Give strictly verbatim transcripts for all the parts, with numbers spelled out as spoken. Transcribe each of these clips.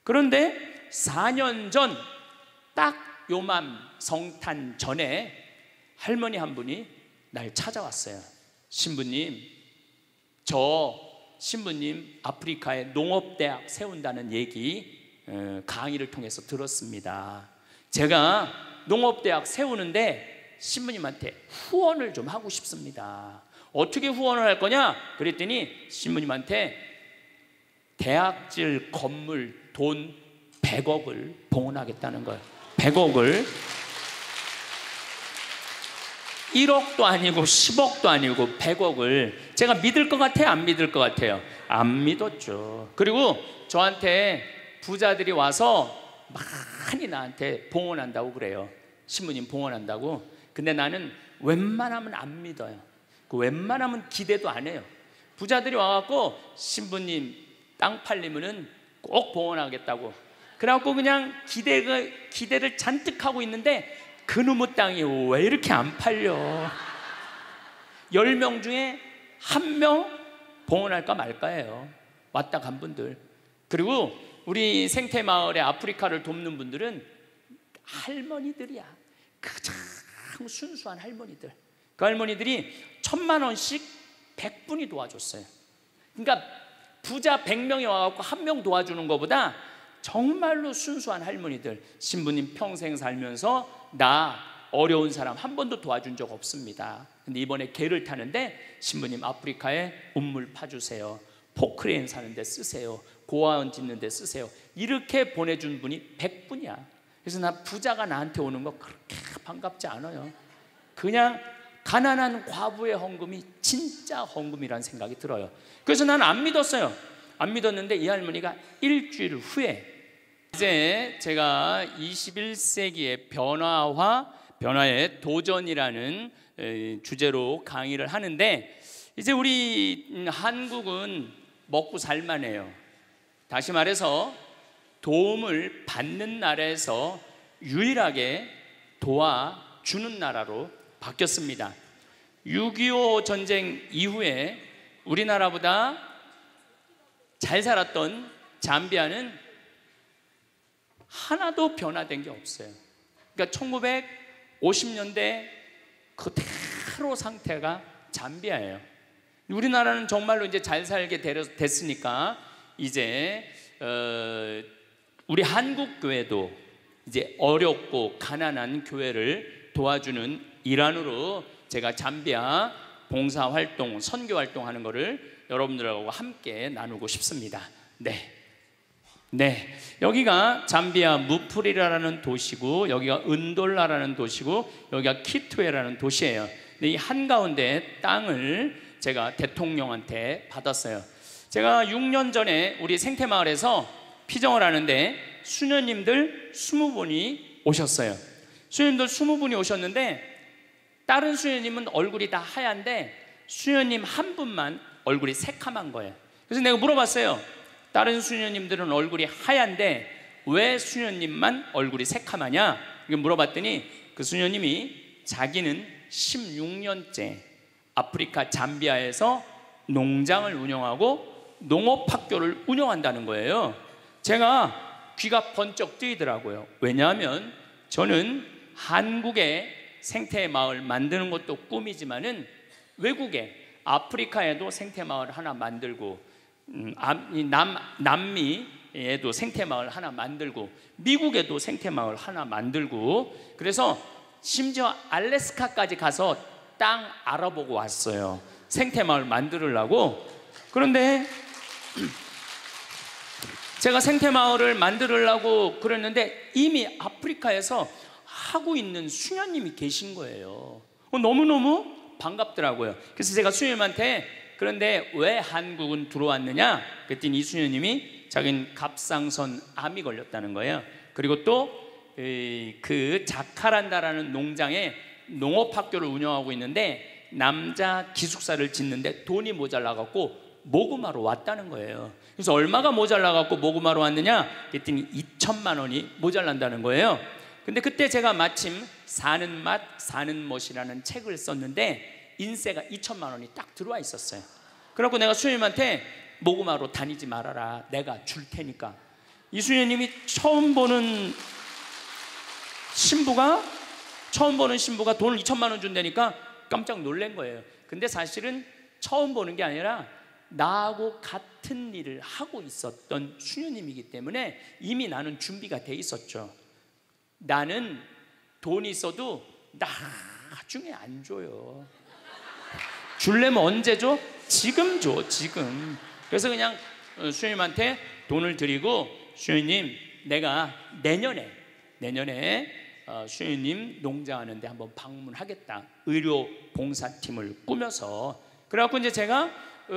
그런데 사 년 전 딱 요맘 성탄 전에 할머니 한 분이 날 찾아왔어요. 신부님, 저 신부님 아프리카에 농업대학 세운다는 얘기 강의를 통해서 들었습니다. 제가 농업대학 세우는데 신부님한테 후원을 좀 하고 싶습니다. 어떻게 후원을 할 거냐? 그랬더니 신부님한테 대학질 건물 돈 백억을 봉헌하겠다는 거예요. 백억을. 일억도 아니고 십억도 아니고 백억을. 제가 믿을 것 같아요? 안 믿을 것 같아요? 안 믿었죠. 그리고 저한테 부자들이 와서 많이 나한테 봉헌한다고 그래요. 신부님 봉헌한다고. 근데 나는 웬만하면 안 믿어요. 그 웬만하면 기대도 안 해요. 부자들이 와갖고 신부님 땅 팔리면은 꼭 봉헌하겠다고. 그래갖고 그냥 기대가, 기대를 잔뜩 하고 있는데 그놈의 땅이 왜 이렇게 안 팔려? 열 명 중에 한 명 봉헌할까 말까예요. 왔다 간 분들. 그리고 우리 생태마을의 아프리카를 돕는 분들은 할머니들이야. 가장 순수한 할머니들. 그 할머니들이 천만 원씩 백 분이 도와줬어요. 그러니까 부자 백 명이 와갖고 한 명 도와주는 것보다 정말로 순수한 할머니들. 신부님 평생 살면서 나 어려운 사람 한 번도 도와준 적 없습니다. 근데 이번에 개를 타는데 신부님 아프리카에 우물 파주세요. 포크레인 사는데 쓰세요. 고아원 짓는 데 쓰세요. 이렇게 보내준 분이 백 분이야. 그래서 나 부자가 나한테 오는 거 그렇게 반갑지 않아요. 그냥 가난한 과부의 헌금이 진짜 헌금이라는 생각이 들어요. 그래서 나는 안 믿었어요. 안 믿었는데 이 할머니가 일주일 후에 이제 제가 이십일 세기의 변화와 변화의 도전이라는 주제로 강의를 하는데, 이제 우리 한국은 먹고 살만해요. 다시 말해서 도움을 받는 나라에서 유일하게 도와주는 나라로 바뀌었습니다. 육이오 전쟁 이후에 우리나라보다 잘 살았던 잠비아는 하나도 변화된 게 없어요. 그러니까 천구백오십 년대 그대로 상태가 잠비아예요. 우리나라는 정말로 이제 잘 살게 됐으니까 이제 어, 우리 한국 교회도 이제 어렵고 가난한 교회를 도와주는 일환으로 제가 잠비아 봉사활동, 선교활동하는 거를 여러분들하고 함께 나누고 싶습니다. 네, 네, 여기가 잠비아 무프리라라는 도시고, 여기가 은돌라라는 도시고, 여기가 키투에라는 도시예요. 이 한가운데 땅을 제가 대통령한테 받았어요. 제가 육 년 전에 우리 생태마을에서 피정을 하는데 수녀님들 스무 분이 오셨어요. 수녀님들 스무 분이 오셨는데 다른 수녀님은 얼굴이 다 하얀데 수녀님 한 분만 얼굴이 새카만 거예요. 그래서 내가 물어봤어요. 다른 수녀님들은 얼굴이 하얀데 왜 수녀님만 얼굴이 새카마냐? 이거 물어봤더니 그 수녀님이 자기는 십육 년째 아프리카 잠비아에서 농장을 운영하고 농업학교를 운영한다는 거예요. 제가 귀가 번쩍 뜨이더라고요. 왜냐하면 저는 한국의 생태마을 만드는 것도 꿈이지만은 외국에 아프리카에도 생태마을 하나 만들고 음, 남, 남미에도 생태마을 하나 만들고 미국에도 생태마을 하나 만들고, 그래서 심지어 알래스카까지 가서 땅 알아보고 왔어요. 생태마을 만들려고. 그런데 제가 생태마을을 만들려고 그랬는데 이미 아프리카에서 하고 있는 수녀님이 계신 거예요. 너무너무 반갑더라고요. 그래서 제가 수녀님한테 그런데 왜 한국은 들어왔느냐? 그랬더니 이 수녀님이 자기는 갑상선 암이 걸렸다는 거예요. 그리고 또 그 자카란다라는 농장에 농업학교를 운영하고 있는데 남자 기숙사를 짓는데 돈이 모자라갖고 모구마로 왔다는 거예요. 그래서 얼마가 모자라갖고 모구마로 왔느냐? 그랬더니 이천만 원이 모자란다는 거예요. 근데 그때 제가 마침 사는 맛 사는 멋이라는 책을 썼는데 인세가 이천만 원이 딱 들어와 있었어요. 그래갖고 내가 수녀님한테 모구마로 다니지 말아라, 내가 줄 테니까. 이수녀님이 처음 보는 신부가 처음 보는 신부가 돈을 이천만 원 준다니까 깜짝 놀란 거예요. 근데 사실은 처음 보는 게 아니라 나하고 같은 일을 하고 있었던 수녀님이기 때문에 이미 나는 준비가 돼 있었죠. 나는 돈이 있어도 나중에 안 줘요. 줄려면 언제 줘? 지금 줘, 지금. 그래서 그냥 수녀님한테 돈을 드리고, 수녀님, 내가 내년에 내년에 수녀님 농장하는데 한번 방문하겠다. 의료 봉사팀을 꾸며서. 그래갖고 이제 제가 어,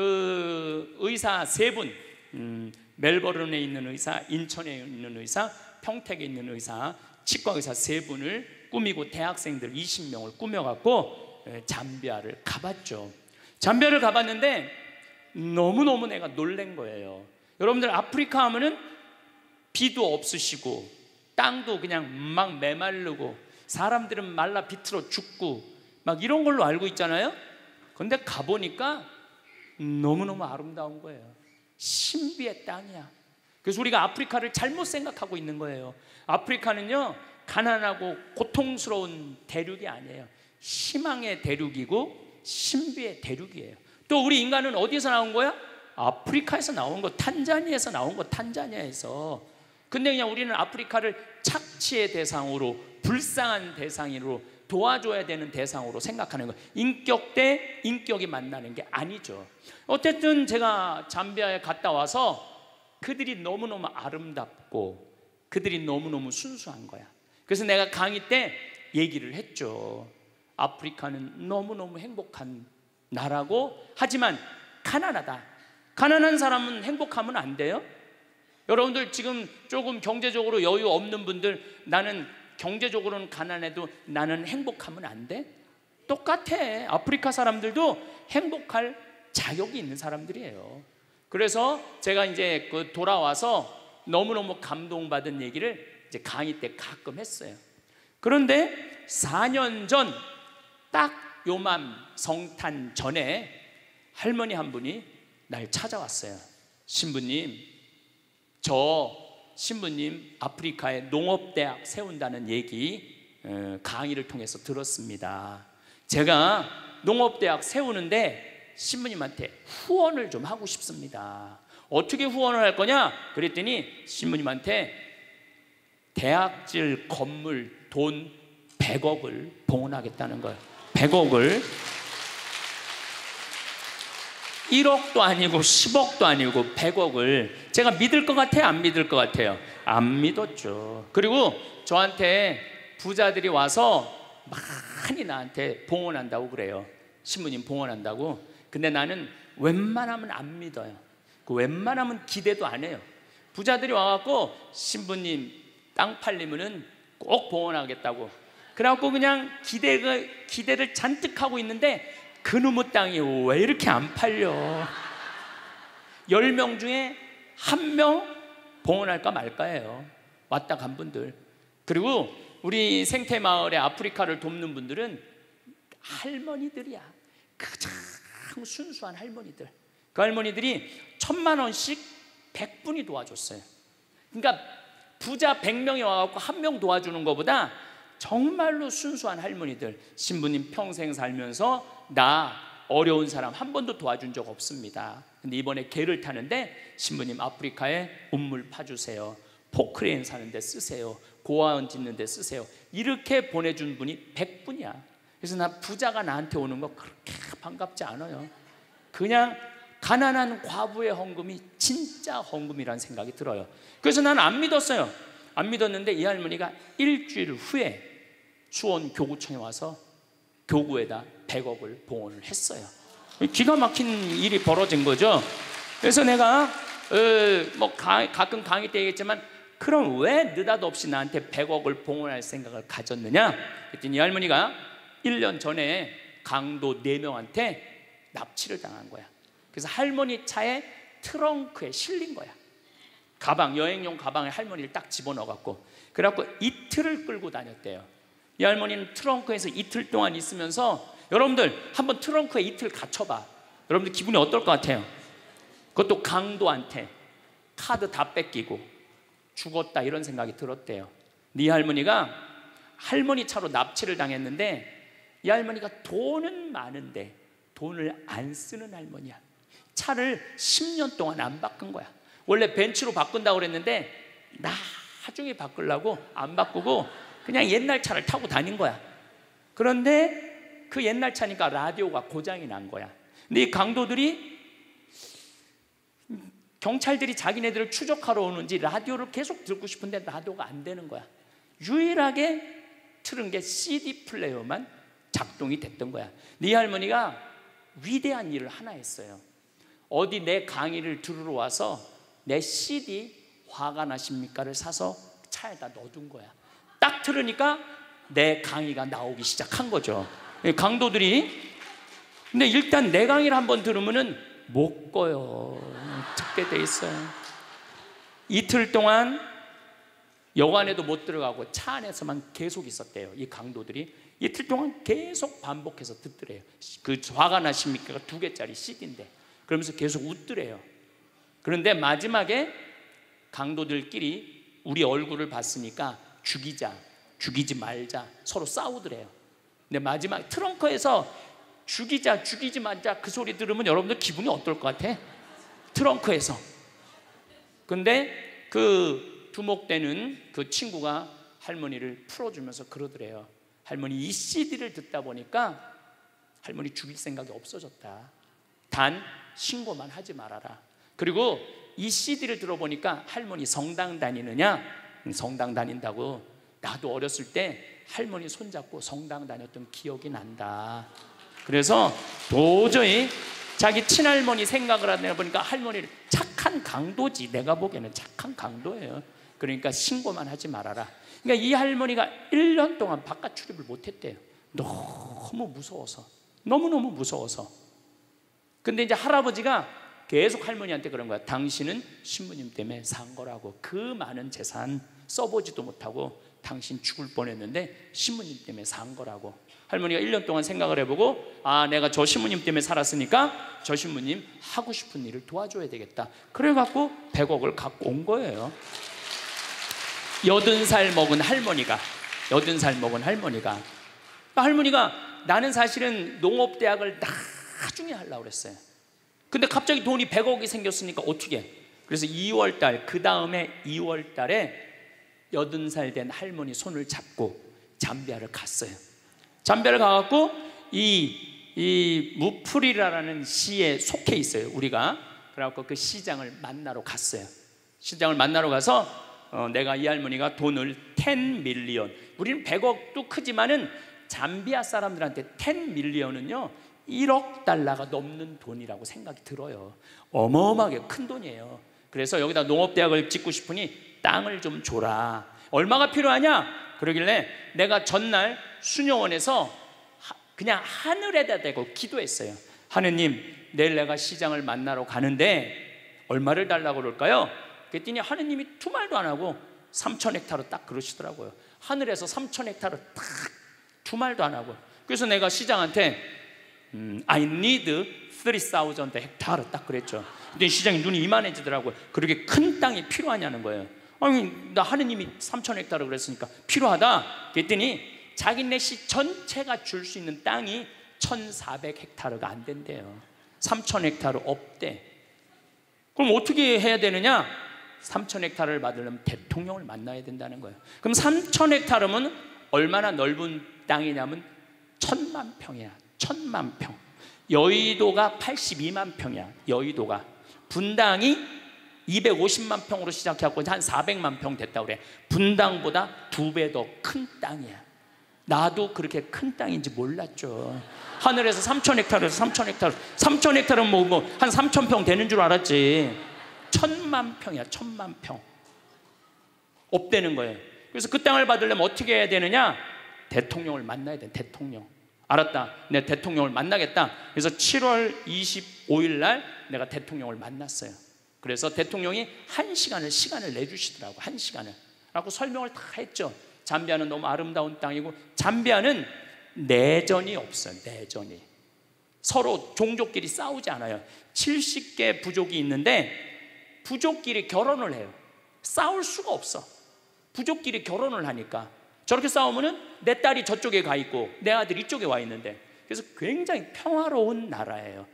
의사 세 분, 음, 멜버른에 있는 의사, 인천에 있는 의사, 평택에 있는 의사, 치과 의사 세 분을 꾸미고 대학생들 이십 명을 꾸며갖고 잠비아를 가봤죠. 잠비아를 가봤는데 너무너무 내가 놀란 거예요. 여러분들 아프리카 하면은 비도 없으시고 땅도 그냥 막 메마르고 사람들은 말라 비틀어 죽고 막 이런 걸로 알고 있잖아요. 근데 가보니까 너무너무 아름다운 거예요. 신비의 땅이야. 그래서 우리가 아프리카를 잘못 생각하고 있는 거예요. 아프리카는요, 가난하고 고통스러운 대륙이 아니에요. 희망의 대륙이고 신비의 대륙이에요. 또 우리 인간은 어디서 나온 거야? 아프리카에서 나온 거, 탄자니아에서 나온 거, 탄자니아에서. 근데 그냥 우리는 아프리카를 착취의 대상으로, 불쌍한 대상으로, 도와줘야 되는 대상으로 생각하는 거예요. 인격 대 인격이 만나는 게 아니죠. 어쨌든 제가 잠비아에 갔다 와서 그들이 너무너무 아름답고 그들이 너무너무 순수한 거야. 그래서 내가 강의 때 얘기를 했죠. 아프리카는 너무너무 행복한 나라고, 하지만 가난하다. 가난한 사람은 행복하면 안 돼요? 여러분들 지금 조금 경제적으로 여유 없는 분들, 나는 경제적으로는 가난해도 나는 행복하면 안 돼? 똑같아. 아프리카 사람들도 행복할 자격이 있는 사람들이에요. 그래서 제가 이제 그 돌아와서 너무너무 감동받은 얘기를 이제 강의 때 가끔 했어요. 그런데 사 년 전, 딱 요맘 성탄 전에 할머니 한 분이 날 찾아왔어요. 신부님, 저 신부님 아프리카에 농업대학 세운다는 얘기 강의를 통해서 들었습니다. 제가 농업대학 세우는데 신부님한테 후원을 좀 하고 싶습니다. 어떻게 후원을 할 거냐? 그랬더니 신부님한테 대학질 건물 돈 백억을 봉헌하겠다는 거예요. 백억을. 일억도 아니고 십억도 아니고 백억을. 제가 믿을 것 같아요? 안 믿을 것 같아요? 안 믿었죠. 그리고 저한테 부자들이 와서 많이 나한테 봉헌한다고 그래요. 신부님 봉헌한다고. 근데 나는 웬만하면 안 믿어요. 그 웬만하면 기대도 안 해요. 부자들이 와갖고 신부님 땅 팔리면은 꼭 봉헌하겠다고. 그래갖고 그냥 기대가, 기대를 잔뜩 하고 있는데 그놈의 땅이 왜 이렇게 안 팔려? 열 명 중에 한 명 봉헌할까 말까예요. 왔다 간 분들. 그리고 우리 생태마을의 아프리카를 돕는 분들은 할머니들이야. 가장 순수한 할머니들. 그 할머니들이 천만 원씩 백 분이 도와줬어요. 그러니까 부자 백 명이 와갖고 한 명 도와주는 것보다 정말로 순수한 할머니들. 신부님 평생 살면서 나 어려운 사람 한 번도 도와준 적 없습니다. 근데 이번에 개를 타는데 신부님 아프리카에 우물 파주세요. 포크레인 사는데 쓰세요. 고아원 짓는데 쓰세요. 이렇게 보내준 분이 백 분이야. 그래서 나 부자가 나한테 오는 거 그렇게 반갑지 않아요. 그냥 가난한 과부의 헌금이 진짜 헌금이라는 생각이 들어요. 그래서 나는 안 믿었어요. 안 믿었는데 이 할머니가 일주일 후에 수원 교구청에 와서 교구에다 백억을 봉헌을 했어요. 기가 막힌 일이 벌어진 거죠. 그래서 내가 어, 뭐 가, 가끔 강의 때 얘기했지만, 그럼 왜 느닷없이 나한테 백억을 봉헌할 생각을 가졌느냐? 그랬더니 이 할머니가 일 년 전에 강도 네 명한테 납치를 당한 거야. 그래서 할머니 차에 트렁크에 실린 거야. 가방, 여행용 가방에 할머니를 딱 집어넣어갖고, 그래갖고 이틀을 끌고 다녔대요. 이 할머니는 트렁크에서 이틀 동안 있으면서, 여러분들 한번 트렁크에 이틀 갇혀봐. 여러분들 기분이 어떨 것 같아요? 그것도 강도한테 카드 다 뺏기고 죽었다 이런 생각이 들었대요. 네 할머니가 할머니 차로 납치를 당했는데 이 할머니가 돈은 많은데 돈을 안 쓰는 할머니야. 차를 십 년 동안 안 바꾼 거야. 원래 벤츠로 바꾼다고 그랬는데 나중에 바꾸려고 안 바꾸고 그냥 옛날 차를 타고 다닌 거야. 그런데 그 옛날 차니까 라디오가 고장이 난 거야. 근데 이 강도들이, 경찰들이 자기네들을 추적하러 오는지 라디오를 계속 듣고 싶은데 라디오가 안 되는 거야. 유일하게 틀은 게 씨디 플레이어만 작동이 됐던 거야. 네 할머니가 위대한 일을 하나 했어요. 어디 내 강의를 들으러 와서 내 씨디 화가 나십니까를 사서 차에다 넣어둔 거야. 딱 들으니까 내 강의가 나오기 시작한 거죠. 강도들이. 근데 일단 내 강의를 한번 들으면은 못 꺼요. 듣게 돼 있어요. 이틀 동안 여관에도 못 들어가고 차 안에서만 계속 있었대요. 이 강도들이 이틀 동안 계속 반복해서 듣더래요. 그 화가 나십니까 두 개짜리 씨디인데 그러면서 계속 웃더래요. 그런데 마지막에 강도들끼리 우리 얼굴을 봤으니까 죽이자, 죽이지 말자 서로 싸우더래요. 근데 마지막 트렁크에서 죽이자, 죽이지 말자 그 소리 들으면 여러분들 기분이 어떨 것 같아? 트렁크에서. 근데 그 두목되는 그 친구가 할머니를 풀어주면서 그러더래요. 할머니 이 씨디를 듣다 보니까 할머니 죽일 생각이 없어졌다. 단 신고만 하지 말아라. 그리고 이 씨디를 들어보니까 할머니 성당 다니느냐? 성당 다닌다고. 나도 어렸을 때 할머니 손잡고 성당 다녔던 기억이 난다. 그래서 도저히 자기 친할머니 생각을 하다 보니까 할머니를 착한 강도지, 내가 보기에는 착한 강도예요. 그러니까 신고만 하지 말아라. 그러니까 이 할머니가 일 년 동안 바깥 출입을 못했대요. 너무 무서워서, 너무너무 무서워서. 근데 이제 할아버지가 계속 할머니한테 그런 거야. 당신은 신부님 때문에 산 거라고. 그 많은 재산 써보지도 못하고 당신 죽을 뻔했는데 신부님 때문에 산 거라고. 할머니가 일 년 동안 생각을 해보고, 아, 내가 저 신부님 때문에 살았으니까 저 신부님 하고 싶은 일을 도와줘야 되겠다. 그래갖고 백억을 갖고 온 거예요. 여든 살 먹은 할머니가, 여든 살 먹은 할머니가 할머니가 나는 사실은 농업대학을 나중에 하려고 그랬어요. 근데 갑자기 돈이 백억이 생겼으니까 어떻게 해? 그래서 이월 달, 그 다음에 이월 달에 여든 살 된 할머니 손을 잡고 잠비아를 갔어요. 잠비아를 가갖고 이, 이 무프리라라는 시에 속해 있어요, 우리가. 그래갖고 그 시장을 만나러 갔어요. 시장을 만나러 가서 어, 내가 이 할머니가 돈을 십 밀리언, 우리는 백억도 크지만은 잠비아 사람들한테 십 밀리언은요 일억 달러가 넘는 돈이라고 생각이 들어요. 어마어마하게 큰 돈이에요. 그래서 여기다 농업대학을 짓고 싶으니 땅을 좀 줘라. 얼마가 필요하냐? 그러길래 내가 전날 수녀원에서 그냥 하늘에다 대고 기도했어요. 하느님, 내일 내가 시장을 만나러 가는데 얼마를 달라고 그럴까요? 그랬더니 하느님이 두 말도 안 하고 삼천 헥타르 딱 그러시더라고요. 하늘에서 삼천 헥타르 딱 두 말도 안 하고. 그래서 내가 시장한테 음, I need three thousand 헥타르 딱 그랬죠. 근데 시장이 눈이 이만해지더라고요. 그렇게 큰 땅이 필요하냐는 거예요. 아니, 나 하느님이 삼천 헥타르 그랬으니까 필요하다. 그랬더니 자기네 시 전체가 줄 수 있는 땅이 천사백 헥타르가 안 된대요. 삼천 헥타르 없대. 그럼 어떻게 해야 되느냐? 삼천 헥타르를 받으려면 대통령을 만나야 된다는 거예요. 그럼 삼천 헥타르면 얼마나 넓은 땅이냐면 천만 평이야. 천만 평. 여의도가 팔십이만 평이야. 여의도가. 분당이 이백오십만 평으로 시작해갖고 한 사백만 평 됐다고 그래. 분당보다 두 배 더 큰 땅이야. 나도 그렇게 큰 땅인지 몰랐죠. 하늘에서 삼천 헥타르에서 삼천 헥타르, 삼천 헥타르는 뭐, 뭐 한 삼천 평 되는 줄 알았지. 천만 평이야. 천만 평. 없대는 거예요. 그래서 그 땅을 받으려면 어떻게 해야 되느냐? 대통령을 만나야 돼. 대통령. 알았다. 내 대통령을 만나겠다. 그래서 칠월 이십오일 날 내가 대통령을 만났어요. 그래서 대통령이 한 시간을 시간을 내주시더라고. 한 시간을. 라고 설명을 다 했죠. 잠비아는 너무 아름다운 땅이고, 잠비아는 내전이 없어요. 내전이. 서로 종족끼리 싸우지 않아요. 칠십 개 부족이 있는데 부족끼리 결혼을 해요. 싸울 수가 없어. 부족끼리 결혼을 하니까. 저렇게 싸우면은 내 딸이 저쪽에 가 있고 내 아들이 이쪽에 와 있는데, 그래서 굉장히 평화로운 나라예요.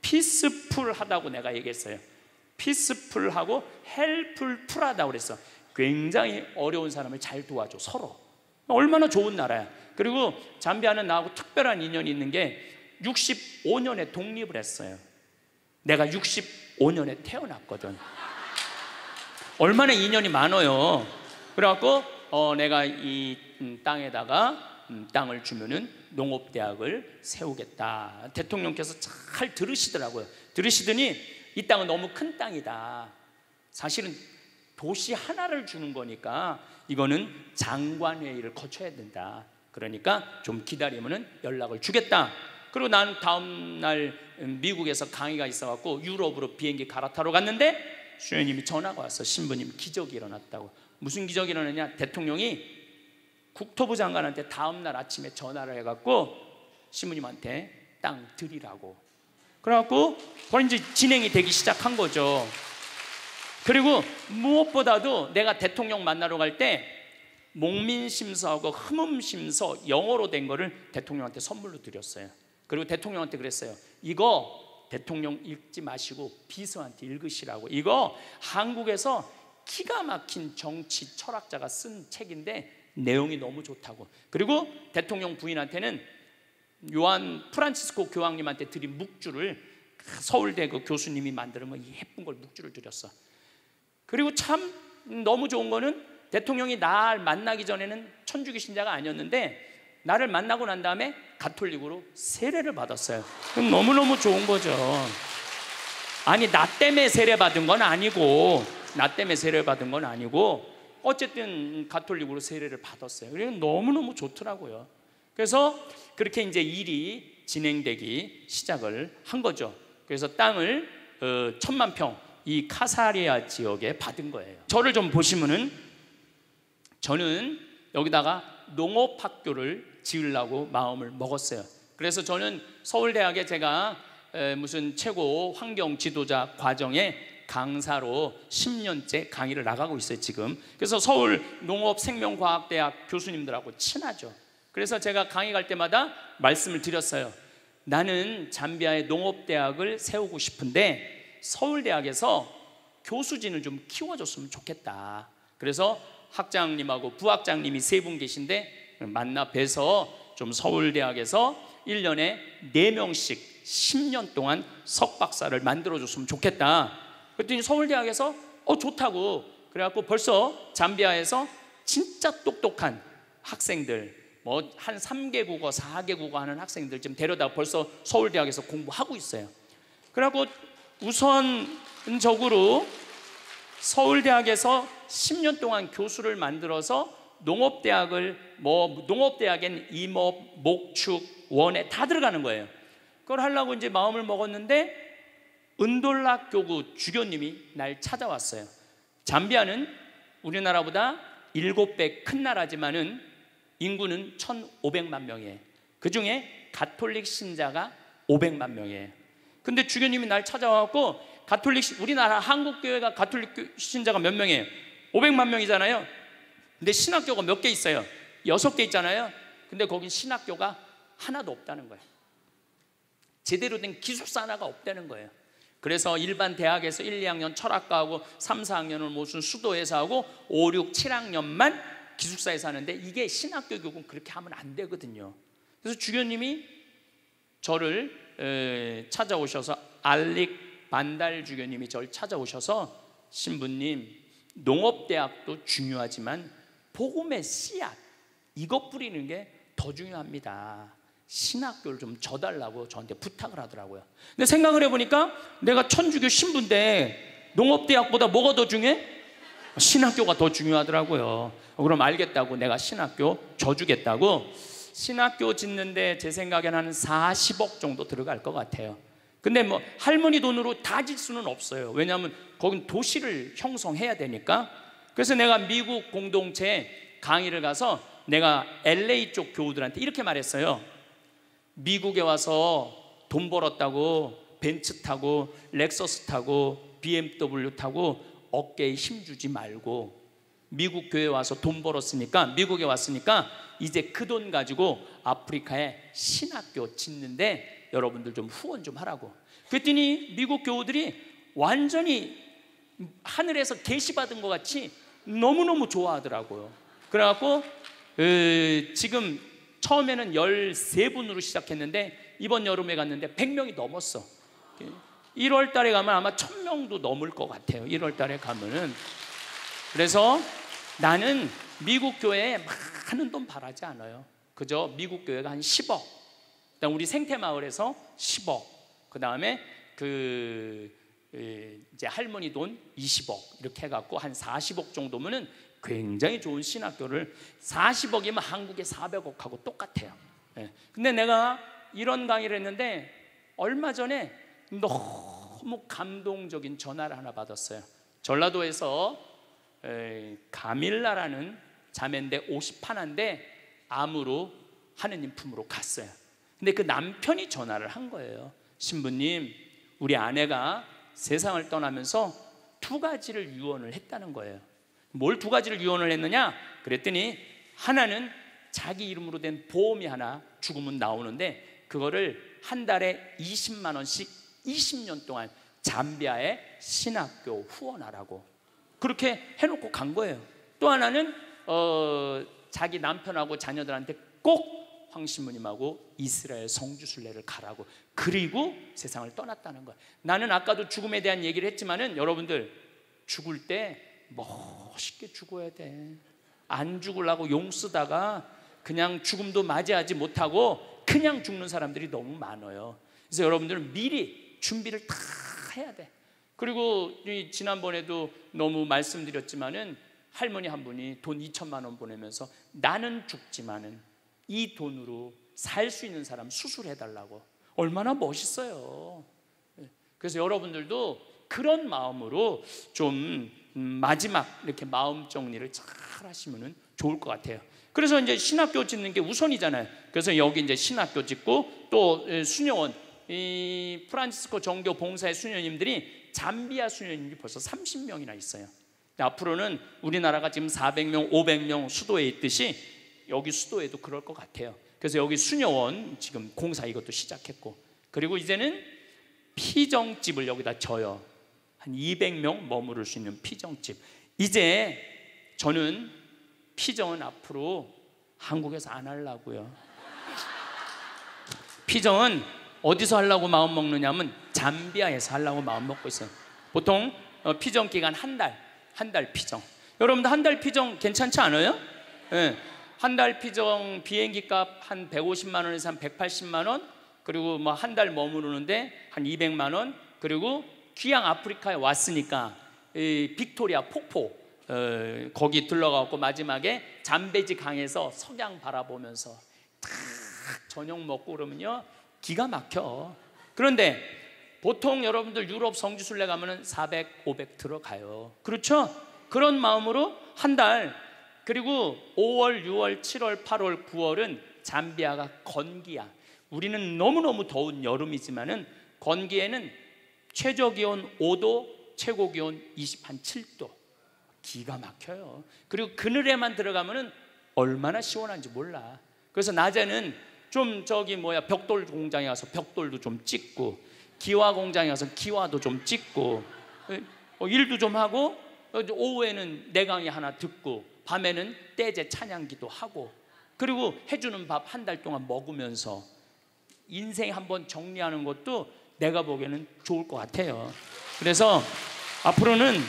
피스풀하다고 내가 얘기했어요. 피스풀하고 헬풀풀하다고 그랬어. 굉장히 어려운 사람을 잘 도와줘, 서로. 얼마나 좋은 나라야. 그리고 잠비아는 나하고 특별한 인연이 있는 게 육십오 년에 독립을 했어요. 내가 육십오 년에 태어났거든. 얼마나 인연이 많아요. 그래갖고 어, 내가 이 음, 땅에다가 음, 땅을 주면은 농업대학을 세우겠다. 대통령께서 잘 들으시더라고요. 들으시더니 이 땅은 너무 큰 땅이다. 사실은 도시 하나를 주는 거니까 이거는 장관회의를 거쳐야 된다. 그러니까 좀 기다리면은 연락을 주겠다. 그리고 난 다음 날 미국에서 강의가 있어갖고 유럽으로 비행기 갈아타러 갔는데 수녀님이 전화가 왔어. 신부님 기적이 일어났다고. 무슨 기적이 일어났냐? 대통령이 국토부 장관한테 다음 날 아침에 전화를 해갖고 신부님한테 땅 드리라고. 그래갖고 그걸 이제 진행이 되기 시작한 거죠. 그리고 무엇보다도 내가 대통령 만나러 갈 때 목민심서하고 흠음심서 영어로 된 거를 대통령한테 선물로 드렸어요. 그리고 대통령한테 그랬어요. 이거 대통령 읽지 마시고 비서한테 읽으시라고. 이거 한국에서 기가 막힌 정치 철학자가 쓴 책인데 내용이 너무 좋다고. 그리고 대통령 부인한테는 요한 프란치스코 교황님한테 드린 묵주를 서울대 그 교수님이 만드는 거 이 예쁜 걸 묵주를 드렸어. 그리고 참 너무 좋은 거는 대통령이 날 만나기 전에는 천주교 신자가 아니었는데 나를 만나고 난 다음에 가톨릭으로 세례를 받았어요. 그럼 너무너무 좋은 거죠. 아니 나 때문에 세례 받은 건 아니고 나 때문에 세례 받은 건 아니고 어쨌든 가톨릭으로 세례를 받았어요. 그래서 너무너무 좋더라고요. 그래서 그렇게 이제 일이 진행되기 시작을 한 거죠. 그래서 땅을 어, 천만 평 이 카사리아 지역에 받은 거예요. 저를 좀 보시면은 저는 여기다가 농업학교를 지으려고 마음을 먹었어요. 그래서 저는 서울대학에 제가 에, 무슨 최고 환경 지도자 과정에 강사로 십 년째 강의를 나가고 있어요 지금. 그래서 서울 농업생명과학대학 교수님들하고 친하죠. 그래서 제가 강의 갈 때마다 말씀을 드렸어요. 나는 잠비아에 농업대학을 세우고 싶은데 서울대학에서 교수진을 좀 키워줬으면 좋겠다. 그래서 학장님하고 부학장님이 세 분 계신데 만나 뵈서 좀 서울대학에서 일 년에 네 명씩 십 년 동안 석박사를 만들어줬으면 좋겠다. 그랬더니 서울대학에서 어 좋다고. 그래갖고 벌써 잠비아에서 진짜 똑똑한 학생들 뭐 한 삼 개 국어 사 개 국어 하는 학생들 좀 데려다 벌써 서울대학에서 공부하고 있어요. 그래갖고 우선적으로 서울대학에서 십 년 동안 교수를 만들어서 농업대학을 뭐 농업대학엔 임업, 목축, 원예 다 들어가는 거예요. 그걸 하려고 이제 마음을 먹었는데 은돌락 교구 주교님이 날 찾아왔어요. 잠비아는 우리나라보다 일곱 배 큰 나라지만은 인구는 천오백만 명이에요. 그 중에 가톨릭 신자가 오백만 명이에요. 근데 주교님이 날 찾아와갖고 가톨릭 우리나라 한국교회가 가톨릭 신자가 몇 명이에요? 오백만 명이잖아요. 근데 신학교가 몇 개 있어요? 여섯 개 있잖아요. 근데 거긴 신학교가 하나도 없다는 거예요. 제대로 된 기숙사 하나가 없다는 거예요. 그래서 일반 대학에서 일, 이 학년 철학과하고 삼, 사 학년은 무슨 수도에서 하고 오, 육, 칠 학년만 기숙사에서 하는데 이게 신학교 교육은 그렇게 하면 안 되거든요. 그래서 주교님이 저를 에, 찾아오셔서 알릭 반달 주교님이 저를 찾아오셔서 신부님 농업대학도 중요하지만 복음의 씨앗 이것 뿌리는 게 더 중요합니다. 신학교를 좀 줘달라고 저한테 부탁을 하더라고요. 근데 생각을 해보니까 내가 천주교 신부인데 농업대학보다 뭐가 더 중요해? 신학교가 더 중요하더라고요. 그럼 알겠다고 내가 신학교 줘주겠다고 신학교 짓는데 제 생각에는 한 사십억 정도 들어갈 것 같아요. 근데 뭐 할머니 돈으로 다 질 수는 없어요. 왜냐하면 거긴 도시를 형성해야 되니까. 그래서 내가 미국 공동체 강의를 가서 내가 엘에이 쪽 교우들한테 이렇게 말했어요. 미국에 와서 돈 벌었다고 벤츠 타고 렉서스 타고 비엠더블유 타고 어깨에 힘주지 말고 미국 교회 와서 돈 벌었으니까, 미국에 왔으니까 이제 그 돈 가지고 아프리카에 신학교 짓는데 여러분들 좀 후원 좀 하라고. 그랬더니 미국 교우들이 완전히 하늘에서 계시받은 것 같이 너무너무 좋아하더라고요. 그래갖고 그 지금 처음에는 열세 분으로 시작했는데 이번 여름에 갔는데 백 명이 넘었어. 일월 달에 가면 아마 천 명도 넘을 것 같아요. 일월 달에 가면은. 그래서 나는 미국 교회에 많은 돈 바라지 않아요. 그저 미국 교회가 한 십억, 그다음 우리 생태마을에서 십억, 그 다음에 그 이제 할머니 돈 이십억 이렇게 해갖고 한 사십억 정도면은 굉장히 좋은 신학교를, 사십억이면 한국의 사백억하고 똑같아요. 예. 근데 내가 이런 강의를 했는데 얼마 전에 너무 감동적인 전화를 하나 받았어요. 전라도에서 에, 가밀라라는 자매인데 오십하나인데 암으로 하느님 품으로 갔어요. 근데 그 남편이 전화를 한 거예요. 신부님, 우리 아내가 세상을 떠나면서 두 가지를 유언을 했다는 거예요. 뭘 두 가지를 유언을 했느냐? 그랬더니 하나는 자기 이름으로 된 보험이 하나 죽으면 나오는데 그거를 한 달에 이십만 원씩 이십 년 동안 잠비아의 신학교 후원하라고 그렇게 해놓고 간 거예요. 또 하나는 어, 자기 남편하고 자녀들한테 꼭 황신부님하고 이스라엘 성주순례를 가라고, 그리고 세상을 떠났다는 거예요. 나는 아까도 죽음에 대한 얘기를 했지만은 여러분들, 죽을 때 멋있게 죽어야 돼. 안 죽으려고 용 쓰다가 그냥 죽음도 맞이하지 못하고 그냥 죽는 사람들이 너무 많아요. 그래서 여러분들은 미리 준비를 다 해야 돼. 그리고 지난번에도 너무 말씀드렸지만은 할머니 한 분이 돈 이천만 원 보내면서 나는 죽지만은 이 돈으로 살 수 있는 사람 수술해달라고. 얼마나 멋있어요. 그래서 여러분들도 그런 마음으로 좀 마지막 이렇게 마음 정리를 잘 하시면 좋을 것 같아요. 그래서 이제 신학교 짓는 게 우선이잖아요. 그래서 여기 이제 신학교 짓고 또 수녀원, 이 프란치스코 정교 봉사의 수녀님들이 잠비아 수녀님이 벌써 삼십 명이나 있어요. 앞으로는 우리나라가 지금 사백 명, 오백 명 수도에 있듯이 여기 수도에도 그럴 것 같아요. 그래서 여기 수녀원 지금 공사 이것도 시작했고, 그리고 이제는 피정집을 여기다 져요. 한 이백 명 머무를 수 있는 피정집. 이제 저는 피정은 앞으로 한국에서 안 하려고요. 피정은 어디서 하려고 마음 먹느냐면 잠비아에서 하려고 마음 먹고 있어요. 보통 피정 기간 한 달, 한 달 피정. 여러분들 한 달 피정 괜찮지 않아요? 네. 한 달 피정 비행기 값 한 백오십만 원에서 한 백팔십만 원, 그리고 뭐 한 달 머무르는데 한 이백만 원, 그리고 귀양 아프리카에 왔으니까 이 빅토리아 폭포 어, 거기 들러가고 마지막에 잠베지 강에서 석양 바라보면서 탁 저녁 먹고 그러면요 기가 막혀. 그런데 보통 여러분들 유럽 성지순례 가면은 사백, 오백 들어가요. 그렇죠? 그런 마음으로 한 달, 그리고 오월, 유월, 칠월, 팔월, 구월은 잠비아가 건기야. 우리는 너무너무 더운 여름이지만은 건기에는 최저 기온 오 도, 최고 기온 이십칠 도. 기가 막혀요. 그리고 그늘에만 들어가면은 얼마나 시원한지 몰라. 그래서 낮에는 좀 저기 뭐야 벽돌 공장에 가서 벽돌도 좀 찍고, 기와 공장에 가서 기와도 좀 찍고, 어, 일도 좀 하고, 오후에는 내강의 하나 듣고, 밤에는 떼제 찬양기도 하고, 그리고 해주는 밥 한 달 동안 먹으면서 인생 한번 정리하는 것도 내가 보기에는 좋을 것 같아요. 그래서 앞으로는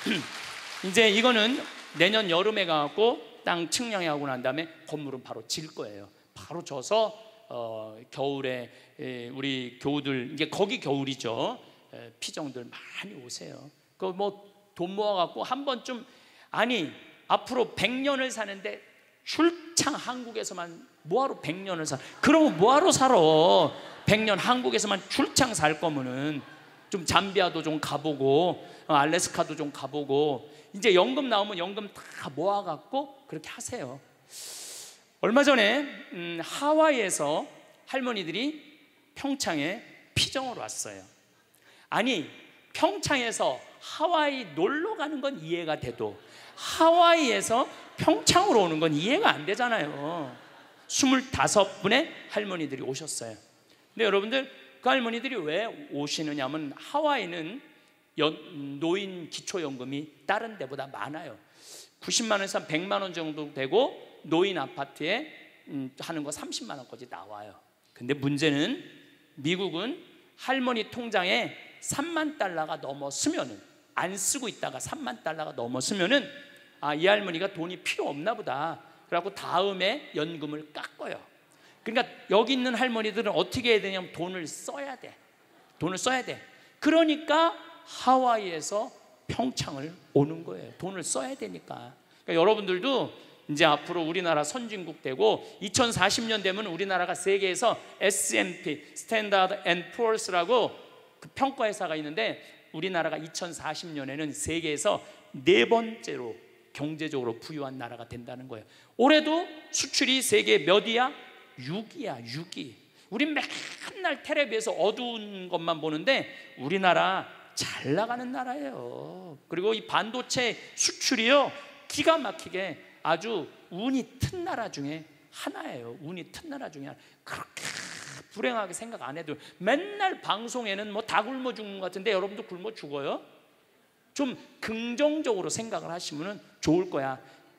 이제 이거는 내년 여름에 가고 땅 측량하고 난 다음에 건물은 바로 질 거예요. 바로 져서 어, 겨울에 에, 우리 교우들, 이게 거기 겨울이죠. 에, 피정들 많이 오세요. 그 뭐 돈 모아갖고 한 번쯤, 아니 앞으로 백 년을 사는데 출창 한국에서만 뭐하러 백 년을 사? 그러면 뭐하러 살아? 백 년 한국에서만 출창 살 거면은 좀 잠비아도 좀 가보고 어, 알래스카도 좀 가보고, 이제 연금 나오면 연금 다 모아갖고 그렇게 하세요. 얼마 전에 음, 하와이에서 할머니들이 평창에 피정을 왔어요. 아니 평창에서 하와이 놀러 가는 건 이해가 돼도 하와이에서 평창으로 오는 건 이해가 안 되잖아요. 스물다섯 분의 할머니들이 오셨어요. 근데 여러분들, 그 할머니들이 왜 오시느냐 하면 하와이는 연, 노인 기초연금이 다른 데보다 많아요. 구십만 원에서 한 백만 원 정도 되고 노인 아파트에 음, 하는 거 삼십만 원까지 나와요. 근데 문제는 미국은 할머니 통장에 삼만 달러가 넘었으면은, 안 쓰고 있다가 삼만 달러가 넘었으면은 아, 이 할머니가 돈이 필요 없나 보다. 그래갖고 다음에 연금을 깎아요. 그러니까 여기 있는 할머니들은 어떻게 해야 되냐면 돈을 써야 돼. 돈을 써야 돼. 그러니까 하와이에서 평창을 오는 거예요. 돈을 써야 되니까. 그러니까 여러분들도 이제 앞으로 우리나라 선진국 되고 이천사십 년 되면 우리나라가 세계에서 에스 앤 피 스탠다드 앤 푸어스라고 그 평가회사가 있는데, 우리나라가 이천사십 년에는 세계에서 네 번째로 경제적으로 부유한 나라가 된다는 거예요. 올해도 수출이 세계 몇이야? 육 위야. 육 위. 우리 맨날 텔레비에서 어두운 것만 보는데 우리나라 잘 나가는 나라예요. 그리고 이 반도체 수출이요, 기가 막히게 아주 운이 튼 나라 중에 하나예요. 운이 튼 나라 중에 하나. 그렇게 불행하게 생각 안 해도 맨날 방송에는 뭐 다 굶어 죽는 것 같은데 여러분도 굶어 죽어요? 좀 긍정적으로 생각을 하시면 좋을 거야.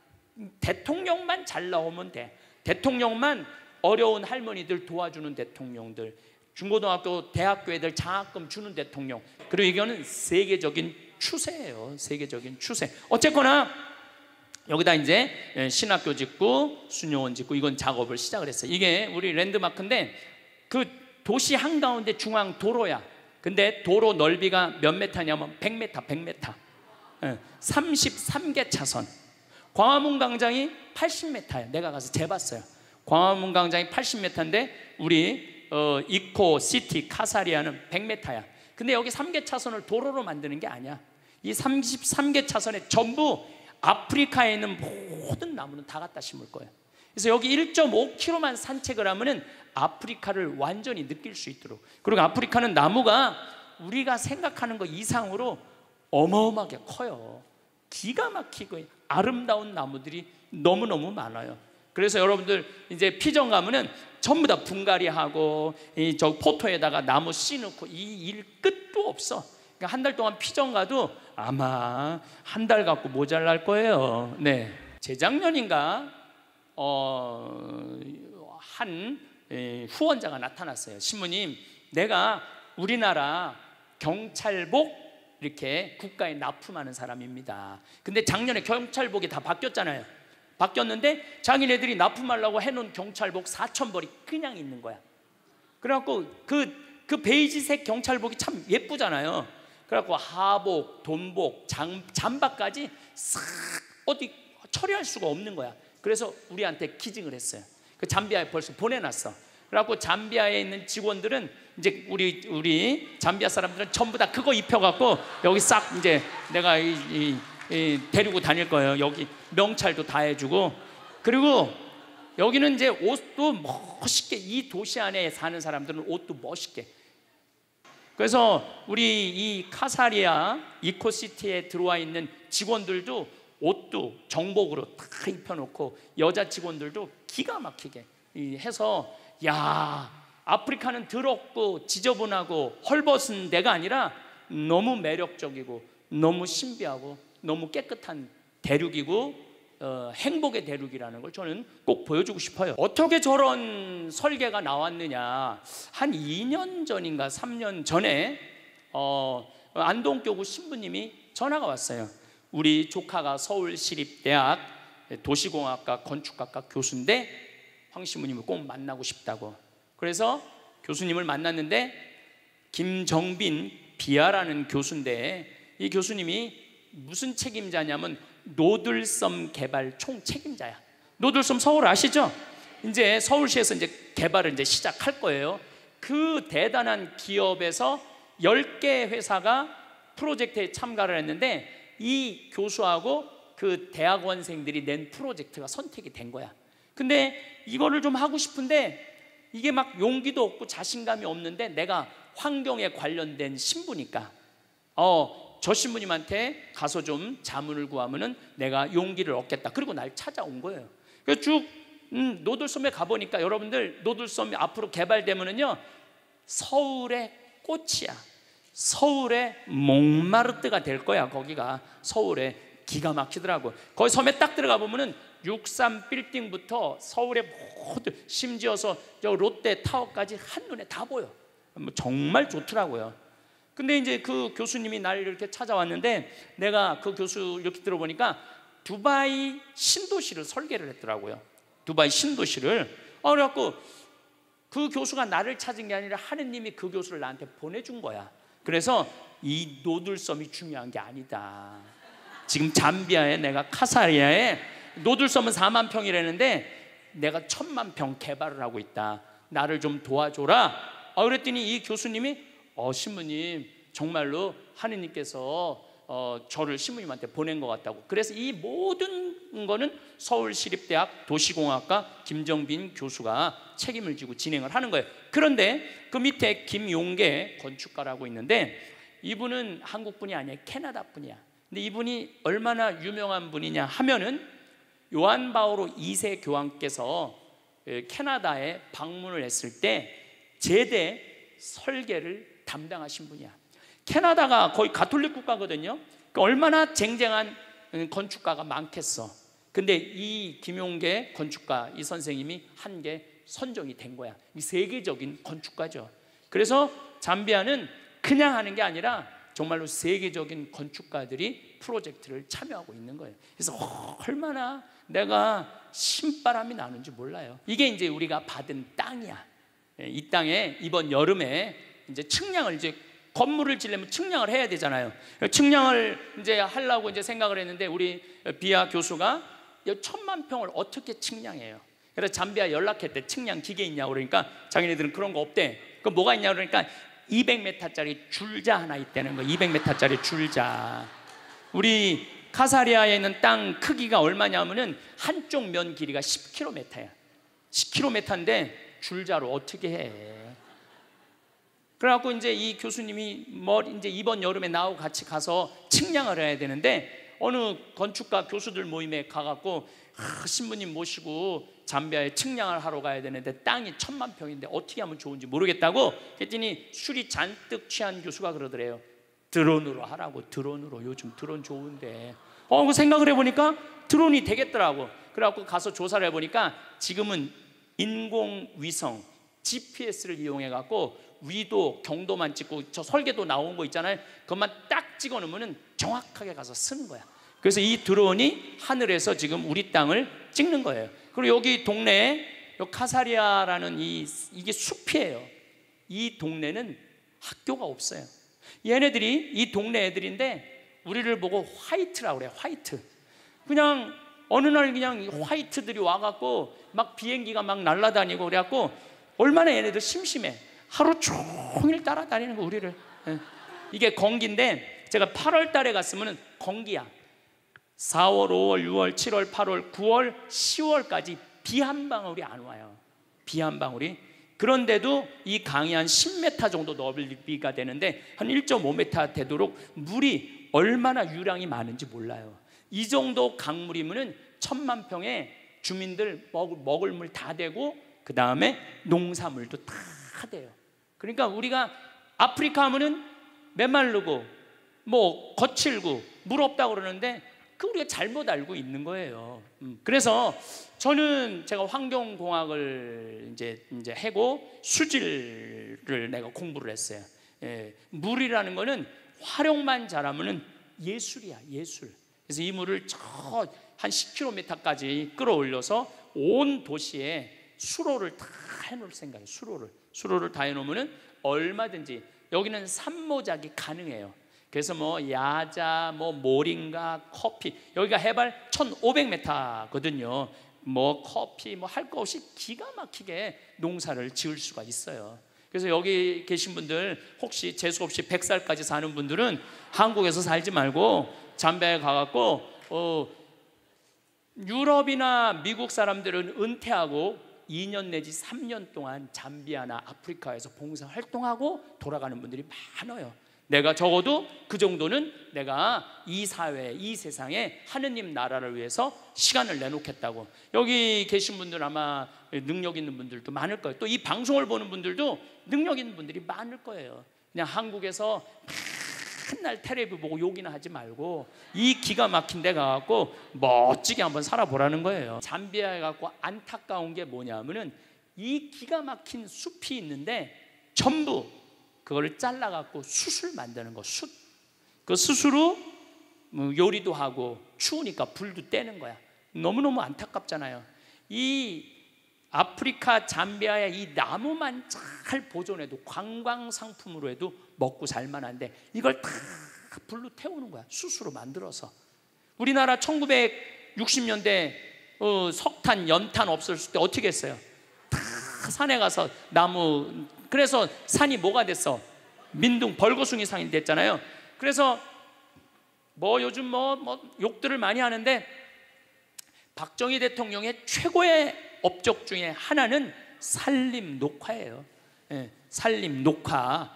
대통령만 잘 나오면 돼. 대통령만 어려운 할머니들 도와주는 대통령들, 중고등학교, 대학교 애들 장학금 주는 대통령. 그리고 이거는 세계적인 추세예요. 세계적인 추세. 어쨌거나 여기다 이제 신학교 짓고 수녀원 짓고 이건 작업을 시작을 했어요. 이게 우리 랜드마크인데 그 도시 한가운데 중앙 도로야. 근데 도로 넓이가 몇 미터냐면 백 미터, 백 미터. 삼십삼 개 차선. 광화문 광장이 팔십 미터예요. 내가 가서 재봤어요. 광화문 광장이 팔십 미터인데 우리 어, 이코 시티 카사리아는 백 미터야. 근데 여기 삼 개 차선을 도로로 만드는 게 아니야. 이 삼십삼 개 차선에 전부 아프리카에 있는 모든 나무는 다 갖다 심을 거예요. 그래서 여기 일 점 오 킬로미터만 산책을 하면은 아프리카를 완전히 느낄 수 있도록. 그리고 아프리카는 나무가 우리가 생각하는 것 이상으로 어마어마하게 커요. 기가 막히고 아름다운 나무들이 너무너무 많아요. 그래서 여러분들 이제 피정 가면은 전부 다 분갈이하고 이 저 포토에다가 나무 씨 넣고 이 일 끝도 없어. 그러니까 한 달 동안 피정 가도 아마 한 달 갖고 모자랄 거예요. 네, 재작년인가 어, 한 후원자가 나타났어요. 신부님, 내가 우리나라 경찰복 이렇게 국가에 납품하는 사람입니다. 근데 작년에 경찰복이 다 바뀌었잖아요. 바뀌었는데 자기네들이 납품하려고 해놓은 경찰복 사천 벌이 그냥 있는 거야. 그래갖고 그, 그 베이지색 경찰복이 참 예쁘잖아요. 그래갖고 하복, 돈복, 장, 잠바까지 싹 어디 처리할 수가 없는 거야. 그래서 우리한테 기증을 했어요. 그 잠비아에 벌써 보내놨어. 그래갖고 잠비아에 있는 직원들은 이제 우리 우리 잠비아 사람들은 전부 다 그거 입혀갖고 여기 싹 이제 내가 이, 이, 이 데리고 다닐 거예요. 여기 명찰도 다 해주고. 그리고 여기는 이제 옷도 멋있게, 이 도시 안에 사는 사람들은 옷도 멋있게. 그래서 우리 이 카사리아 이코시티에 들어와 있는 직원들도 옷도 정복으로 다 입혀놓고 여자 직원들도 기가 막히게 해서, 야, 아프리카는 더럽고 지저분하고 헐벗은 데가 아니라 너무 매력적이고 너무 신비하고 너무 깨끗한 대륙이고 어, 행복의 대륙이라는 걸 저는 꼭 보여주고 싶어요. 어떻게 저런 설계가 나왔느냐, 한 이 년 전인가 삼 년 전에 어, 안동교구 신부님이 전화가 왔어요. 우리 조카가 서울시립대학 도시공학과 건축학과 교수인데 황 신부님을 꼭 만나고 싶다고. 그래서 교수님을 만났는데 김정빈 비아라는 교수인데, 이 교수님이 무슨 책임자냐면 노들섬 개발 총 책임자야. 노들섬 서울 아시죠? 이제 서울시에서 이제 개발을 이제 시작할 거예요. 그 대단한 기업에서 열 개 회사가 프로젝트에 참가를 했는데 이 교수하고 그 대학원생들이 낸 프로젝트가 선택이 된 거야. 근데 이거를 좀 하고 싶은데 이게 막 용기도 없고 자신감이 없는데 내가 환경에 관련된 신부니까 어, 저 신부님한테 가서 좀 자문을 구하면은 내가 용기를 얻겠다. 그리고 날 찾아온 거예요. 그래서 쭉 음, 노들섬에 가보니까 여러분들 노들섬이 앞으로 개발되면은요 서울의 꽃이야. 서울의 몽마르트가 될 거야. 거기가 서울에 기가 막히더라고. 거기 섬에 딱 들어가 보면은 육십삼 빌딩부터 서울의 모든, 심지어서 저 롯데 타워까지 한눈에 다 보여. 뭐 정말 좋더라고요. 근데 이제 그 교수님이 날 이렇게 찾아왔는데 내가 그 교수 이렇게 들어보니까 두바이 신도시를 설계를 했더라고요. 두바이 신도시를. 어, 그래갖고 그 교수가 나를 찾은 게 아니라 하느님이 그 교수를 나한테 보내준 거야. 그래서 이 노들섬이 중요한 게 아니다. 지금 잠비아에, 내가 카사리아에 노들섬은 사만 평이라는데 내가 천만 평 개발을 하고 있다. 나를 좀 도와줘라. 어, 그랬더니 이 교수님이 어, 신부님 정말로 하느님께서 어, 저를 신부님한테 보낸 것 같다고. 그래서 이 모든 거는 서울시립대학 도시공학과 김정빈 교수가 책임을 지고 진행을 하는 거예요. 그런데 그 밑에 김용계 건축가라고 있는데 이분은 한국 분이 아니에요. 캐나다 분이야. 근데 이분이 얼마나 유명한 분이냐 하면은 요한 바오로 이 세 교황께서 캐나다에 방문을 했을 때 제대 설계를 담당하신 분이야. 캐나다가 거의 가톨릭 국가거든요. 그러니까 얼마나 쟁쟁한 건축가가 많겠어. 근데 이 김용계 건축가 이 선생님이 한 게 선정이 된 거야. 이 세계적인 건축가죠. 그래서 잠비아는 그냥 하는 게 아니라 정말로 세계적인 건축가들이 프로젝트를 참여하고 있는 거예요. 그래서 어, 얼마나 내가 신바람이 나는지 몰라요. 이게 이제 우리가 받은 땅이야. 이 땅에 이번 여름에 이제 측량을 이제 건물을 지려면 측량을 해야 되잖아요. 측량을 이제 하려고 이제 생각을 했는데 우리 비아 교수가 천만 평을 어떻게 측량해요? 그래서 잠비아 연락했대. 측량 기계 있냐고. 그러니까 자기네들은 그런 거 없대. 그 뭐가 있냐 그러니까 이백 미터짜리 줄자 하나 있다는 거. 이백 미터짜리 줄자. 우리 카사리아에 있는 땅 크기가 얼마냐면은 한쪽 면 길이가 십 킬로미터야. 십 킬로미터인데 줄자로 어떻게 해? 그래갖고 이제 이 교수님이 뭐 이제 이번 여름에 나하고 같이 가서 측량을 해야 되는데 어느 건축가 교수들 모임에 가갖고 아, 신부님 모시고 잠비아에 측량을 하러 가야 되는데 땅이 천만 평인데 어떻게 하면 좋은지 모르겠다고 했더니 술이 잔뜩 취한 교수가 그러더래요. 드론으로 하라고. 드론으로. 요즘 드론 좋은데. 어, 그 생각을 해보니까 드론이 되겠더라고. 그래갖고 가서 조사를 해보니까 지금은 인공위성 지피에스를 이용해갖고 위도 경도만 찍고 저 설계도 나온 거 있잖아요. 그것만 딱 찍어 놓으면 정확하게 가서 쓰는 거야. 그래서 이 드론이 하늘에서 지금 우리 땅을 찍는 거예요. 그리고 여기 동네에 요 카사리아라는 이, 이게 숲이에요. 이 동네는 학교가 없어요. 얘네들이 이 동네 애들인데 우리를 보고 화이트라고 그래요. 화이트. 그냥 어느 날 그냥 화이트들이 와갖고 막 비행기가 막 날아다니고 그래갖고 얼마나 얘네들 심심해. 하루 종일 따라다니는 거 우리를. 이게 건기인데 제가 팔월 달에 갔으면 건기야. 사월, 오월, 유월, 칠월, 팔월, 구월, 시월까지 비 한 방울이 안 와요. 비 한 방울이. 그런데도 이 강이 한 십 미터 정도 넓이가 되는데 한 일 점 오 미터 되도록 물이 얼마나 유량이 많은지 몰라요. 이 정도 강물이면은 천만 평에 주민들 먹을, 먹을 물 다 되고 그 다음에 농사물도 다 돼요. 그러니까 우리가 아프리카 하면은 메마르고 뭐 거칠고 물 없다고 그러는데 그 우리가 잘못 알고 있는 거예요. 음. 그래서 저는 제가 환경공학을 이제 이제 해고 수질을 내가 공부를 했어요. 예. 물이라는 거는 활용만 잘하면은 예술이야, 예술. 그래서 이 물을 저 한 십 킬로미터까지 끌어올려서 온 도시에 수로를 다 해놓을 생각이에요. 수로를 수로를 다 해놓으면은 얼마든지 여기는 산모작이 가능해요. 그래서 뭐 야자, 뭐 모링가, 커피, 여기가 해발 천오백 미터거든요. 뭐 커피 뭐 할 거 없이 기가 막히게 농사를 지을 수가 있어요. 그래서 여기 계신 분들 혹시 재수 없이 백 살까지 사는 분들은 한국에서 살지 말고 잠비아에 가갖고 어, 유럽이나 미국 사람들은 은퇴하고 이 년 내지 삼 년 동안 잠비아나 아프리카에서 봉사활동하고 돌아가는 분들이 많아요. 내가 적어도 그 정도는 내가 이 사회, 이 세상에 하느님 나라를 위해서 시간을 내놓겠다고. 여기 계신 분들 아마 능력 있는 분들도 많을 거예요. 또 이 방송을 보는 분들도 능력 있는 분들이 많을 거예요. 그냥 한국에서 맨날 텔레비 보고 욕이나 하지 말고 이 기가 막힌 데 가갖고 멋지게 한번 살아보라는 거예요. 잠비아에 갖고 안타까운 게 뭐냐면은 이 기가 막힌 숲이 있는데 전부 그거를 잘라갖고 숯을 만드는 거. 숯. 그 숯으로 요리도 하고 추우니까 불도 떼는 거야. 너무너무 안타깝잖아요. 이 아프리카 잠비아의 이 나무만 잘 보존해도 관광 상품으로 해도 먹고 살만한데 이걸 다 불로 태우는 거야. 숯으로 만들어서. 우리나라 천구백육십 년대 어, 석탄, 연탄 없었을 때 어떻게 했어요? 다 산에 가서 나무. 그래서 산이 뭐가 됐어? 민둥 벌거숭이 산이 됐잖아요. 그래서 뭐 요즘 뭐, 뭐 욕들을 많이 하는데 박정희 대통령의 최고의 업적 중에 하나는 산림 녹화예요. 예, 산림 녹화.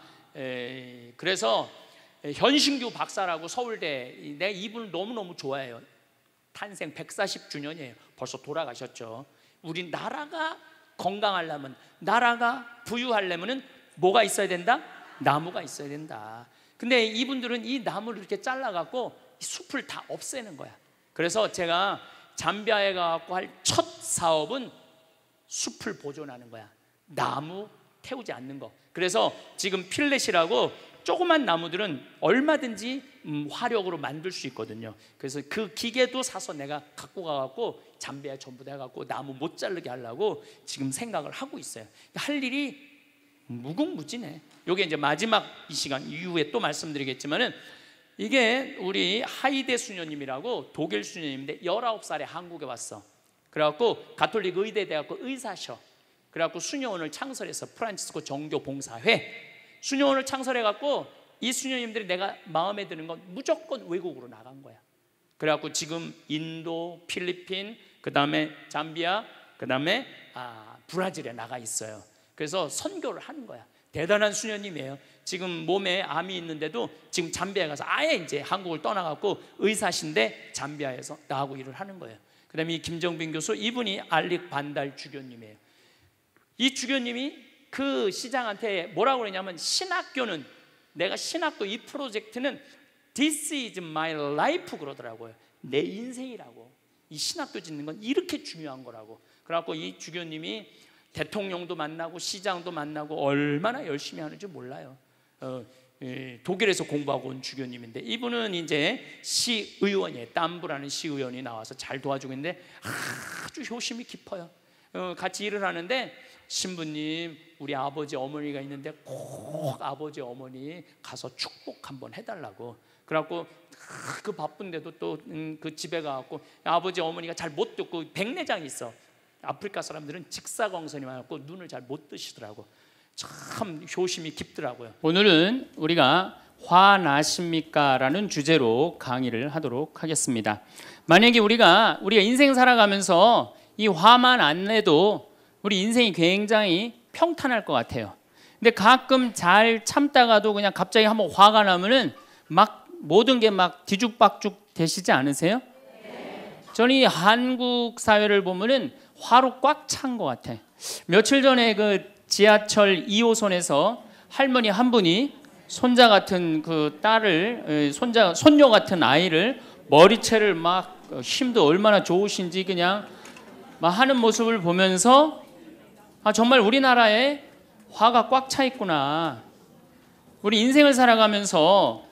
예, 그래서 현신규 박사라고 서울대, 내가 이분을 너무너무 좋아해요. 탄생 백사십 주년이에요. 벌써 돌아가셨죠. 우리 나라가 건강하려면, 나라가 부유하려면 뭐가 있어야 된다? 나무가 있어야 된다. 근데 이분들은 이 나무를 이렇게 잘라갖고 숲을 다 없애는 거야. 그래서 제가 잠비아에 가갖고 할 첫 사업은 숲을 보존하는 거야. 나무 태우지 않는 거. 그래서 지금 필렛이라고 조그만 나무들은 얼마든지 음, 화력으로 만들 수 있거든요. 그래서 그 기계도 사서 내가 갖고 가갖고 잠비아에 전부 다 해갖고 나무 못 자르게 하려고 지금 생각을 하고 있어요. 할 일이 무궁무진해. 이게 이제 마지막 이 시간 이후에 또 말씀드리겠지만은, 이게 우리 하이데 수녀님이라고 독일 수녀님인데 열아홉 살에 한국에 왔어. 그래갖고 가톨릭 의대 대학교 의사셔. 그래갖고 수녀원을 창설해서 프란치스코 정교 봉사회 수녀원을 창설해갖고 이 수녀님들이 내가 마음에 드는 건 무조건 외국으로 나간 거야. 그래갖고 지금 인도, 필리핀, 그 다음에 잠비아, 그 다음에 아, 브라질에 나가 있어요. 그래서 선교를 하는 거야. 대단한 수녀님이에요. 지금 몸에 암이 있는데도 지금 잠비아에 가서 아예 이제 한국을 떠나갖고 의사신데 잠비아에서 나하고 일을 하는 거예요. 그 다음에 이 김정빈 교수, 이분이 알릭 반달 주교님이에요. 이 주교님이 그 시장한테 뭐라고 그러냐면, 신학교는, 내가 신학교 이 프로젝트는 This is my life 그러더라고요. 내 인생이라고. 이 신학교 짓는 건 이렇게 중요한 거라고. 그래갖고 이 주교님이 대통령도 만나고 시장도 만나고 얼마나 열심히 하는지 몰라요. 어, 예, 독일에서 공부하고 온 주교님인데, 이분은 이제 시의원이에요. 땀부라는 시의원이 나와서 잘 도와주고 있는데 아주 효심이 깊어요. 어, 같이 일을 하는데, 신부님 우리 아버지 어머니가 있는데 꼭 아버지 어머니 가서 축복 한번 해달라고. 그래갖고 그 바쁜데도 또 그 집에 가갖고 아버지 어머니가 잘 못 듣고 백내장이 있어. 아프리카 사람들은 직사광선이 많았고 눈을 잘 못 뜨시더라고. 참 효심이 깊더라고요. 오늘은 우리가 화나십니까? 라는 주제로 강의를 하도록 하겠습니다. 만약에 우리가 우리가 인생 살아가면서 이 화만 안 내도 우리 인생이 굉장히 평탄할 것 같아요. 근데 가끔 잘 참다가도 그냥 갑자기 한번 화가 나면은 막 모든 게 막 뒤죽박죽 되시지 않으세요? 저는 이 한국 사회를 보면은 화로 꽉 찬 것 같아. 며칠 전에 그 지하철 이 호선에서 할머니 한 분이 손자 같은 그 딸을, 손자 손녀 같은 아이를 머리채를 막, 힘도 얼마나 좋으신지 그냥 막 하는 모습을 보면서, 아 정말 우리나라에 화가 꽉 차 있구나. 우리 인생을 살아가면서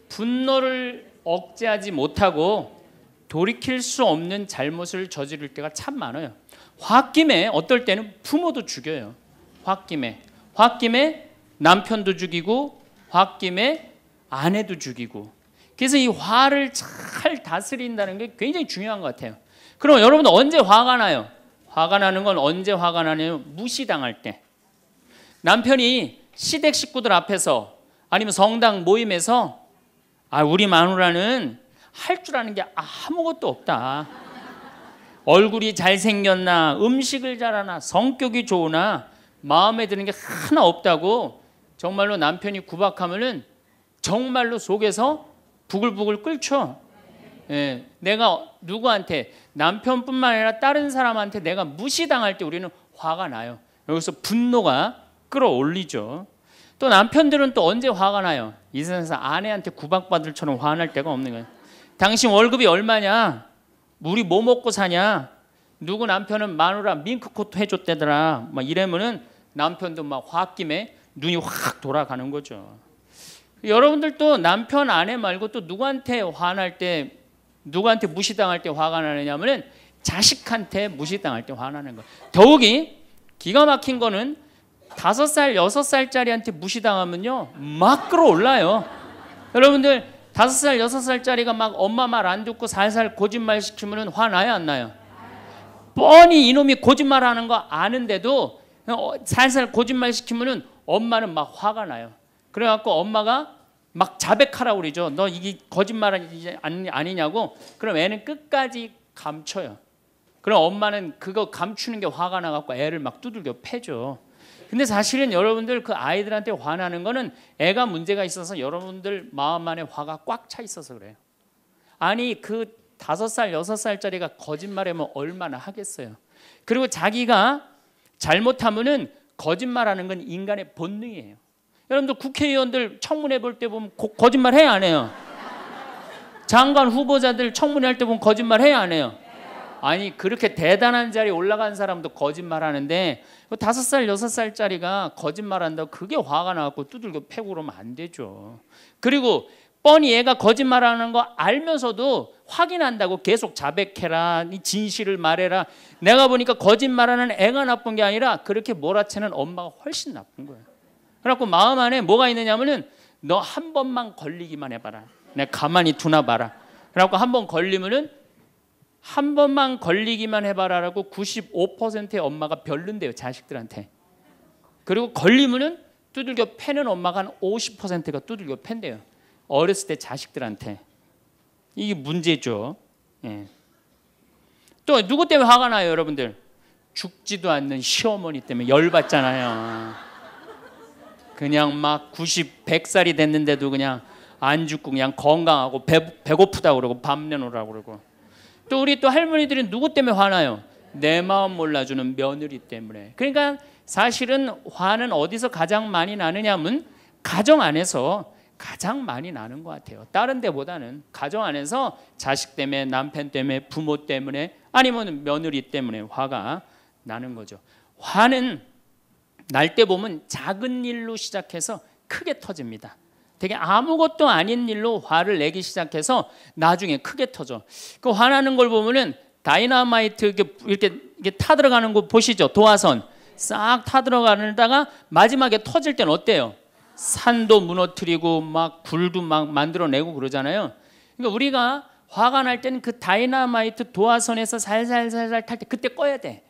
분노를 억제하지 못하고 돌이킬 수 없는 잘못을 저지를 때가 참 많아요. 홧김에 어떨 때는 부모도 죽여요. 홧김에 홧김에 남편도 죽이고 홧김에 아내도 죽이고. 그래서 이 화를 잘 다스린다는 게 굉장히 중요한 것 같아요. 그럼 여러분도 언제 화가 나요? 화가 나는 건 언제 화가 나냐면 무시당할 때. 남편이 시댁 식구들 앞에서 아니면 성당 모임에서 아 우리 마누라는 할 줄 아는 게 아무것도 없다. 얼굴이 잘생겼나, 음식을 잘하나, 성격이 좋으나 마음에 드는 게 하나 없다고 정말로 남편이 구박하면은 정말로 속에서 부글부글 끓죠. 예, 내가 누구한테, 남편뿐만 아니라 다른 사람한테 내가 무시당할 때 우리는 화가 나요. 여기서 분노가 끌어올리죠. 또 남편들은 또 언제 화가 나요? 이 세상에서 아내한테 구박받을처럼 화날 때가 없는 거예요. 당신 월급이 얼마냐? 우리 뭐 먹고 사냐? 누구 남편은 마누라 밍크코트 해줬대더라. 막 이러면은 남편도 막 홧김에 눈이 확 돌아가는 거죠. 여러분들도 남편 아내 말고 또 누구한테 화날 때, 누구한테 무시당할 때 화가 나느냐면은 자식한테 무시당할 때 화나는 거예요. 더욱이 기가 막힌 거는 다섯 살, 여섯 살짜리한테 무시당하면요 막 끌어올라요. 여러분들 다섯 살, 여섯 살짜리가 막 엄마 말 안 듣고 살살 거짓말 시키면은 화나요, 안 나요? 뻔히 이놈이 거짓말하는 거 아는데도 살살 거짓말 시키면은 엄마는 막 화가 나요. 그래갖고 엄마가 막 자백하라고 그러죠. 너 이게 거짓말 아니냐고. 그럼 애는 끝까지 감춰요. 그럼 엄마는 그거 감추는 게 화가 나갖고 애를 막 두들겨 패죠. 근데 사실은 여러분들 그 아이들한테 화나는 거는 애가 문제가 있어서 여러분들 마음 안에 화가 꽉 차 있어서 그래요. 아니 그 다섯 살, 여섯 살짜리가 거짓말하면 얼마나 하겠어요. 그리고 자기가 잘못하면은 거짓말하는 건 인간의 본능이에요. 여러분들 국회의원들 청문회 볼 때 보면 고, 거짓말 해야 안 해요? 장관 후보자들 청문회 할 때 보면 거짓말 해야 안 해요? 아니 그렇게 대단한 자리에 올라간 사람도 거짓말하는데 다섯 살, 여섯 살짜리가 거짓말한다고 그게 화가 나갖고 두들겨 패고 그러면 안 되죠. 그리고 뻔히 얘가 거짓말하는 거 알면서도 확인한다고 계속 자백해라, 진실을 말해라. 내가 보니까 거짓말하는 애가 나쁜 게 아니라 그렇게 몰아치는 엄마가 훨씬 나쁜 거예요. 그래갖고 마음 안에 뭐가 있느냐면은 너 한 번만 걸리기만 해봐라. 내가 가만히 두나 봐라. 그래갖고 한 번 걸리면은 한 번만 걸리기만 해봐라라고 구십오 퍼센트의 엄마가 별론데요, 자식들한테. 그리고 걸리면은 두들겨 패는 엄마가 한 오십 퍼센트가 두들겨 팬대요. 어렸을 때 자식들한테. 이게 문제죠. 예. 또 누구 때문에 화가 나요, 여러분들? 죽지도 않는 시어머니 때문에 열받잖아요. 그냥 막 구십, 백 살이 됐는데도 그냥 안 죽고 그냥 건강하고 배, 배고프다고 그러고 밥 내놓으라고 그러고. 또 우리 또 할머니들은 누구 때문에 화나요? 내 마음 몰라주는 며느리 때문에. 그러니까 사실은 화는 어디서 가장 많이 나느냐면 가정 안에서 가장 많이 나는 것 같아요. 다른 데보다는 가정 안에서 자식 때문에, 남편 때문에, 부모 때문에, 아니면 며느리 때문에 화가 나는 거죠. 화는 날 때 보면 작은 일로 시작해서 크게 터집니다. 되게 아무것도 아닌 일로 화를 내기 시작해서 나중에 크게 터져. 그 화나는 걸 보면은 다이너마이트 이렇게, 이렇게, 이렇게 타들어가는 거 보시죠? 도화선 싹 타들어가다가 마지막에 터질 때는 어때요? 산도 무너뜨리고 막 굴도 막 만들어내고 그러잖아요. 그러니까 우리가 화가 날 때는 그 다이너마이트 도화선에서 살살살살 탈 때 그때 꺼야 돼.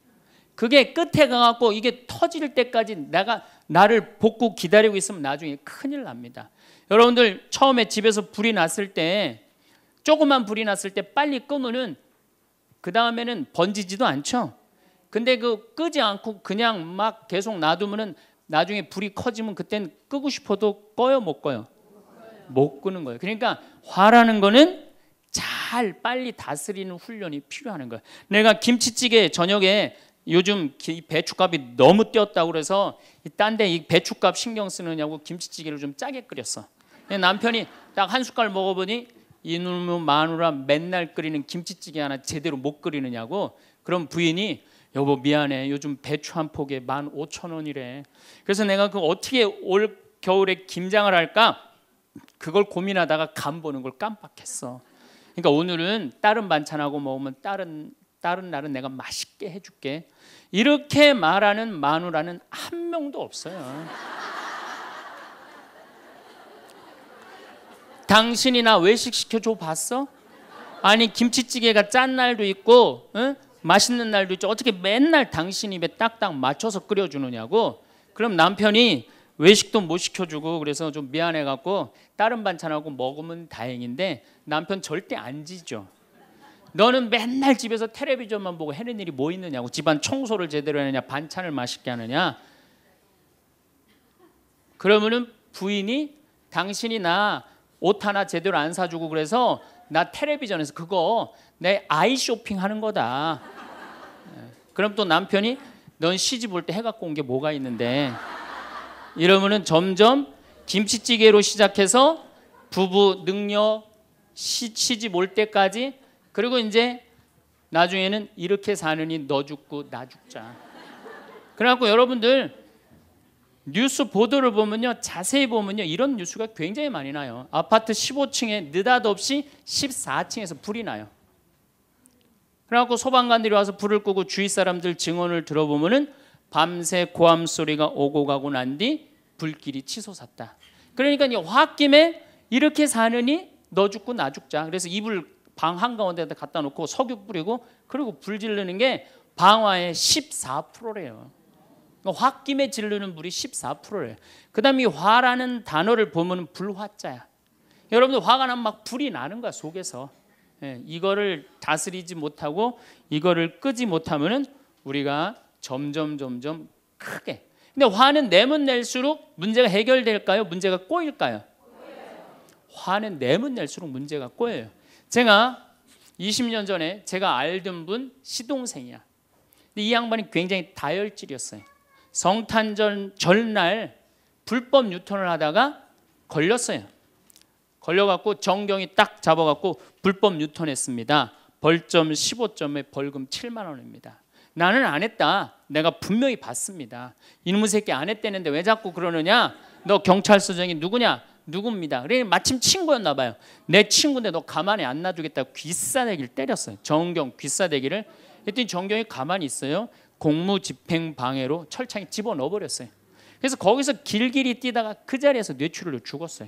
그게 끝에 가갖고 이게 터질 때까지 내가 나를 복구 기다리고 있으면 나중에 큰일 납니다. 여러분들 처음에 집에서 불이 났을 때, 조그만 불이 났을 때 빨리 끄면은 그 다음에는 번지지도 않죠. 근데 그 끄지 않고 그냥 막 계속 놔두면은 나중에 불이 커지면 그땐 끄고 싶어도 꺼요, 못 꺼요? 못 끄는 거예요. 그러니까 화라는 거는 잘 빨리 다스리는 훈련이 필요한 거예요. 내가 김치찌개 저녁에 요즘 배춧값이 너무 뛰었다고 그래서 딴 데 이 배춧값 신경 쓰느냐고 김치찌개를 좀 짜게 끓였어. 남편이 딱 한 숟갈 먹어보니 이놈의 마누라 맨날 끓이는 김치찌개 하나 제대로 못 끓이느냐고. 그럼 부인이 여보 미안해, 요즘 배추 한 포기에 만 오천 원이래. 그래서 내가 그 어떻게 올 겨울에 김장을 할까 그걸 고민하다가 간 보는 걸 깜빡했어. 그러니까 오늘은 다른 반찬하고 먹으면 다른 다른 날은 내가 맛있게 해줄게. 이렇게 말하는 마누라는 한 명도 없어요. 당신이 나 외식 시켜줘 봤어? 아니 김치찌개가 짠 날도 있고 응? 맛있는 날도 있죠. 어떻게 맨날 당신 입에 딱딱 맞춰서 끓여주느냐고. 그럼 남편이 외식도 못 시켜주고 그래서 좀 미안해갖고 다른 반찬하고 먹으면 다행인데 남편 절대 안 지죠. 너는 맨날 집에서 텔레비전만 보고 해는 일이 뭐 있느냐고. 집안 청소를 제대로 하느냐, 반찬을 맛있게 하느냐. 그러면은 부인이 당신이 나 옷 하나 제대로 안 사주고 그래서 나 텔레비전에서 그거 내 아이 쇼핑하는 거다. 그럼 또 남편이 넌 시집 올 때 해갖고 온 게 뭐가 있는데, 이러면은 점점 김치찌개로 시작해서 부부 능력 시, 시집 올 때까지, 그리고 이제 나중에는 이렇게 사느니 너 죽고 나 죽자. 그래갖고 여러분들 뉴스 보도를 보면요, 자세히 보면요, 이런 뉴스가 굉장히 많이 나요. 아파트 십오 층에 느닷없이 십사 층에서 불이 나요. 그래갖고 소방관들이 와서 불을 끄고 주위 사람들 증언을 들어보면은 밤새 고함 소리가 오고 가고 난 뒤 불길이 치솟았다. 그러니까 이 홧김에 이렇게 사느니 너 죽고 나 죽자. 그래서 이불 방 한가운데다 갖다 놓고 석유 뿌리고 그리고 불 지르는 게 방화의 십사 퍼센트래요. 홧김에 지르는 불이 십사 퍼센트래요. 그 다음에 이 화라는 단어를 보면 불화자야. 여러분들 화가 나면 막 불이 나는 거야, 속에서. 예, 이거를 다스리지 못하고 이거를 끄지 못하면은 우리가 점점 점점 크게. 근데 화는 내면 낼수록 문제가 해결될까요? 문제가 꼬일까요? 화는 내면 낼수록 문제가 꼬여요. 제가 이십 년 전에 제가 알던 분 시동생이야. 근데 이 양반이 굉장히 다혈질이었어요. 성탄절 전날 불법 유턴을 하다가 걸렸어요. 걸려갖고 정경이 딱 잡아갖고 불법 유턴했습니다. 벌점 십오 점에 벌금 칠만 원입니다. 나는 안 했다. 내가 분명히 봤습니다. 이놈의 새끼 안 했다는데 왜 자꾸 그러느냐? 너 경찰서장이 누구냐? 누굽니다. 그래 마침 친구였나 봐요. 내 친구인데 너 가만히 안 놔두겠다고 귀싸대기를 때렸어요. 정경 귀싸대기를. 했더니 정경이 가만히 있어요. 공무집행방해로 철창에 집어넣어 버렸어요. 그래서 거기서 길길이 뛰다가 그 자리에서 뇌출혈로 죽었어요.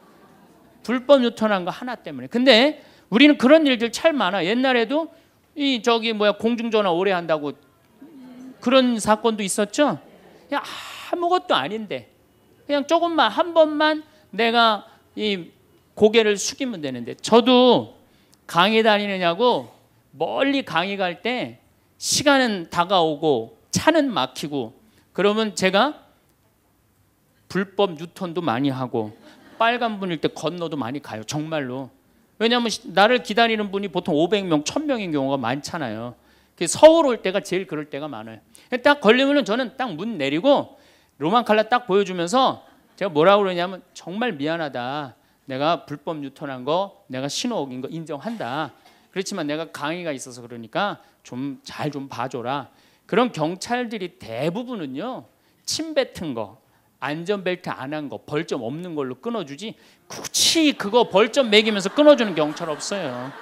불법 유턴한 거 하나 때문에. 근데 우리는 그런 일들 참 많아. 옛날에도 이 저기 뭐야 공중전화 오래 한다고 그런 사건도 있었죠. 그냥 아무것도 아닌데 그냥 조금만 한 번만 내가 이 고개를 숙이면 되는데, 저도 강의 다니느냐고 멀리 강의 갈 때 시간은 다가오고 차는 막히고 그러면 제가 불법 유턴도 많이 하고 빨간불일 때 건너도 많이 가요. 정말로. 왜냐하면 나를 기다리는 분이 보통 오백 명, 천 명인 경우가 많잖아요. 서울 올 때가 제일 그럴 때가 많아요. 딱 걸리면은 저는 딱 문 내리고 로만 칼라 딱 보여주면서 제가 뭐라고 그러냐면 정말 미안하다. 내가 불법 유턴한 거, 내가 신호 어긴 거 인정한다. 그렇지만 내가 강의가 있어서 그러니까 좀 잘 좀 봐줘라. 그런 경찰들이 대부분은요, 침 뱉은 거, 안전벨트 안 한 거, 벌점 없는 걸로 끊어주지 굳이 그거 벌점 매기면서 끊어주는 경찰 없어요.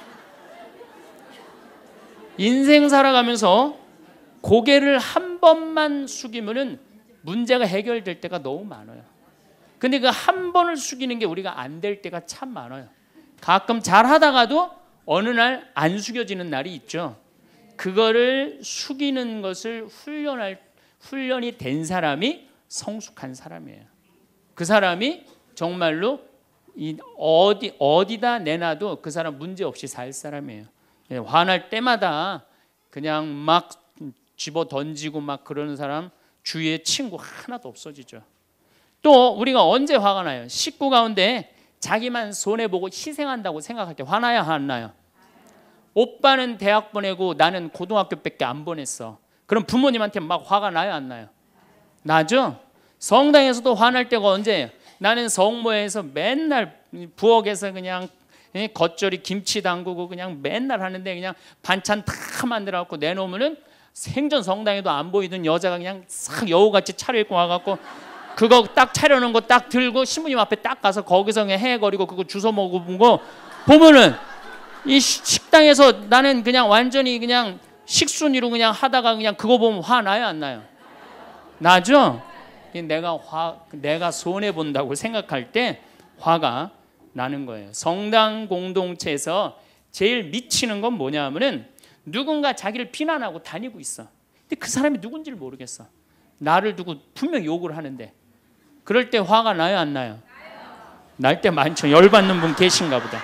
인생 살아가면서 고개를 한 번만 숙이면은 문제가 해결될 때가 너무 많아요. 근데 그 한 번을 숙이는 게 우리가 안 될 때가 참 많아요. 가끔 잘 하다가도 어느 날 안 숙여지는 날이 있죠. 그거를 숙이는 것을 훈련할 훈련이 된 사람이 성숙한 사람이에요. 그 사람이 정말로 이 어디 어디다 내놔도 그 사람 문제 없이 살 사람이에요. 화날 때마다 그냥 막 집어 던지고 막 그러는 사람 주위에 친구 하나도 없어지죠. 또 우리가 언제 화가 나요? 식구 가운데 자기만 손해보고 희생한다고 생각할 때 화나야 안 나요? 오빠는 대학 보내고 나는 고등학교밖에 안 보냈어. 그럼 부모님한테 막 화가 나요 안 나요? 나죠? 성당에서도 화날 때가 언제예요? 나는 성모에서 맨날 부엌에서 그냥 겉절이 김치 담그고 그냥 맨날 하는데 그냥 반찬 다 만들어갖고 내놓으면은 생전 성당에도 안 보이던 여자가 그냥 싹 여우같이 차려입고 와갖고 그거 딱 차려놓은 거 딱 들고 신부님 앞에 딱 가서 거기서 그냥 헤거리고 그거 주워 먹어본 거 보면은 이 식당에서 나는 그냥 완전히 그냥 식순이로 그냥 하다가 그냥 그거 보면 화 나요 안 나요? 나죠? 내가 화 내가 손해 본다고 생각할 때 화가 나는 거예요. 성당 공동체에서 제일 미치는 건 뭐냐면은 누군가 자기를 비난하고 다니고 있어. 근데 그 사람이 누군지를 모르겠어. 나를 두고 분명 욕을 하는데 그럴 때 화가 나요 안 나요? 날 때 많죠. 열받는 분 계신가 보다.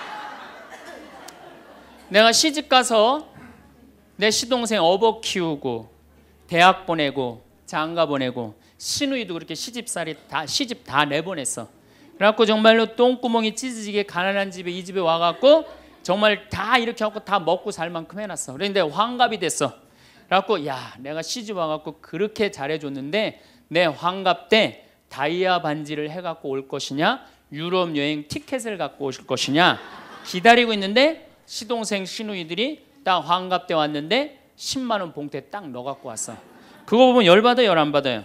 내가 시집 가서 내 시동생 어버 키우고 대학 보내고 장가 보내고 시누이도 그렇게 시집살이 다 시집 다 내보냈어. 그래갖고 정말로 똥구멍이 찢어지게 가난한 집에 이 집에 와갖고 정말 다 이렇게 하고 다 먹고 살 만큼 해놨어. 그런데 환갑이 됐어. 그래갖고 야 내가 시집 와갖고 그렇게 잘해줬는데 내 환갑 때 다이아 반지를 해갖고 올 것이냐 유럽 여행 티켓을 갖고 오실 것이냐 기다리고 있는데 시동생 시누이들이 딱 환갑 때 왔는데 십만 원 봉투에 딱 넣어갖고 왔어. 그거 보면 열 받아요 열 안 받아요?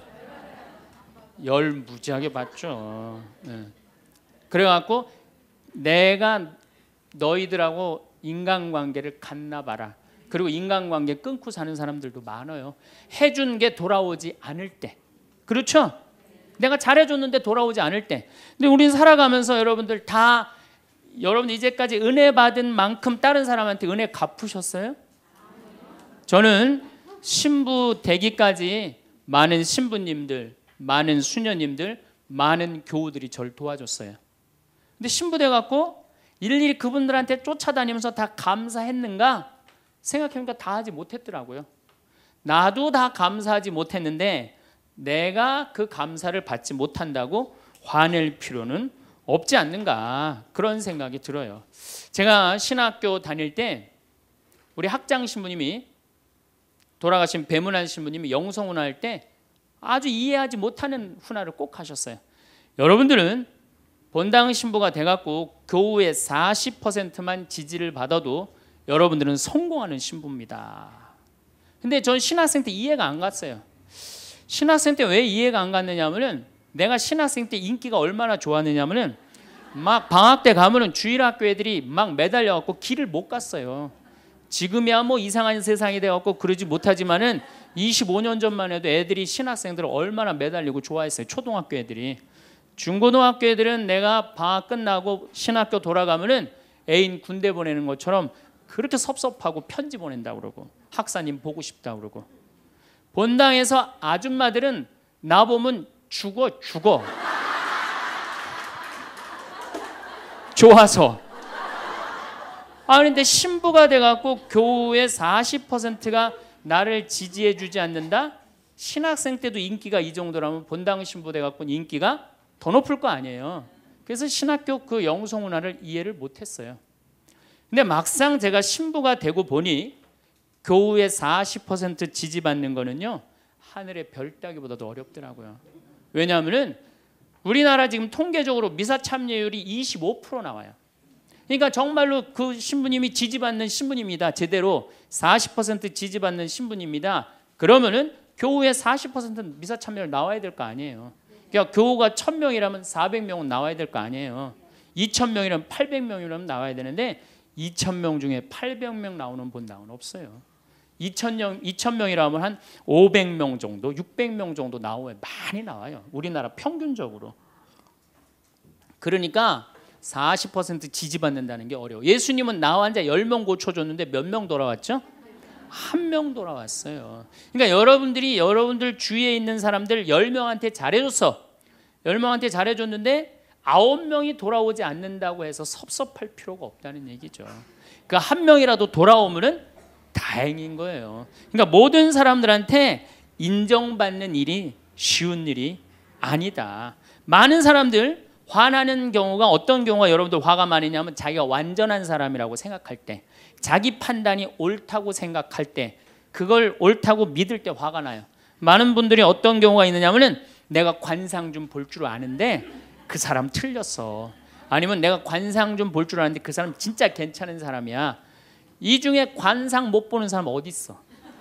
열 무지하게 받죠. 네. 그래갖고 내가 너희들하고 인간관계를 갖나 봐라. 그리고 인간관계 끊고 사는 사람들도 많아요. 해준 게 돌아오지 않을 때. 그렇죠? 내가 잘해줬는데 돌아오지 않을 때. 근데 우린 살아가면서 여러분들 다 여러분 이제까지 은혜 받은 만큼 다른 사람한테 은혜 갚으셨어요? 저는 신부 되기까지 많은 신부님들, 많은 수녀님들, 많은 교우들이 저를 도와줬어요. 근데 신부 돼갖고 일일이 그분들한테 쫓아다니면서 다 감사했는가? 생각해보니까 다 하지 못했더라고요. 나도 다 감사하지 못했는데 내가 그 감사를 받지 못한다고 화낼 필요는 없지 않는가 그런 생각이 들어요. 제가 신학교 다닐 때 우리 학장 신부님이 돌아가신 배문환 신부님이 영성훈화 할 때 아주 이해하지 못하는 훈화를 꼭 하셨어요. 여러분들은 본당 신부가 돼갖고 교우의 사십 퍼센트만 지지를 받아도 여러분들은 성공하는 신부입니다. 근데 전 신학생 때 이해가 안 갔어요. 신학생 때 왜 이해가 안 갔느냐면은 내가 신학생 때 인기가 얼마나 좋았느냐면은 막 방학 때 가면은 주일학교 애들이 막 매달려갖고 길을 못 갔어요. 지금이야 뭐 이상한 세상이 돼갖고 그러지 못하지만은 이십오 년 전만 해도 애들이 신학생들을 얼마나 매달리고 좋아했어요. 초등학교 애들이. 중고등학교 애들은 내가 방학 끝나고 신학교 돌아가면은 애인 군대 보내는 것처럼 그렇게 섭섭하고 편지 보낸다고 그러고 학사님 보고 싶다고 그러고 본당에서 아줌마들은 나보면 죽어 죽어 좋아서. 아 그런데 신부가 돼갖고 교우의 사십 퍼센트가 나를 지지해 주지 않는다? 신학생 때도 인기가 이 정도라면 본당 신부 돼갖고 인기가 더 높을 거 아니에요. 그래서 신학교 그 영성훈화를 이해를 못했어요. 근데 막상 제가 신부가 되고 보니 교우의 사십 퍼센트 지지받는 거는요 하늘의 별 따기보다도 어렵더라고요. 왜냐하면은 우리나라 지금 통계적으로 미사 참여율이 이십오 퍼센트 나와요. 그러니까 정말로 그 신부님이 지지받는 신부님이다. 제대로 사십 퍼센트 지지받는 신부님이다. 그러면은 교우의 사십 퍼센트 미사 참여율 나와야 될 거 아니에요. 그러니까 교우가 천 명이라면 사백 명은 나와야 될 거 아니에요. 이천 명이라면 팔백 명이라면 나와야 되는데 이천 명 중에 팔백 명 나오는 본당은 없어요. 이천 명, 이천 명이라면 한 오백 명 정도, 육백 명 정도 나와요. 많이 나와요. 우리나라 평균적으로. 그러니까 사십 퍼센트 지지받는다는 게 어려워. 예수님은 나 환자 십 명 고쳐줬는데 몇 명 돌아왔죠? 한 명 돌아왔어요. 그러니까 여러분들이 여러분들 주위에 있는 사람들 십 명한테 잘해줬어. 십 명한테 잘해줬는데 아홉 명이 돌아오지 않는다고 해서 섭섭할 필요가 없다는 얘기죠. 그러니까 한 명이라도 돌아오면은 다행인 거예요. 그러니까 모든 사람들한테 인정받는 일이 쉬운 일이 아니다. 많은 사람들 화나는 경우가 어떤 경우가 여러분들 화가 많으냐면 자기가 완전한 사람이라고 생각할 때, 자기 판단이 옳다고 생각할 때, 그걸 옳다고 믿을 때 화가 나요. 많은 분들이 어떤 경우가 있느냐면은 내가 관상 좀 볼 줄 아는데 그 사람 틀렸어. 아니면 내가 관상 좀 볼 줄 아는데 그 사람 진짜 괜찮은 사람이야. 이 중에 관상 못 보는 사람 어디 있어?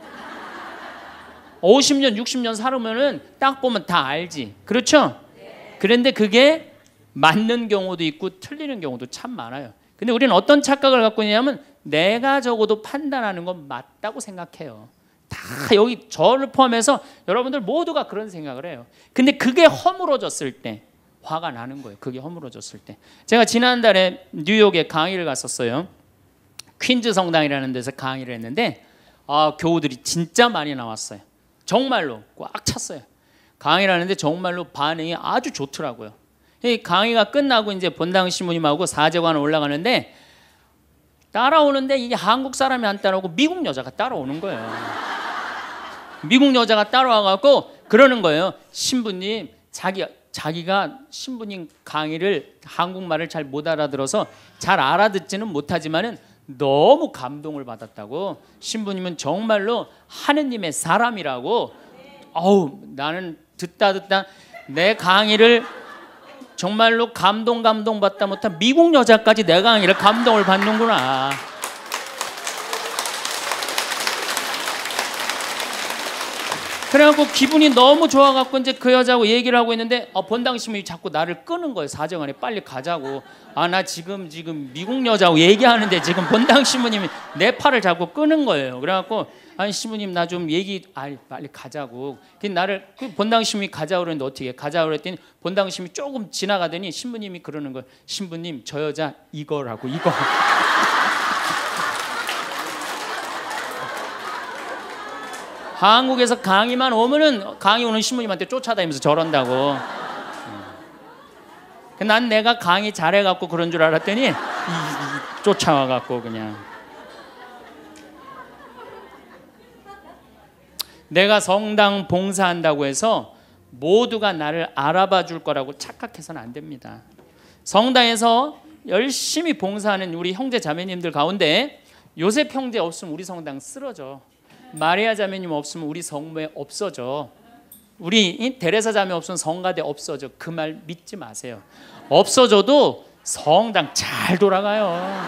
오십 년, 육십 년 살으면은 딱 보면 다 알지. 그렇죠? 그런데 그게 맞는 경우도 있고 틀리는 경우도 참 많아요. 근데 우리는 어떤 착각을 갖고 있냐면 내가 적어도 판단하는 건 맞다고 생각해요. 다 여기 저를 포함해서 여러분들 모두가 그런 생각을 해요. 근데 그게 허물어졌을 때 화가 나는 거예요. 그게 허물어졌을 때. 제가 지난달에 뉴욕에 강의를 갔었어요. 퀸즈 성당이라는 데서 강의를 했는데 아, 교우들이 진짜 많이 나왔어요. 정말로 꽉 찼어요. 강의를 하는데 정말로 반응이 아주 좋더라고요. 이 강의가 끝나고 이제 본당 신부님하고 사제관을 올라가는데 따라오는데 이게 한국 사람이 안 따라오고 미국 여자가 따라오는 거예요. 미국 여자가 따라와갖고 그러는 거예요. 신부님, 자기 자기가 신부님 강의를 한국말을 잘 못 알아들어서 잘 알아듣지는 못하지만은 너무 감동을 받았다고. 신부님은 정말로 하느님의 사람이라고. 어우, 나는 듣다 듣다 내 강의를 정말로 감동 감동 받다 못한 미국 여자까지 내 강의를 감동을 받는구나. 그래갖고 기분이 너무 좋아갖고 이제 그 여자하고 얘기를 하고 있는데 어, 본당 신부님이 자꾸 나를 끄는 거예요. 사정안에 빨리 가자고. 아, 나 지금 지금 미국 여자하고 얘기하는데 지금 본당 신부님이 내 팔을 자꾸 끄는 거예요. 그래갖고 아니 신부님 나 좀 얘기 아 빨리 가자고. 그 나를 그 본당 신부님이 가자고 그랬는데 어떻게 가자고 그랬더니 본당 신부님이 조금 지나가더니 신부님이 그러는 거예요. 신부님 저 여자 이거라고 이거. 한국에서 강의만 오면은 강의 오는 신부님한테 쫓아다니면서 저런다고. 난 내가 강의 잘해갖고 그런 줄 알았더니 이, 이, 쫓아와갖고 그냥. 내가 성당 봉사한다고 해서 모두가 나를 알아봐 줄 거라고 착각해서는 안 됩니다. 성당에서 열심히 봉사하는 우리 형제 자매님들 가운데 요셉 형제 없으면 우리 성당 쓰러져. 마리아 자매님 없으면 우리 성모에 없어져. 우리 데레사 자매 없으면 성가대 없어져. 그 말 믿지 마세요. 없어져도 성당 잘 돌아가요.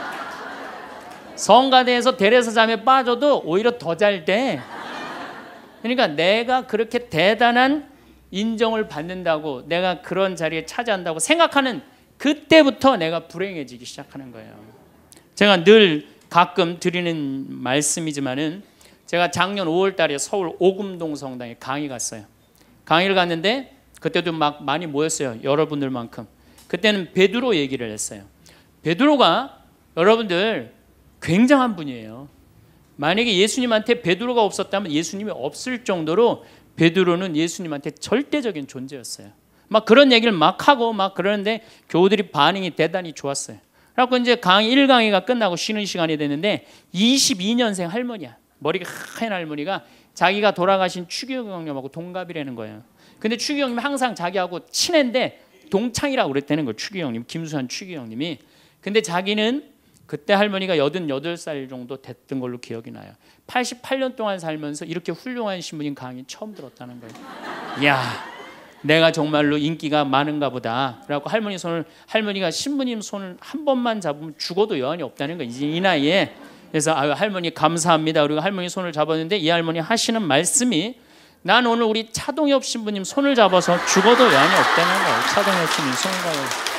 성가대에서 데레사 자매 빠져도 오히려 더 잘 돼. 그러니까 내가 그렇게 대단한 인정을 받는다고 내가 그런 자리에 차지한다고 생각하는 그때부터 내가 불행해지기 시작하는 거예요. 제가 늘 가끔 드리는 말씀이지만은 제가 작년 오월 달에 서울 오금동 성당에 강의 갔어요. 강의를 갔는데 그때도 막 많이 모였어요. 여러분들만큼. 그때는 베드로 얘기를 했어요. 베드로가 여러분들 굉장한 분이에요. 만약에 예수님한테 베드로가 없었다면 예수님이 없을 정도로 베드로는 예수님한테 절대적인 존재였어요. 막 그런 얘기를 막 하고 막 그러는데 교우들이 반응이 대단히 좋았어요. 그래서 이제 강의 일 강의가 끝나고 쉬는 시간이 됐는데 이십이 년생 할머니야. 머리가 하얀 할머니가 자기가 돌아가신 추기경 형님하고 동갑이라는 거예요. 근데 추기경 형님이 항상 자기하고 친한데 동창이라고 그랬다는 거예요. 추기경 형님, 김수환 추기경 형님이. 근데 자기는 그때 할머니가 여든여덟 살 정도 됐던 걸로 기억이 나요. 팔십팔 년 동안 살면서 이렇게 훌륭한 신부님 강의 처음 들었다는 거예요. 이야, 내가 정말로 인기가 많은가 보다. 그래갖고 할머니 손을, 할머니가 신부님 손을 한 번만 잡으면 죽어도 여한이 없다는 거예요. 이제 이 나이에. 그래서 아유 할머니 감사합니다. 그리고 할머니 손을 잡았는데 이 할머니 하시는 말씀이 난 오늘 우리 차동엽 신부님 손을 잡아서 죽어도 여한이 없다는 거예요. 차동엽 신부님 손을 잡아서.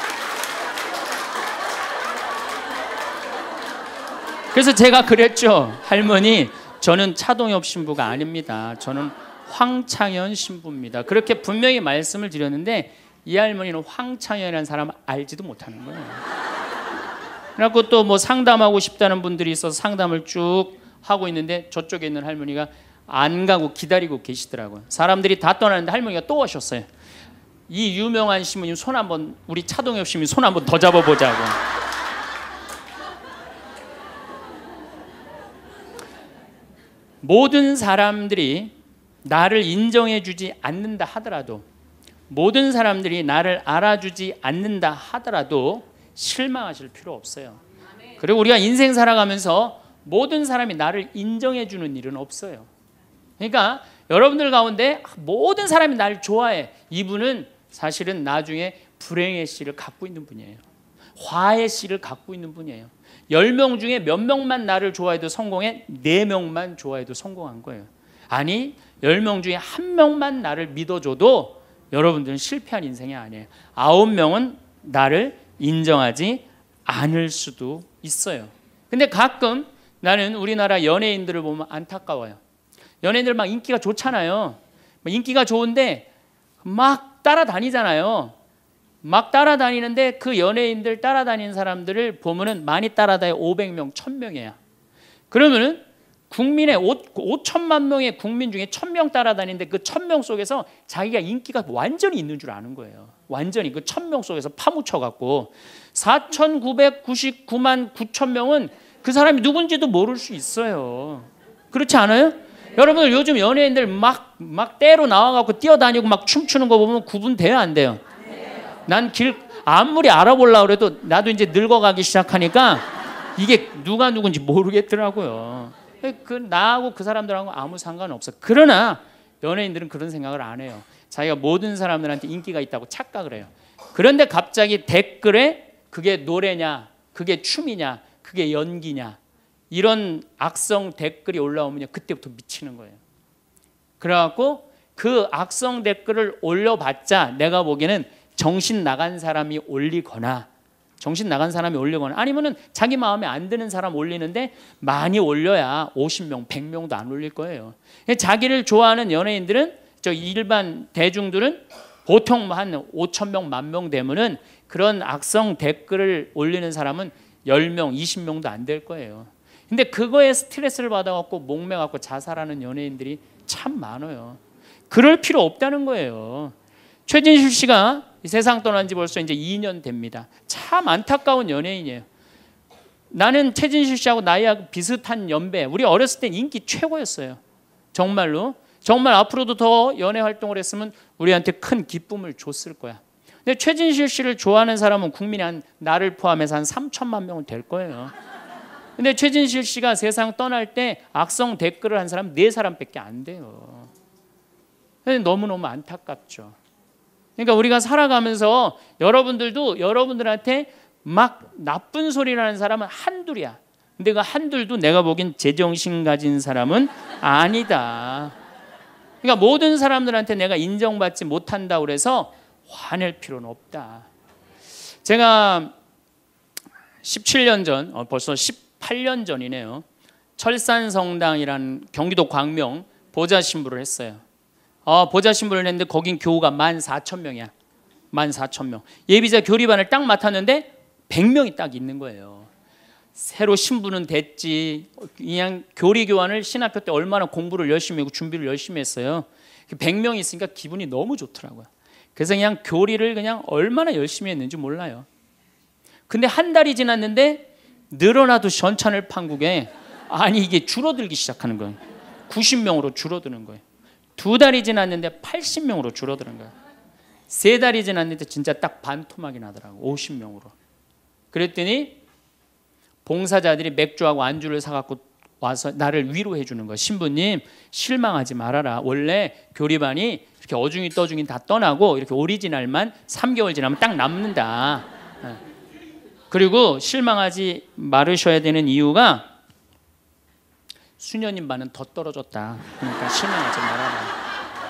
그래서 제가 그랬죠. 할머니 저는 차동엽 신부가 아닙니다. 저는 황창현 신부입니다. 그렇게 분명히 말씀을 드렸는데 이 할머니는 황창현이라는 사람을 알지도 못하는 거예요. 그래갖고 또 뭐 상담하고 싶다는 분들이 있어서 상담을 쭉 하고 있는데 저쪽에 있는 할머니가 안 가고 기다리고 계시더라고요. 사람들이 다 떠나는데 할머니가 또 오셨어요. 이 유명한 신부님 손 한번, 우리 차동엽 신부님 손 한번 더 잡아보자고. 모든 사람들이 나를 인정해주지 않는다 하더라도, 모든 사람들이 나를 알아주지 않는다 하더라도 실망하실 필요 없어요. 그리고 우리가 인생 살아가면서 모든 사람이 나를 인정해주는 일은 없어요. 그러니까 여러분들 가운데 모든 사람이 나를 좋아해. 이분은 사실은 나중에 불행의 씨를 갖고 있는 분이에요. 화의 씨를 갖고 있는 분이에요. 열 명 중에 몇 명만 나를 좋아해도 성공해? 네 명만 좋아해도 성공한 거예요. 아니 열 명 중에 한 명만 나를 믿어줘도 여러분들은 실패한 인생이 아니에요. 아홉 명은 나를 인정하지 않을 수도 있어요. 근데 가끔 나는 우리나라 연예인들을 보면 안타까워요. 연예인들 막 인기가 좋잖아요. 인기가 좋은데 막 따라다니잖아요. 막 따라다니는데 그 연예인들 따라다니는 사람들을 보면은 많이 따라다녀 오백 명, 천 명이야. 그러면은 국민의 오천만 명의 국민 중에 천 명 따라다니는데 그 천 명 속에서 자기가 인기가 완전히 있는 줄 아는 거예요. 완전히 그 천 명 속에서 파묻혀 갖고 사천구백구십구만 구천 명은 그 사람이 누군지도 모를 수 있어요. 그렇지 않아요? 여러분들 요즘 연예인들 막, 막 때로 나와갖고 뛰어다니고 막 춤추는 거 보면 구분돼요, 안 돼요? 난 길 아무리 알아보려고 그래도 나도 이제 늙어가기 시작하니까 이게 누가 누군지 모르겠더라고요. 그 나하고 그 사람들하고 아무 상관없어. 그러나 연예인들은 그런 생각을 안 해요. 자기가 모든 사람들한테 인기가 있다고 착각을 해요. 그런데 갑자기 댓글에 그게 노래냐, 그게 춤이냐, 그게 연기냐, 이런 악성 댓글이 올라오면 그때부터 미치는 거예요. 그래갖고 그 악성 댓글을 올려봤자 내가 보기에는 정신 나간 사람이 올리거나 정신 나간 사람이 올리거나 아니면은 자기 마음에 안 드는 사람 올리는데 많이 올려야 오십 명, 백 명도 안 올릴 거예요. 자기를 좋아하는 연예인들은, 저 일반 대중들은 보통 한 오천 명, 만 명 되면은 그런 악성 댓글을 올리는 사람은 열 명, 이십 명도 안 될 거예요. 근데 그거에 스트레스를 받아갖고 목매갖고 자살하는 연예인들이 참 많아요. 그럴 필요 없다는 거예요. 최진실 씨가 이 세상 떠난 지 벌써 이제 이 년 됩니다. 참 안타까운 연예인이에요. 나는 최진실 씨하고 나이하고 비슷한 연배. 우리 어렸을 땐 인기 최고였어요. 정말로. 정말 앞으로도 더 연예 활동을 했으면 우리한테 큰 기쁨을 줬을 거야. 근데 최진실 씨를 좋아하는 사람은 국민이 한 나를 포함해서 한 삼천만 명은 될 거예요. 근데 최진실 씨가 세상 떠날 때 악성 댓글을 한 사람 네 사람밖에 안 돼요. 너무너무 안타깝죠. 그러니까 우리가 살아가면서 여러분들도 여러분들한테 막 나쁜 소리를 하는 사람은 한둘이야. 근데 그 한둘도 내가 보기엔 제정신 가진 사람은 아니다. 그러니까 모든 사람들한테 내가 인정받지 못한다고 그래서 화낼 필요는 없다. 제가 십칠 년 전, 어, 벌써 십팔 년 전이네요. 철산성당이라는 경기도 광명 보좌 신부를 했어요. 어, 보좌 신부를 했는데 거긴 교우가 만 사천 명이야. 만 사천 명. 예비자 교리반을 딱 맡았는데 백 명이 딱 있는 거예요. 새로 신부는 됐지. 그냥 교리 교환을 신학교 때 얼마나 공부를 열심히 하고 준비를 열심히 했어요. 백 명이 있으니까 기분이 너무 좋더라고요. 그래서 그냥 교리를 그냥 얼마나 열심히 했는지 몰라요. 근데 한 달이 지났는데 늘어나도 전찬을 판국에 아니 이게 줄어들기 시작하는 거예요. 구십 명으로 줄어드는 거예요. 두 달이 지났는데 팔십 명으로 줄어드는 거예요. 세 달이 지났는데 진짜 딱 반토막이 나더라고. 오십 명으로. 그랬더니 봉사자들이 맥주하고 안주를 사갖고 와서 나를 위로해 주는 거예요. 신부님 실망하지 말아라. 원래 교리반이 이렇게 어중이 떠중이 다 떠나고 이렇게 오리지널만 삼 개월 지나면 딱 남는다. 그리고 실망하지 말으셔야 되는 이유가 수녀님 반은 더 떨어졌다. 그러니까 실망하지 말아라.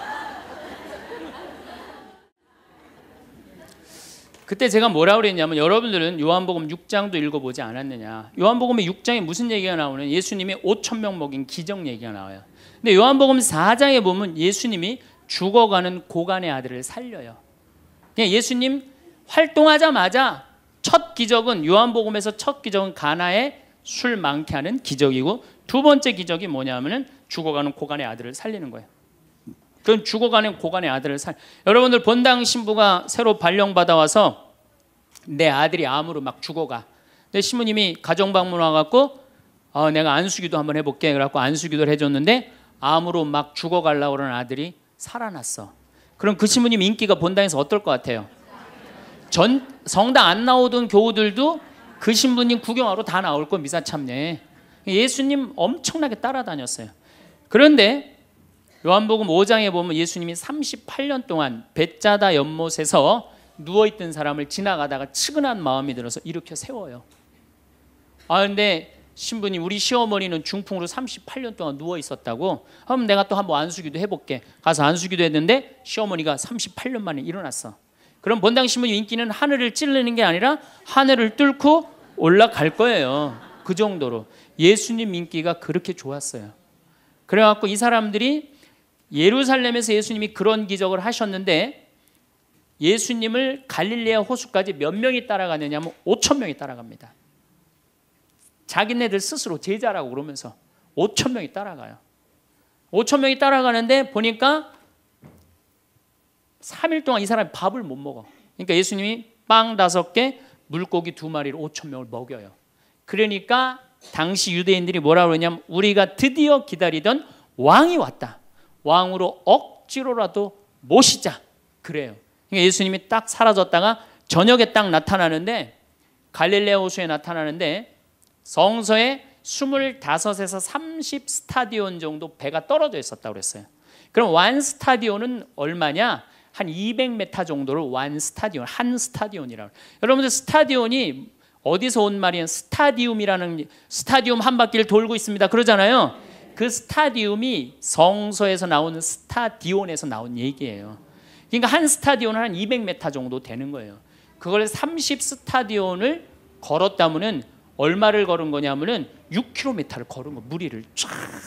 그때 제가 뭐라 그랬냐면 여러분들은 요한복음 육 장도 읽어보지 않았느냐. 요한복음의 육 장에 무슨 얘기가 나오는 예수님이 오천 명 먹인 기적 얘기가 나와요. 근데 요한복음 사 장에 보면 예수님이 죽어가는 고간의 아들을 살려요. 그냥 예수님 활동하자마자 첫 기적은 요한복음에서 첫 기적은 가나에 술 많게 하는 기적이고 두 번째 기적이 뭐냐면은 죽어가는 고간의 아들을 살리는 거예요. 그럼 죽어가는 고간의 아들을 살. 여러분들 본당 신부가 새로 발령받아 와서 내 아들이 암으로 막 죽어가. 근데 신부님이 가정 방문 와갖고 어, 내가 안수기도 한번 해볼게. 그래갖고 안수기도를 해줬는데 암으로 막 죽어가려고 그러는 아들이 살아났어. 그럼 그 신부님 인기가 본당에서 어떨 것 같아요? 전 성당 안 나오던 교우들도 그 신부님 구경하러 다 나올 거 미사 참례. 예수님 엄청나게 따라다녔어요. 그런데 요한복음 오 장에 보면 예수님이 삼십팔 년 동안 벳자다 연못에서 누워있던 사람을 지나가다가 측은한 마음이 들어서 일으켜 세워요. 아 근데 신부님 우리 시어머니는 중풍으로 삼십팔 년 동안 누워있었다고. 그럼 내가 또 한번 안수기도 해볼게. 가서 안수기도 했는데 시어머니가 삼십팔 년 만에 일어났어. 그럼 본당 신부님 인기는 하늘을 찌르는 게 아니라 하늘을 뚫고 올라갈 거예요. 그 정도로 예수님 인기가 그렇게 좋았어요. 그래갖고 이 사람들이 예루살렘에서 예수님이 그런 기적을 하셨는데 예수님을 갈릴레아 호수까지 몇 명이 따라가느냐 하면 오천 명이 따라갑니다. 자기네들 스스로 제자라고 그러면서 오천 명이 따라가요. 오천 명이 따라가는데 보니까 삼 일 동안 이 사람이 밥을 못 먹어. 그러니까 예수님이 빵 다섯 개, 물고기 두 마리로 오천 명을 먹여요. 그러니까 당시 유대인들이 뭐라고 그러냐면 우리가 드디어 기다리던 왕이 왔다. 왕으로 억지로라도 모시자. 그래요. 그러니까 예수님이 딱 사라졌다가 저녁에 딱 나타나는데, 갈릴레아 호수에 나타나는데 성서에 스물다섯에서 삼십 스타디온 정도 배가 떨어져 있었다고 그랬어요. 그럼 완 스타디온은 얼마냐? 한 이백 미터 정도를 완 스타디온, 한 스타디온이라고. 여러분들 스타디온이 어디서 온 말이에요? 스타디움이라는, 스타디움 한 바퀴를 돌고 있습니다 그러잖아요. 그 스타디움이 성서에서 나오는 스타디온에서 나온 얘기예요. 그러니까 한 스타디온은 한 이백 미터 정도 되는 거예요. 그걸 삼십 스타디온을 걸었다면은 얼마를 걸은 거냐면은 육 킬로미터를 걸은 거, 무리를 쫙.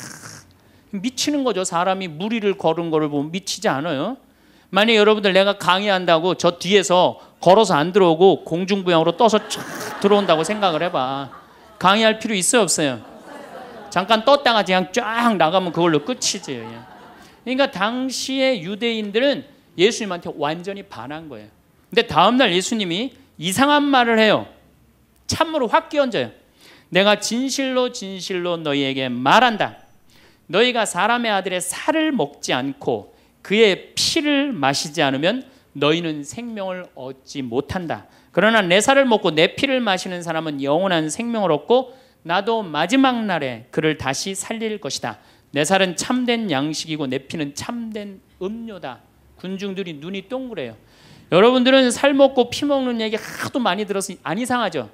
미치는 거죠. 사람이 무리를 걸은 거를 보면 미치지 않아요? 만약 여러분들 내가 강의한다고 저 뒤에서 걸어서 안 들어오고 공중부양으로 떠서 쫙 들어온다고 생각을 해봐. 강의할 필요 있어요, 없어요? 잠깐 떴다가 그냥 쫙 나가면 그걸로 끝이지. 그러니까 당시의 유대인들은 예수님한테 완전히 반한 거예요. 근데 다음날 예수님이 이상한 말을 해요. 참으로 확 끼얹어요. 내가 진실로 진실로 너희에게 말한다. 너희가 사람의 아들의 살을 먹지 않고 그의 피를 마시지 않으면 너희는 생명을 얻지 못한다. 그러나 내 살을 먹고 내 피를 마시는 사람은 영원한 생명을 얻고 나도 마지막 날에 그를 다시 살릴 것이다. 내 살은 참된 양식이고 내 피는 참된 음료다. 군중들이 눈이 동그래요. 여러분들은 살 먹고 피 먹는 얘기 하도 많이 들어서 안 이상하죠?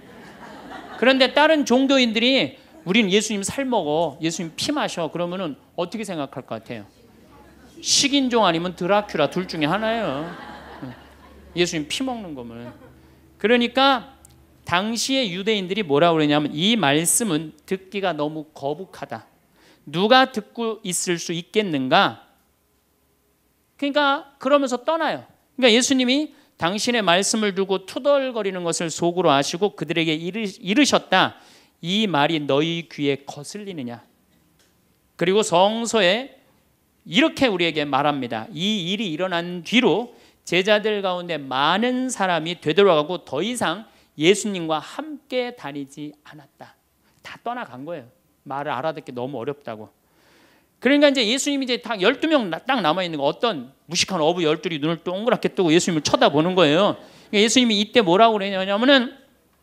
그런데 다른 종교인들이 우린 예수님 살 먹어, 예수님 피 마셔, 그러면은 어떻게 생각할 것 같아요? 식인종 아니면 드라큘라 둘 중에 하나예요. 예수님 피 먹는 거면. 그러니까 당시의 유대인들이 뭐라고 그러냐면 이 말씀은 듣기가 너무 거북하다. 누가 듣고 있을 수 있겠는가? 그러니까 그러면서 떠나요. 그러니까 예수님이 당신의 말씀을 두고 투덜거리는 것을 속으로 아시고 그들에게 이르셨다. 이 말이 너희 귀에 거슬리느냐? 그리고 성서에 이렇게 우리에게 말합니다. 이 일이 일어난 뒤로 제자들 가운데 많은 사람이 되돌아가고 더 이상 예수님과 함께 다니지 않았다. 다 떠나간 거예요. 말을 알아듣기 너무 어렵다고. 그러니까 이제 예수님이 이제 딱 열두 명 딱 남아 있는 거, 어떤 무식한 어부 열둘이 눈을 동그랗게 뜨고 예수님을 쳐다보는 거예요. 그러니까 예수님이 이때 뭐라고 그러냐면은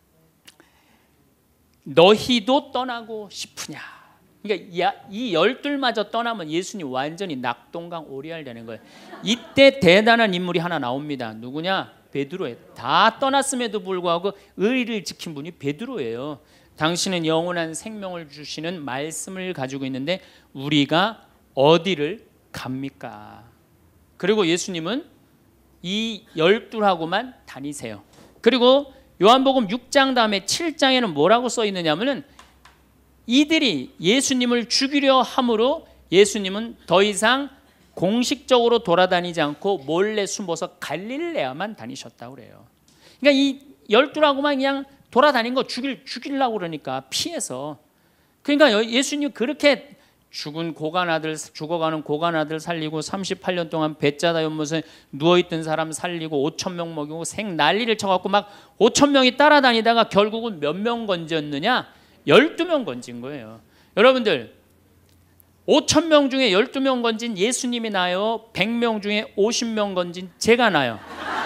너희도 떠나고 싶으냐? 그러니까 이 열둘마저 떠나면 예수님 완전히 낙동강 오리알 되는 거예요. 이때 대단한 인물이 하나 나옵니다. 누구냐? 베드로예요. 다 떠났음에도 불구하고 의리를 지킨 분이 베드로예요. 당신은 영원한 생명을 주시는 말씀을 가지고 있는데 우리가 어디를 갑니까? 그리고 예수님은 이 열둘하고만 다니세요. 그리고 요한복음 육 장 다음에 칠 장에는 뭐라고 써 있느냐면은 이들이 예수님을 죽이려 함으로 예수님은 더 이상 공식적으로 돌아다니지 않고 몰래 숨어서 갈릴레아만 다니셨다고 그래요. 그러니까 이 열둘하고만 그냥 돌아다닌 거 죽일, 죽이려고 그러니까 피해서. 그러니까 예수님 그렇게 죽은 고관아들, 죽어가는 고관아들 살리고 삼십팔 년 동안 배짜다 연못에 누워있던 사람 살리고 오천 명 먹이고 생 난리를 쳐갖고 막 오천 명이 따라다니다가 결국은 몇 명 건졌느냐? 열두 명 건진 거예요. 여러분들 오천 명 중에 열두 명 건진 예수님이 나요? 백 명 중에 오십 명 건진 제가 나요?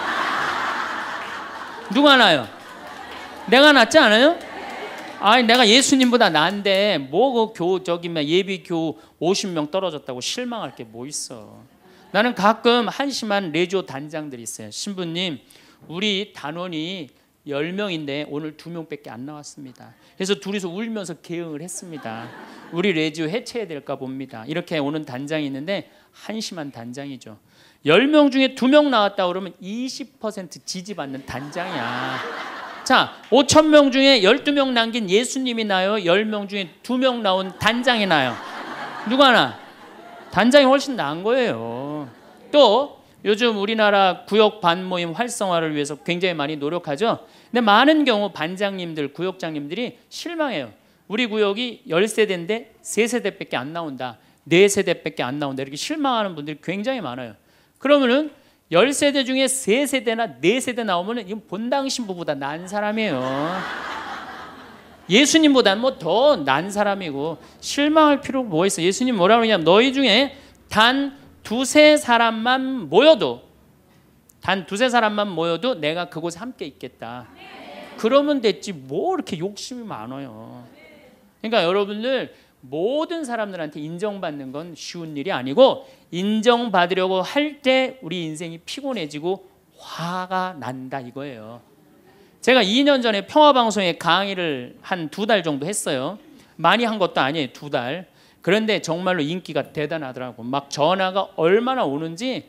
누가 나요? 내가 낫지 않아요? 아니 내가 예수님보다 나은데 뭐 그 교 저기 예비 교 오십 명 떨어졌다고 실망할 게 뭐 있어. 나는 가끔 한심한 레지오 단장들이 있어요. 신부님 우리 단원이 열 명인데 오늘 두 명밖에 안 나왔습니다. 그래서 둘이서 울면서 개응을 했습니다. 우리 레지오 해체해야 될까 봅니다. 이렇게 오는 단장이 있는데 한심한 단장이죠. 열 명 중에 두 명 나왔다 그러면 이십 퍼센트 지지받는 단장이야. 자, 오천 명 중에 열두 명 남긴 예수님이 나요? 열 명 중에 두 명 나온 단장이 나요? 누가 나? 단장이 훨씬 나은 거예요. 또 요즘 우리나라 구역 반모임 활성화를 위해서 굉장히 많이 노력하죠. 근데 많은 경우 반장님들, 구역장님들이 실망해요. 우리 구역이 열 세대인데 세 세대밖에 안 나온다. 네 세대밖에 안 나온다. 이렇게 실망하는 분들이 굉장히 많아요. 그러면은 열 세대 중에 세 세대나 네 세대 나오면 이건 본당 신부보다 나은 사람이에요. 예수님보다는 뭐 더 난 사람이고 실망할 필요가 뭐 있어. 예수님 뭐라 그러냐면 너희 중에 단 두세 사람만 모여도 단 두세 사람만 모여도 내가 그곳에 함께 있겠다. 그러면 됐지 뭐 이렇게 욕심이 많아요. 그러니까 여러분들 모든 사람들한테 인정받는 건 쉬운 일이 아니고 인정받으려고 할 때 우리 인생이 피곤해지고 화가 난다 이거예요. 제가 이 년 전에 평화방송에 강의를 한 두 달 정도 했어요. 많이 한 것도 아니에요. 두 달. 그런데 정말로 인기가 대단하더라고. 막 전화가 얼마나 오는지.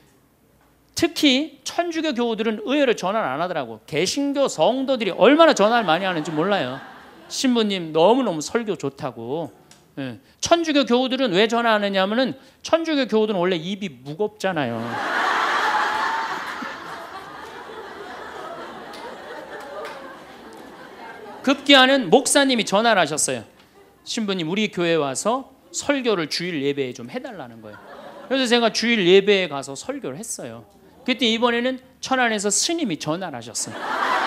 특히 천주교 교우들은 의외로 전화를 안 하더라고. 개신교 성도들이 얼마나 전화를 많이 하는지 몰라요. 신부님 너무너무 설교 좋다고. 예. 천주교 교우들은 왜 전화 안 하냐면은 천주교 교우들은 원래 입이 무겁잖아요. 급기야는 목사님이 전화를 하셨어요. 신부님 우리 교회 와서 설교를 주일 예배에 좀 해달라는 거예요. 그래서 제가 주일 예배에 가서 설교를 했어요. 그때 이번에는 천안에서 스님이 전화를 하셨어요.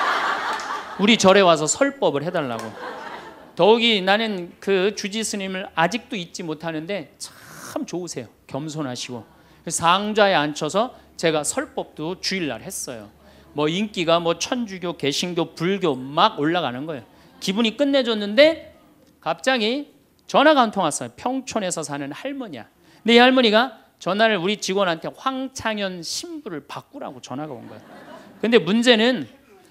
우리 절에 와서 설법을 해달라고. 더욱이 나는 그 주지 스님을 아직도 잊지 못하는데 참 좋으세요. 겸손하시고. 상좌에 앉혀서 제가 설법도 주일날 했어요. 뭐 인기가 뭐 천주교, 개신교, 불교 막 올라가는 거예요. 기분이 끝내줬는데 갑자기 전화가 한 통 왔어요. 평촌에서 사는 할머니야. 근데 이 할머니가 전화를 우리 직원한테 황창현 신부를 바꾸라고 전화가 온 거예요. 근데 문제는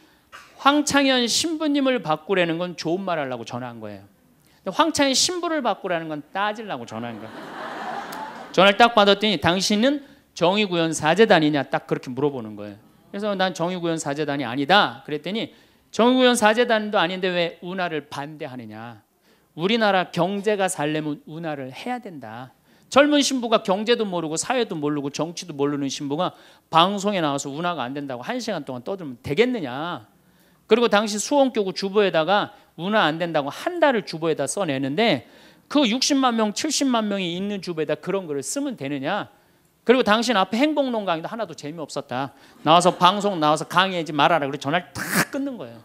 황창현 신부님을 바꾸라는 건 좋은 말 하려고 전화한 거예요. 근데 황창현 신부를 바꾸라는 건 따지려고 전화한 거예요. 전화를 딱 받았더니 당신은 정의구현 사제단이냐 딱 그렇게 물어보는 거예요. 그래서 난 정의구현 사제단이 아니다 그랬더니 정의구현 사제단도 아닌데 왜 운하를 반대하느냐. 우리나라 경제가 살려면 운하를 해야 된다. 젊은 신부가 경제도 모르고 사회도 모르고 정치도 모르는 신부가 방송에 나와서 운하가 안 된다고 한 시간 동안 떠들면 되겠느냐. 그리고 당시 수원교구 주보에다가 운하 안 된다고 한 달을 주보에다 써내는데 그 육십만 명 칠십만 명이 있는 주보에다 그런 거를 쓰면 되느냐. 그리고 당신 앞에 행복론 강의도 하나도 재미없었다. 나와서 방송 나와서 강의하지 말아라. 그래서 전화를 탁 끊는 거예요.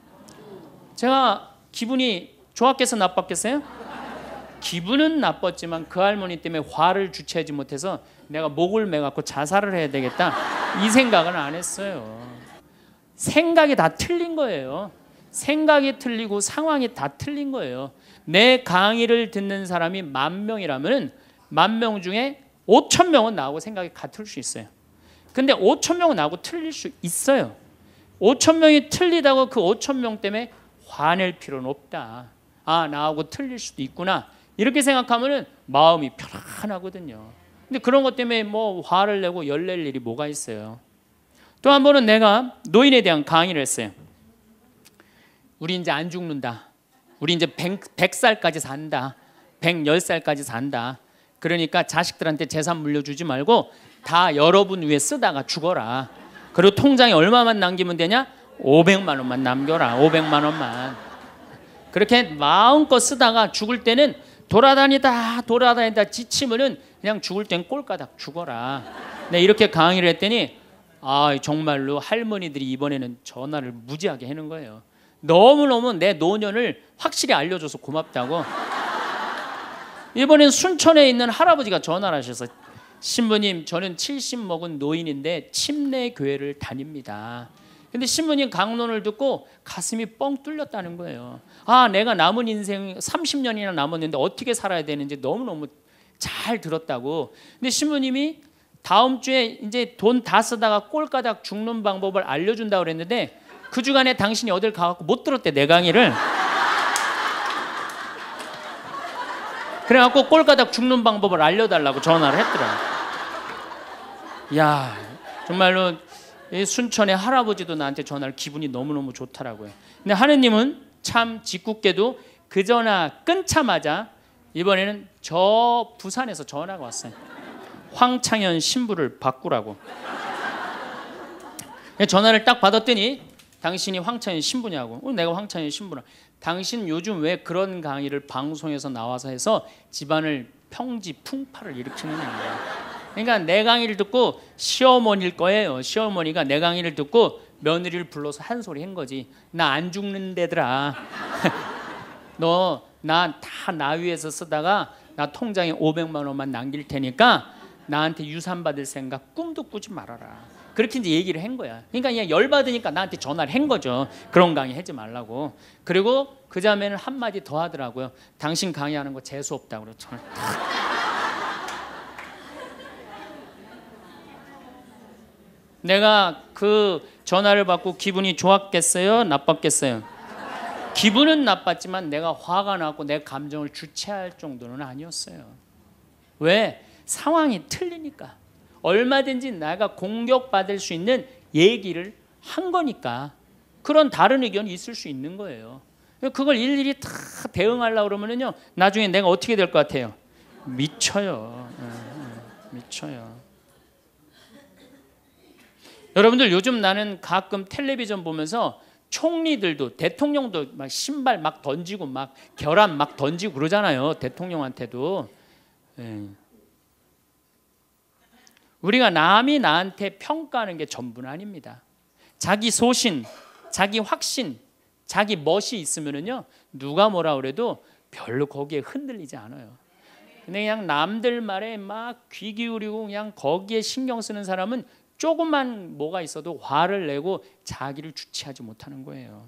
제가 기분이 좋았겠어 나빴겠어요? 기분은 나빴지만 그 할머니 때문에 화를 주체하지 못해서 내가 목을 매갖고 자살을 해야 되겠다 이 생각은 안 했어요. 생각이 다 틀린 거예요. 생각이 틀리고 상황이 다 틀린 거예요. 내 강의를 듣는 사람이 만 명이라면 만 명 중에 오천 명은 나하고 생각이 같을 수 있어요. 근데 오천 명은 나하고 틀릴 수 있어요. 오천 명이 틀리다고 그 오천 명 때문에 화낼 필요는 없다. 아, 나하고 틀릴 수도 있구나. 이렇게 생각하면 마음이 편안하거든요. 근데 그런 것 때문에 뭐 화를 내고 열낼 일이 뭐가 있어요. 또 한 번은 내가 노인에 대한 강의를 했어요. 우리 이제 안 죽는다. 우리 이제 백 살까지 산다. 백십 살까지 산다. 그러니까 자식들한테 재산 물려주지 말고 다 여러분 위에 쓰다가 죽어라. 그리고 통장에 얼마만 남기면 되냐? 오백만 원만 남겨라. 오백만 원만. 그렇게 마음껏 쓰다가 죽을 때는 돌아다니다 돌아다니다 지치면은 그냥 죽을 땐 꼴까닥 죽어라. 네, 이렇게 강의를 했더니 아 정말로 할머니들이 이번에는 전화를 무지하게 하는 거예요. 너무너무 내 노년을 확실히 알려줘서 고맙다고. 이번엔 순천에 있는 할아버지가 전화를 하셔서 신부님 저는 칠십 먹은 노인인데 침례교회를 다닙니다. 근데 신부님 강론을 듣고 가슴이 뻥 뚫렸다는 거예요. 아 내가 남은 인생 삼십 년이나 남았는데 어떻게 살아야 되는지 너무너무 잘 들었다고. 근데 신부님이 다음 주에 이제 돈 다 쓰다가 꼴까닥 죽는 방법을 알려준다고 그랬는데 그 주간에 당신이 어딜 가갖고 못 들었대 내 강의를. 그래갖고 꼴까닥 죽는 방법을 알려달라고 전화를 했더라. 야 정말로 이 순천의 할아버지도 나한테 전화를 기분이 너무너무 좋더라고요. 근데 하느님은 참 짓궂게도 그 전화 끊자마자 이번에는 저 부산에서 전화가 왔어요. 황창현 신부를 바꾸라고. 전화를 딱 받았더니 당신이 황창현 신부냐고. 어, 내가 황창현 신부라. 당신 요즘 왜 그런 강의를 방송에서 나와서 해서 집안을 평지 풍파를 일으키느냐. 그러니까 내 강의를 듣고 시어머니일 거예요. 시어머니가 내 강의를 듣고 며느리를 불러서 한 소리 한 거지. 나 안 죽는 데더라. 너 나 다 나 위해서 쓰다가 나 통장에 오백만 원만 남길 테니까 나한테 유산 받을 생각 꿈도 꾸지 말아라. 그렇게 이제 얘기를 한 거야. 그러니까 그냥 열받으니까 나한테 전화를 한 거죠. 그런 강의 하지 말라고. 그리고 그 자매는 한마디 더 하더라고요. 당신 강의하는 거 재수 없다고 그랬죠. 내가 그 전화를 받고 기분이 좋았겠어요? 나빴겠어요? 기분은 나빴지만 내가 화가 나고 내 감정을 주체할 정도는 아니었어요. 왜? 상황이 틀리니까. 얼마든지 내가 공격받을 수 있는 얘기를 한 거니까. 그런 다른 의견이 있을 수 있는 거예요. 그걸 일일이 다 대응하려고 그러면요, 나중에 내가 어떻게 될 것 같아요? 미쳐요. 미쳐요. 여러분들, 요즘 나는 가끔 텔레비전 보면서 총리들도, 대통령도 막 신발 막 던지고 막 결함 막 던지고 그러잖아요. 대통령한테도. 예. 우리가 남이 나한테 평가하는 게 전부는 아닙니다. 자기 소신, 자기 확신, 자기 멋이 있으면은요, 누가 뭐라 그래도 별로 거기에 흔들리지 않아요. 근데 그냥 남들 말에 막 귀 기울이고 그냥 거기에 신경 쓰는 사람은 조금만 뭐가 있어도 화를 내고 자기를 주체하지 못하는 거예요.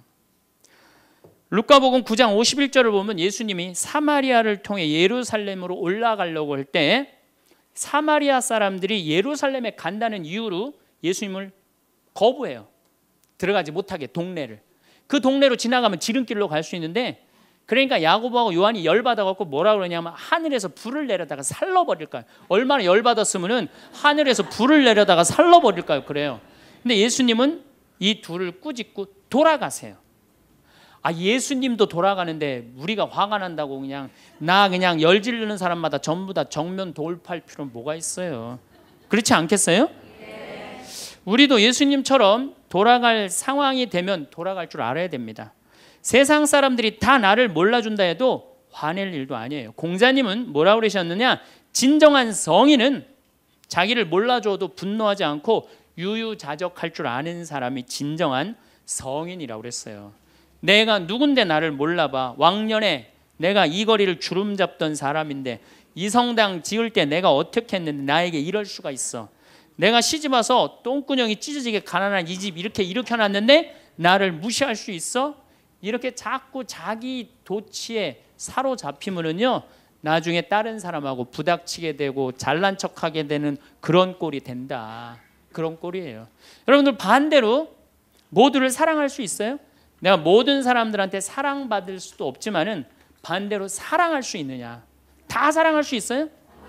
루카복음 구 장 오십일 절을 보면 예수님이 사마리아를 통해 예루살렘으로 올라가려고 할 때 사마리아 사람들이 예루살렘에 간다는 이유로 예수님을 거부해요. 들어가지 못하게, 동네를. 그 동네로 지나가면 지름길로 갈 수 있는데, 그러니까 야고보하고 요한이 열받아갖고 뭐라 그러냐면 하늘에서 불을 내려다가 살러버릴까요? 얼마나 열받았으면 하늘에서 불을 내려다가 살러버릴까요? 그래요. 근데 예수님은 이 둘을 꾸짖고 돌아가세요. 아, 예수님도 돌아가는데 우리가 화가 난다고 그냥 나 그냥 열 지르는 사람마다 전부 다 정면 돌파할 필요는 뭐가 있어요? 그렇지 않겠어요? 우리도 예수님처럼 돌아갈 상황이 되면 돌아갈 줄 알아야 됩니다. 세상 사람들이 다 나를 몰라준다 해도 화낼 일도 아니에요. 공자님은 뭐라고 그러셨느냐? 진정한 성인은 자기를 몰라줘도 분노하지 않고 유유자적할 줄 아는 사람이 진정한 성인이라고 그랬어요. 내가 누군데 나를 몰라봐. 왕년에 내가 이 거리를 주름 잡던 사람인데 이 성당 지을 때 내가 어떻게 했는데 나에게 이럴 수가 있어. 내가 시집와서 똥구녕이 찢어지게 가난한 이 집 이렇게 일으켜놨는데 나를 무시할 수 있어? 이렇게 자꾸 자기 도취에 사로잡히면은요, 나중에 다른 사람하고 부닥치게 되고 잘난 척하게 되는 그런 꼴이 된다. 그런 꼴이에요. 여러분들, 반대로 모두를 사랑할 수 있어요? 내가 모든 사람들한테 사랑받을 수도 없지만은 반대로 사랑할 수 있느냐? 다 사랑할 수 있어요?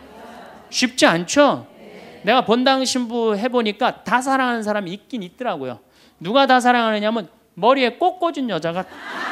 쉽지 않죠? 내가 본당 신부 해보니까 다 사랑하는 사람이 있긴 있더라고요. 누가 다 사랑하느냐면 머리에 꽃 꽂은 여자가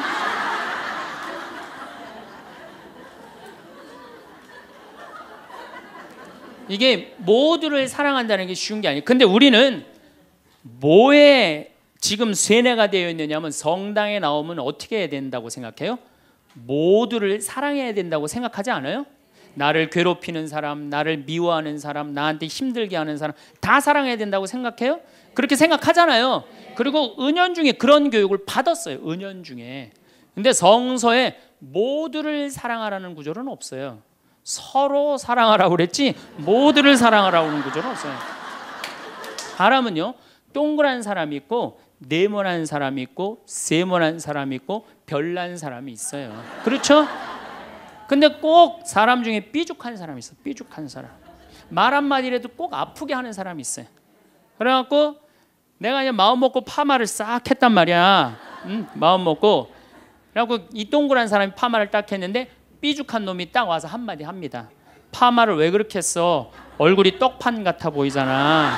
이게 모두를 사랑한다는 게 쉬운 게 아니에요. 근데 우리는 뭐에 지금 쇠뇌가 되어 있느냐면 성당에 나오면 어떻게 해야 된다고 생각해요? 모두를 사랑해야 된다고 생각하지 않아요? 나를 괴롭히는 사람, 나를 미워하는 사람, 나한테 힘들게 하는 사람 다 사랑해야 된다고 생각해요? 그렇게 생각하잖아요. 그리고 은연중에 그런 교육을 받았어요. 은연중에. 근데 성서에 모두를 사랑하라는 구절은 없어요. 서로 사랑하라고 그랬지 모두를 사랑하라고 하는 구절은 없어요. 사람은요, 동그란 사람이 있고 네모난 사람이 있고 세모난 사람이 있고 별난 사람이 있어요. 그렇죠? 근데 꼭 사람 중에 삐죽한 사람이 있어. 삐죽한 사람. 말 한마디라도 꼭 아프게 하는 사람이 있어요. 그래갖고 내가 그냥 마음 먹고 파마를 싹 했단 말이야. 응? 마음 먹고. 그래갖고 이 동그란 사람이 파마를 딱 했는데 삐죽한 놈이 딱 와서 한마디 합니다. 파마를 왜 그렇게 했어? 얼굴이 떡판 같아 보이잖아.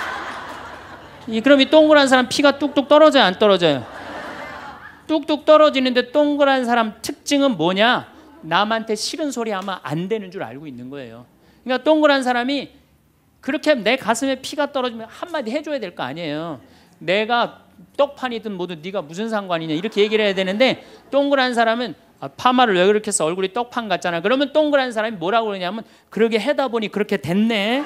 이 그럼 이 동그란 사람 피가 뚝뚝 떨어져요, 안 떨어져요? 뚝뚝 떨어지는데 동그란 사람 특징은 뭐냐? 남한테 싫은 소리 하면 안 되는 줄 알고 있는 거예요. 그러니까 동그란 사람이 그렇게 내 가슴에 피가 떨어지면 한마디 해줘야 될 거 아니에요. 내가 떡판이든 뭐든 네가 무슨 상관이냐 이렇게 얘기를 해야 되는데, 동그란 사람은 아, 파마를 왜 그렇게 해서 얼굴이 떡판 같잖아. 그러면 동그란 사람이 뭐라고 그러냐면 그러게 해다 보니 그렇게 됐네.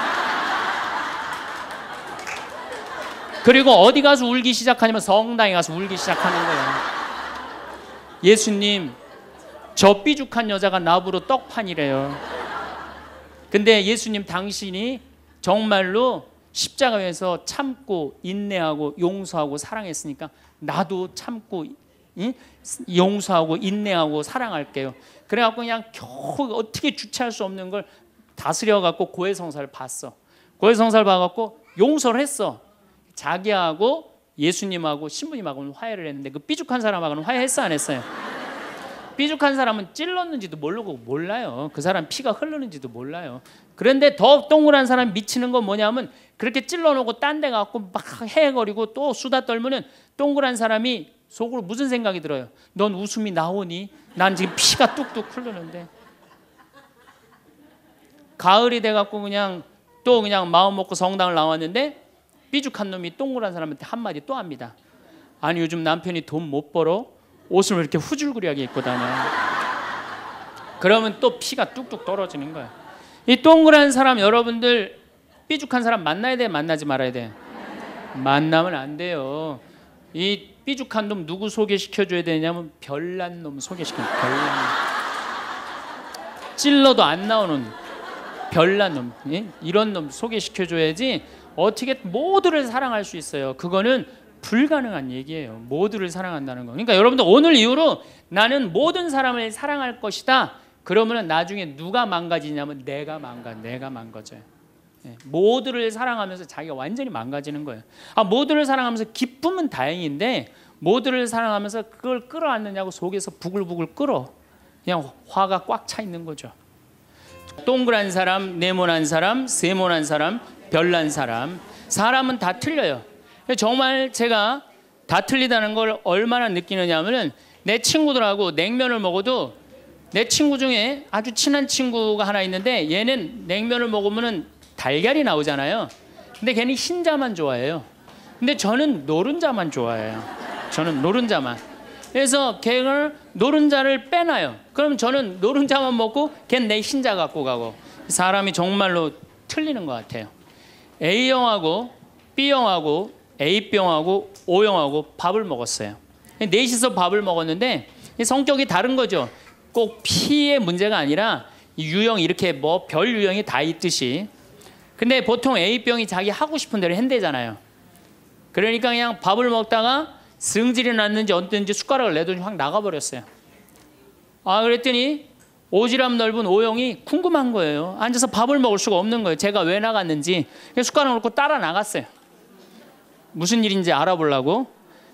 그리고 어디 가서 울기 시작하냐면 성당에 가서 울기 시작하는 거예요. 예수님, 저 삐죽한 여자가 나보러 떡판이래요. 근데 예수님 당신이 정말로 십자가에서 참고 인내하고 용서하고 사랑했으니까 나도 참고 응? 용서하고 인내하고 사랑할게요. 그래갖고 그냥 겨우 어떻게 주체할 수 없는 걸 다스려갖고 고해성사를 봤어. 고해성사를 봐갖고 용서를 했어. 자기하고 예수님하고 신부님하고는 화해를 했는데 그 삐죽한 사람하고는 화해했어 안 했어요? 삐죽한 사람은 찔렀는지도 모르고 몰라요. 그 사람 피가 흐르는지도 몰라요. 그런데 더 동그란 사람 미치는 건 뭐냐면 그렇게 찔러놓고 딴 데 갖고 막 헤헤거리고 또 수다 떨면은 동그란 사람이 속으로 무슨 생각이 들어요? 넌 웃음이 나오니? 난 지금 피가 뚝뚝 흐르는데. 가을이 돼갖고 그냥 또 그냥 마음 먹고 성당을 나왔는데 삐죽한 놈이 동그란 사람한테 한마디 또 합니다. 아니 요즘 남편이 돈 못 벌어? 옷을 왜 이렇게 후줄구리하게 입고 다녀? 그러면 또 피가 뚝뚝 떨어지는 거야. 이 동그란 사람 여러분들 삐죽한 사람 만나야 돼 만나지 말아야 돼? 만나면 안 돼요. 이 삐죽한 놈 누구 소개시켜줘야 되냐면 별난 놈 소개시켜요. 별난 놈. 찔러도 안 나오는 별난 놈. 예? 이런 놈 소개시켜줘야지 어떻게 모두를 사랑할 수 있어요. 그거는 불가능한 얘기예요. 모두를 사랑한다는 거. 그러니까 여러분들 오늘 이후로 나는 모든 사람을 사랑할 것이다. 그러면 나중에 누가 망가지냐면 내가 망가, 내가 망가져요. 예, 모두를 사랑하면서 자기가 완전히 망가지는 거예요. 아, 모두를 사랑하면서 기쁨은 다행인데 모두를 사랑하면서 그걸 끌어안느냐고 속에서 부글부글 끓어. 그냥 화가 꽉 차 있는 거죠. 동그란 사람, 네모난 사람, 세모난 사람, 별난 사람. 사람은 다 틀려요. 정말 제가 다 틀리다는 걸 얼마나 느끼느냐 하면은 내 친구들하고 냉면을 먹어도 내 친구 중에 아주 친한 친구가 하나 있는데 얘는 냉면을 먹으면은 달걀이 나오잖아요. 근데 걔는 흰자만 좋아해요. 근데 저는 노른자만 좋아해요. 저는 노른자만. 그래서 걔를 노른자를 빼놔요. 그럼 저는 노른자만 먹고 걔는 내 흰자 갖고 가고. 사람이 정말로 틀리는 것 같아요. A형하고 B형하고 A병하고 O형하고 밥을 먹었어요. 넷이서 밥을 먹었는데 성격이 다른 거죠. 꼭 피의 문제가 아니라 유형 이렇게 뭐 별 유형이 다 있듯이. 근데 보통 A병이 자기 하고 싶은 대로 한대잖아요. 그러니까 그냥 밥을 먹다가 승질이 났는지 어땠는지 숟가락을 내더니 확 나가버렸어요. 아, 그랬더니 오지랖 넓은 O형이 궁금한 거예요. 앉아서 밥을 먹을 수가 없는 거예요. 제가 왜 나갔는지. 숟가락을 놓고 따라 나갔어요. 무슨 일인지 알아보려고.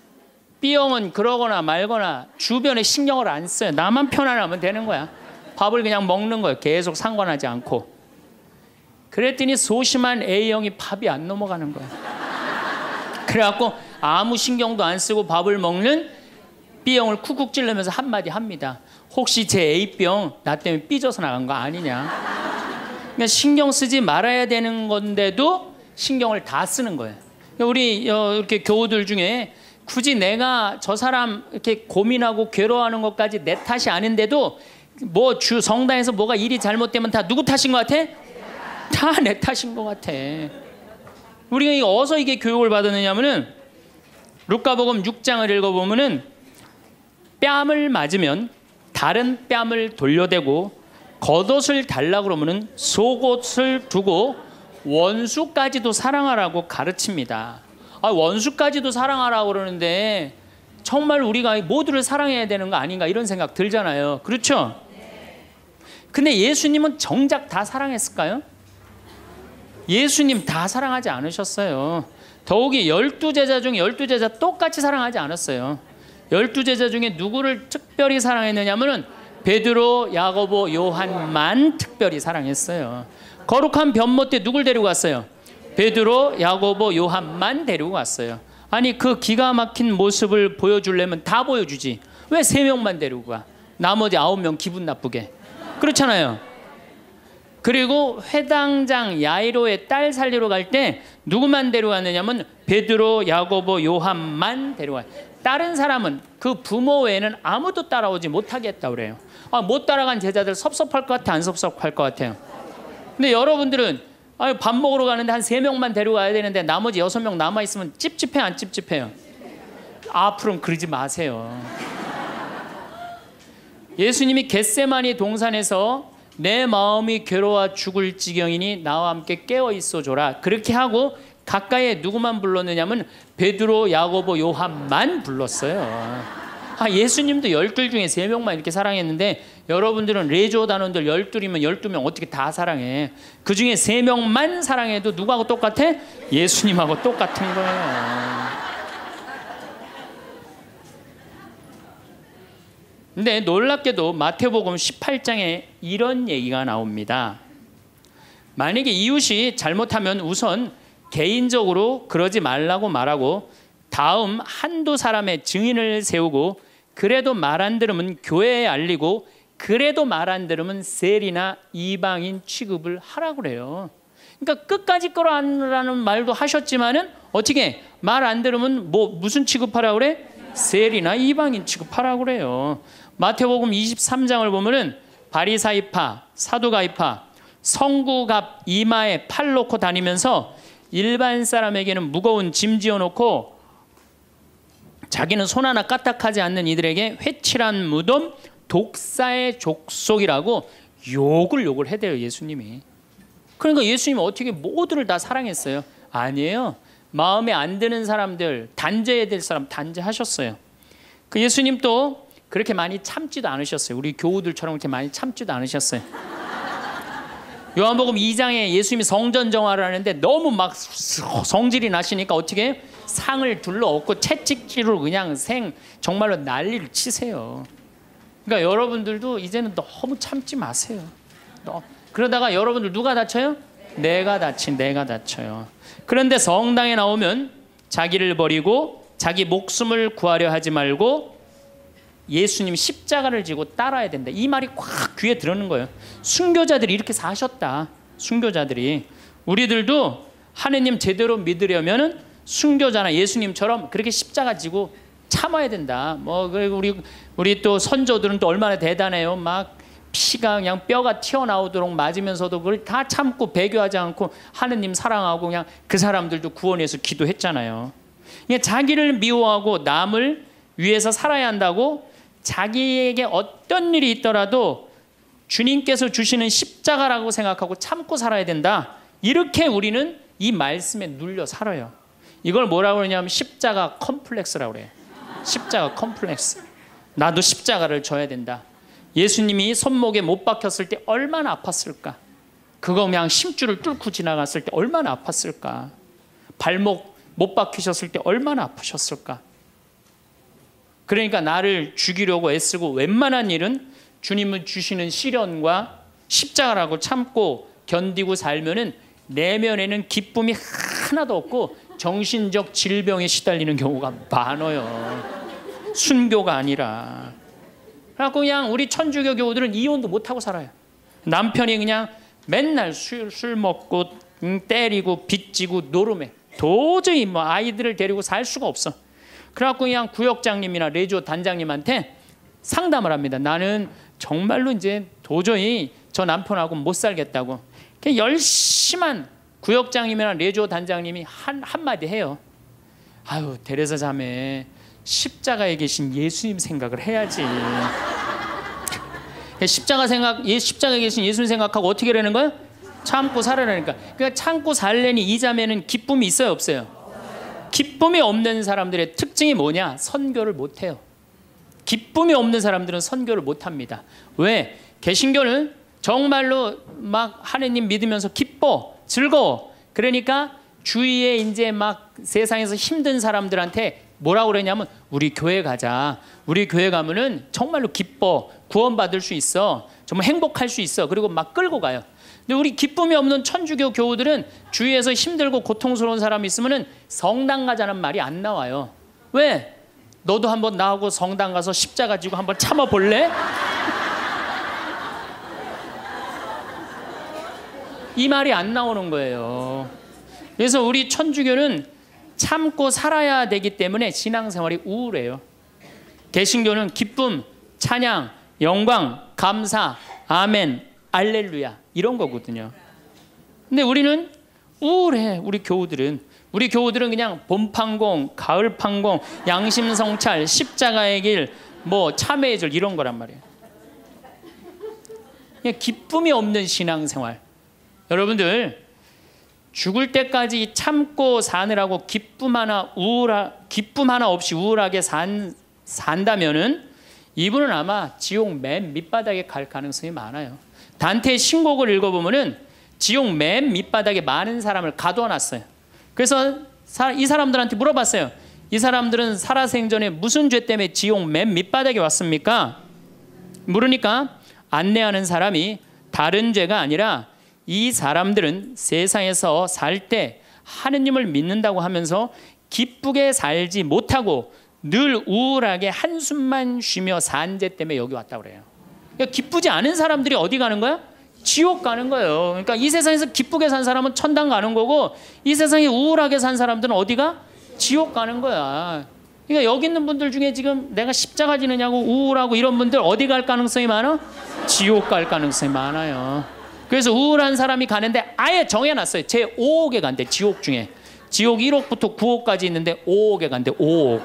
B형은 그러거나 말거나 주변에 신경을 안 써요. 나만 편안하면 되는 거야. 밥을 그냥 먹는 거예요. 계속 상관하지 않고. 그랬더니 소심한 A형이 밥이 안 넘어가는 거야. 그래갖고 아무 신경도 안 쓰고 밥을 먹는 B형을 쿡쿡 찌르면서 한마디 합니다. 혹시 제 A병 나 때문에 삐져서 나간 거 아니냐. 그러니까 신경 쓰지 말아야 되는 건데도 신경을 다 쓰는 거예요. 우리 이렇게 교우들 중에 굳이 내가 저 사람 이렇게 고민하고 괴로워하는 것까지 내 탓이 아닌데도 뭐 주 성당에서 뭐가 일이 잘못되면 다 누구 탓인 것 같아? 다 내 탓인 것 같아. 우리가 어디서 이게 교육을 받았느냐면은 루카복음 육 장을 읽어보면은 뺨을 맞으면 다른 뺨을 돌려대고 겉옷을 달라 그러면은 속옷을 두고 원수까지도 사랑하라고 가르칩니다. 아, 원수까지도 사랑하라고 그러는데 정말 우리가 모두를 사랑해야 되는 거 아닌가 이런 생각 들잖아요. 그렇죠? 근데 예수님은 정작 다 사랑했을까요? 예수님 다 사랑하지 않으셨어요. 더욱이 열두 제자 중에 열두 제자 똑같이 사랑하지 않았어요. 열두 제자 중에 누구를 특별히 사랑했느냐면은 베드로, 야고보, 요한만 특별히 사랑했어요. 거룩한 변모 때 누굴 데리고 갔어요? 베드로, 야고보, 요한만 데리고 갔어요. 아니 그 기가 막힌 모습을 보여주려면 다 보여주지. 왜 세 명만 데리고 가? 나머지 아홉 명 기분 나쁘게. 그렇잖아요. 그리고 회당장 야이로의 딸 살리러 갈 때 누구만 데려갔느냐면 베드로, 야고보, 요한만 데려가요. 다른 사람은 그 부모 외에는 아무도 따라오지 못하게 했다고 그래요. 아, 못 따라간 제자들 섭섭할 것 같아, 안 섭섭할 것 같아요? 근데 여러분들은 아, 밥 먹으러 가는데 한 세 명만 데려가야 되는데 나머지 여섯 명 남아있으면 찝찝해, 안 찝찝해요? 앞으로는 그러지 마세요. 예수님이 겟세마니 동산에서 내 마음이 괴로워 죽을 지경이니 나와 함께 깨어 있어줘라 그렇게 하고 가까이에 누구만 불렀느냐면 베드로, 야고보, 요한만 불렀어요. 아, 예수님도 열둘 중에 세 명만 이렇게 사랑했는데 여러분들은 레조 단원들 열둘이면 열두 명 어떻게 다 사랑해? 그 중에 세 명만 사랑해도 누구하고 똑같아? 예수님하고 똑같은 거예요. 근데 놀랍게도 마태복음 십팔 장에 이런 얘기가 나옵니다. 만약에 이웃이 잘못하면 우선 개인적으로 그러지 말라고 말하고 다음 한두 사람의 증인을 세우고 그래도 말 안 들으면 교회에 알리고 그래도 말 안 들으면 세리나 이방인 취급을 하라고 그래요. 그러니까 끝까지 끌어안으라는 말도 하셨지만은 어떻게 말 안 들으면 뭐 무슨 취급하라고 그래? 세리나 이방인 취급하라고 그래요. 마태복음 이십삼 장을 보면은 바리사이파, 사두가이파, 성구갑 이마에 팔 놓고 다니면서 일반 사람에게는 무거운 짐 지어놓고 자기는 손 하나 까딱하지 않는 이들에게 회칠한 무덤, 독사의 족속이라고 욕을 욕을 해대요 예수님이. 그러니까 예수님은 어떻게 모두를 다 사랑했어요? 아니에요. 마음에 안 드는 사람들, 단죄해야 될 사람 단죄하셨어요. 그 예수님 또 그렇게 많이 참지도 않으셨어요. 우리 교우들처럼 그렇게 많이 참지도 않으셨어요. 요한복음 이 장에 예수님이 성전 정화를 하는데 너무 막 성질이 나시니까 어떻게 해요? 상을 둘러엎고 채찍질로 그냥 생 정말로 난리를 치세요. 그러니까 여러분들도 이제는 너무 참지 마세요. 너, 그러다가 여러분들 누가 다쳐요? 내가 다친 내가 다쳐요. 그런데 성당에 나오면 자기를 버리고 자기 목숨을 구하려 하지 말고 예수님 십자가를 지고 따라야 된다. 이 말이 꽉 귀에 들어오는 거예요. 순교자들이 이렇게 사셨다. 순교자들이. 우리들도 하느님 제대로 믿으려면은 순교자나 예수님처럼 그렇게 십자가 지고 참아야 된다. 뭐 그리고 우리 우리 또 선조들은 또 얼마나 대단해요. 막 피가 그냥 뼈가 튀어나오도록 맞으면서도 그걸 다 참고 배교하지 않고 하느님 사랑하고 그냥 그 사람들도 구원해서 기도했잖아요. 그냥 자기를 미워하고 남을 위해서 살아야 한다고 자기에게 어떤 일이 있더라도 주님께서 주시는 십자가라고 생각하고 참고 살아야 된다. 이렇게 우리는 이 말씀에 눌려 살아요. 이걸 뭐라고 그러냐면 십자가 컴플렉스라고 그래요. 십자가 컴플렉스. 나도 십자가를 져야 된다. 예수님이 손목에 못 박혔을 때 얼마나 아팠을까? 그거 그냥 심줄을 뚫고 지나갔을 때 얼마나 아팠을까? 발목 못 박히셨을 때 얼마나 아프셨을까? 그러니까 나를 죽이려고 애쓰고 웬만한 일은 주님은 주시는 시련과 십자가라고 참고 견디고 살면은 내면에는 기쁨이 하나도 없고 정신적 질병에 시달리는 경우가 많아요. 순교가 아니라. 그래서 그냥 우리 천주교 교우들은 이혼도 못하고 살아요. 남편이 그냥 맨날 술, 술 먹고 때리고 빚지고 노름해. 도저히 뭐 아이들을 데리고 살 수가 없어. 그래갖고 그냥 구역장님이나 레조 단장님한테 상담을 합니다. 나는 정말로 이제 도저히 저 남편하고 못 살겠다고. 열심한 구역장님이나 레조 단장님이 한, 한마디 해요. 아유, 데레사 자매, 십자가에 계신 예수님 생각을 해야지. 십자가 생각, 십자가에 계신 예수님 생각하고 어떻게 하라는 거야? 참고 살아라니까. 그러니까 참고 살려니 이 자매는 기쁨이 있어요, 없어요? 기쁨이 없는 사람들의 특징이 뭐냐? 선교를 못해요. 기쁨이 없는 사람들은 선교를 못합니다. 왜? 개신교는 정말로 막 하느님 믿으면서 기뻐, 즐거워. 그러니까 주위에 이제 막 세상에서 힘든 사람들한테 뭐라고 그러냐면 우리 교회 가자. 우리 교회 가면은 정말로 기뻐, 구원받을 수 있어, 정말 행복할 수 있어. 그리고 막 끌고 가요. 근데 우리 기쁨이 없는 천주교 교우들은 주위에서 힘들고 고통스러운 사람이 있으면은 성당 가자는 말이 안 나와요. 왜? 너도 한번 나하고 성당 가서 십자가 지고 한번 참아 볼래? 이 말이 안 나오는 거예요. 그래서 우리 천주교는 참고 살아야 되기 때문에 신앙생활이 우울해요. 개신교는 기쁨, 찬양, 영광, 감사, 아멘, 알렐루야 이런 거거든요. 근데 우리는 우울해. 우리 교우들은 우리 교우들은 그냥 봄판공, 가을판공, 양심성찰, 십자가의 길, 뭐 참회의 절 이런 거란 말이에요. 그냥 기쁨이 없는 신앙생활. 여러분들 죽을 때까지 참고 사느라고 기쁨 하나 우울하, 기쁨 하나 없이 우울하게 산, 산다면은 이분은 아마 지옥 맨 밑바닥에 갈 가능성이 많아요. 단테의 신곡을 읽어보면은 지옥 맨 밑바닥에 많은 사람을 가둬놨어요. 그래서 이 사람들한테 물어봤어요. 이 사람들은 살아생전에 무슨 죄 때문에 지옥 맨 밑바닥에 왔습니까? 물으니까 안내하는 사람이 다른 죄가 아니라 이 사람들은 세상에서 살 때 하느님을 믿는다고 하면서 기쁘게 살지 못하고 늘 우울하게 한숨만 쉬며 산 죄 때문에 여기 왔다고 그래요. 그러니까 기쁘지 않은 사람들이 어디 가는 거야? 지옥 가는 거예요. 그러니까 이 세상에서 기쁘게 산 사람은 천당 가는 거고, 이 세상에 우울하게 산 사람들은 어디가? 지옥 가는 거야. 그러니까 여기 있는 분들 중에 지금 내가 십자가 지느냐고 우울하고 이런 분들 어디 갈 가능성이 많아? 지옥 갈 가능성이 많아요. 그래서 우울한 사람이 가는데 아예 정해놨어요. 제오억에 간대. 지옥 중에 지옥 일억부터 구억까지 있는데 오억에 간대. 오억.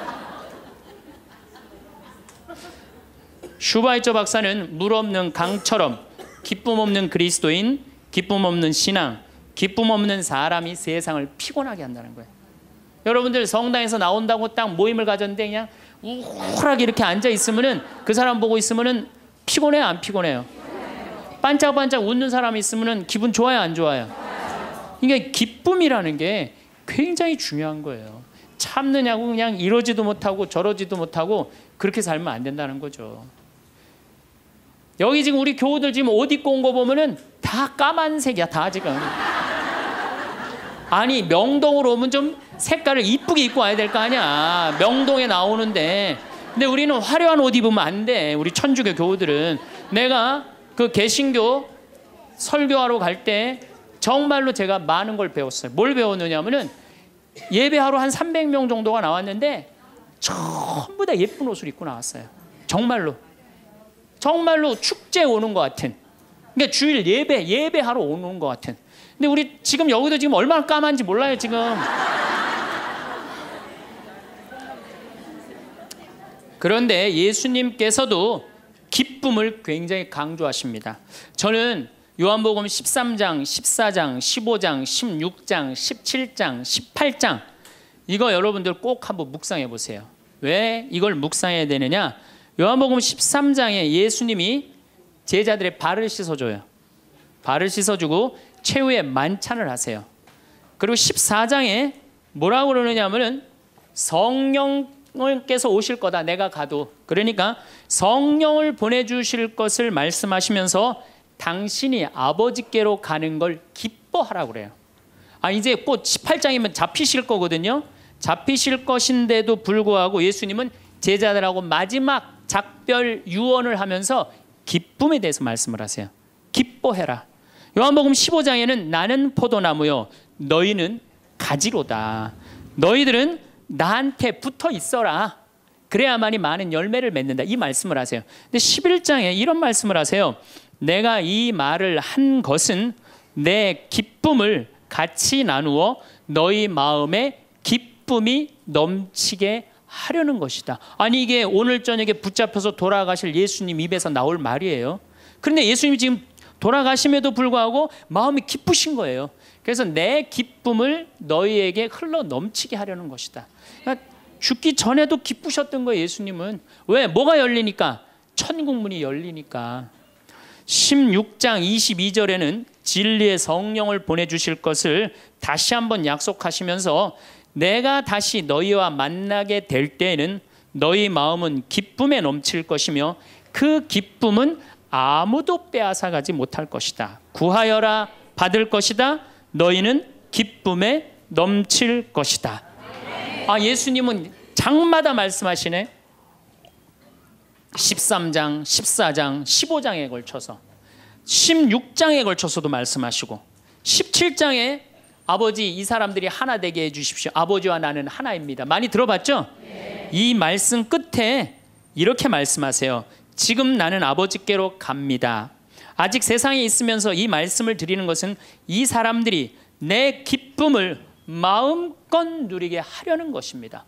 슈바이처 박사는 물 없는 강처럼 기쁨 없는 그리스도인, 기쁨 없는 신앙, 기쁨 없는 사람이 세상을 피곤하게 한다는 거예요. 여러분들 성당에서 나온다고 딱 모임을 가졌는데 그냥 우울하게 이렇게 앉아 있으면은, 그 사람 보고 있으면은 피곤해요, 안 피곤해요? 반짝반짝 웃는 사람이 있으면은 기분 좋아요, 안 좋아요? 그러니까 기쁨이라는 게 굉장히 중요한 거예요. 참느냐고 그냥 이러지도 못하고 저러지도 못하고 그렇게 살면 안 된다는 거죠. 여기 지금 우리 교우들 지금 옷 입고 온 거 보면은 다 까만색이야, 다 지금. 아니 명동으로 오면 좀 색깔을 이쁘게 입고 와야 될 거 아니야. 명동에 나오는데. 근데 우리는 화려한 옷 입으면 안 돼. 우리 천주교 교우들은. 내가 그 개신교 설교하러 갈 때 정말로 제가 많은 걸 배웠어요. 뭘 배웠느냐면은 예배하러 한 삼백 명 정도가 나왔는데 전부 다 예쁜 옷을 입고 나왔어요. 정말로. 정말로 축제에 오는 것 같은. 그러니까 주일 예배, 예배하러 오는 것 같은. 근데 우리 지금 여기도 지금 얼마나 까만지 몰라요, 지금. 그런데 예수님께서도 기쁨을 굉장히 강조하십니다. 저는 요한복음 십삼 장, 십사 장, 십오 장, 십육 장, 십칠 장, 십팔 장 이거 여러분들 꼭 한번 묵상해 보세요. 왜 이걸 묵상해야 되느냐? 요한복음 십삼 장에 예수님이 제자들의 발을 씻어줘요. 발을 씻어주고 최후의 만찬을 하세요. 그리고 십사 장에 뭐라고 그러느냐면은 성령께서 오실 거다, 내가 가도. 그러니까 성령을 보내주실 것을 말씀하시면서 당신이 아버지께로 가는 걸 기뻐하라고 그래요. 아, 이제 곧 십팔 장이면 잡히실 거거든요. 잡히실 것인데도 불구하고 예수님은 제자들하고 마지막 작별 유언을 하면서 기쁨에 대해서 말씀을 하세요. 기뻐해라. 요한복음 십오 장에는 나는 포도나무요 너희는 가지로다. 너희들은 나한테 붙어 있어라. 그래야만이 많은 열매를 맺는다. 이 말씀을 하세요. 근데 십일 장에 이런 말씀을 하세요. 내가 이 말을 한 것은 내 기쁨을 같이 나누어 너희 마음에 기쁨이 넘치게 하려는 것이다. 아니 이게 오늘 저녁에 붙잡혀서 돌아가실 예수님 입에서 나올 말이에요. 그런데 예수님이 지금 돌아가심에도 불구하고 마음이 기쁘신 거예요. 그래서 내 기쁨을 너희에게 흘러 넘치게 하려는 것이다. 그러니까 죽기 전에도 기쁘셨던 거예요, 예수님은. 왜? 뭐가 열리니까? 천국문이 열리니까. 십육 장 이십이 절에는 진리의 성령을 보내주실 것을 다시 한번 약속하시면서 내가 다시 너희와 만나게 될 때에는 너희 마음은 기쁨에 넘칠 것이며 그 기쁨은 아무도 빼앗아가지 못할 것이다. 구하여라 받을 것이다. 너희는 기쁨에 넘칠 것이다. 아, 예수님은 장마다 말씀하시네. 십삼 장, 십사 장, 십오 장에 걸쳐서, 십육 장에 걸쳐서도 말씀하시고, 십칠 장에 아버지 이 사람들이 하나 되게 해주십시오. 아버지와 나는 하나입니다. 많이 들어봤죠? 네. 이 말씀 끝에 이렇게 말씀하세요. 지금 나는 아버지께로 갑니다. 아직 세상에 있으면서 이 말씀을 드리는 것은 이 사람들이 내 기쁨을 마음껏 누리게 하려는 것입니다.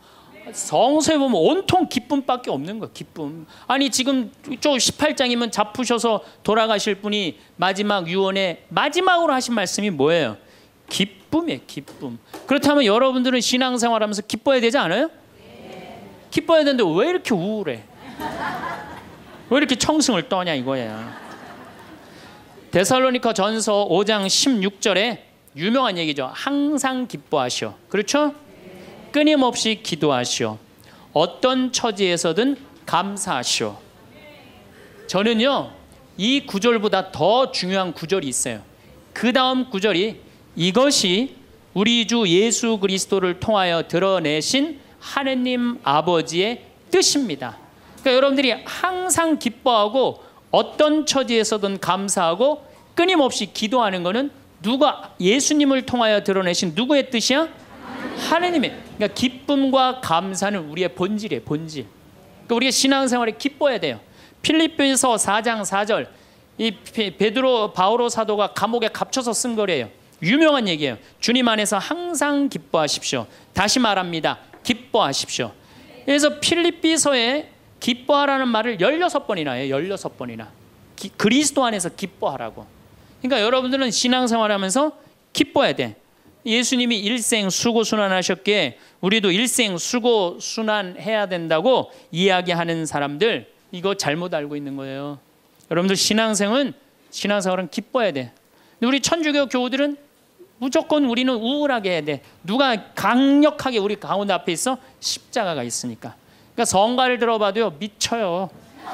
성서에 보면 온통 기쁨밖에 없는 거예요. 기쁨. 아니 지금 저 십팔 장이면 잡으셔서 돌아가실 분이 마지막 유언에 마지막으로 하신 말씀이 뭐예요? 기쁨이에요. 기쁨. 그렇다면 여러분들은 신앙생활하면서 기뻐야 되지 않아요? 네. 기뻐야 되는데 왜 이렇게 우울해? 왜 이렇게 청승을 떠냐 이거야. 데살로니가 전서 오 장 십육 절에 유명한 얘기죠. 항상 기뻐하시오. 그렇죠? 끊임없이 기도하시오. 어떤 처지에서든 감사하시오. 저는요 이 구절보다 더 중요한 구절이 있어요. 그 다음 구절이 이것이 우리 주 예수 그리스도를 통하여 드러내신 하느님 아버지의 뜻입니다. 그러니까 여러분들이 항상 기뻐하고 어떤 처지에서든 감사하고 끊임없이 기도하는 것은 누가 예수님을 통하여 드러내신 누구의 뜻이야? 하느님의. 그러니까 기쁨과 감사는 우리의 본질이에요. 본질. 그러니까 우리가 신앙생활에 기뻐야 돼요. 필립보서 사 장 사 절 이 베드로 바오로 사도가 감옥에 갇혀서 쓴 거래요. 유명한 얘기예요. 주님 안에서 항상 기뻐하십시오. 다시 말합니다. 기뻐하십시오. 그래서 필립비서에 기뻐하라는 말을 열여섯 번이나 해요. 열여섯 번이나. 기, 그리스도 안에서 기뻐하라고. 그러니까 여러분들은 신앙생활하면서 기뻐야 돼. 예수님이 일생 수고순환하셨기에 우리도 일생 수고순환해야 된다고 이야기하는 사람들 이거 잘못 알고 있는 거예요. 여러분들 신앙생활은 신앙생활은 기뻐야 돼. 근데 우리 천주교 교우들은 무조건 우리는 우울하게 해야 돼. 누가 강력하게 우리 가운데 앞에 있어? 십자가가 있으니까. 그러니까 성가를 들어봐도요 미쳐요.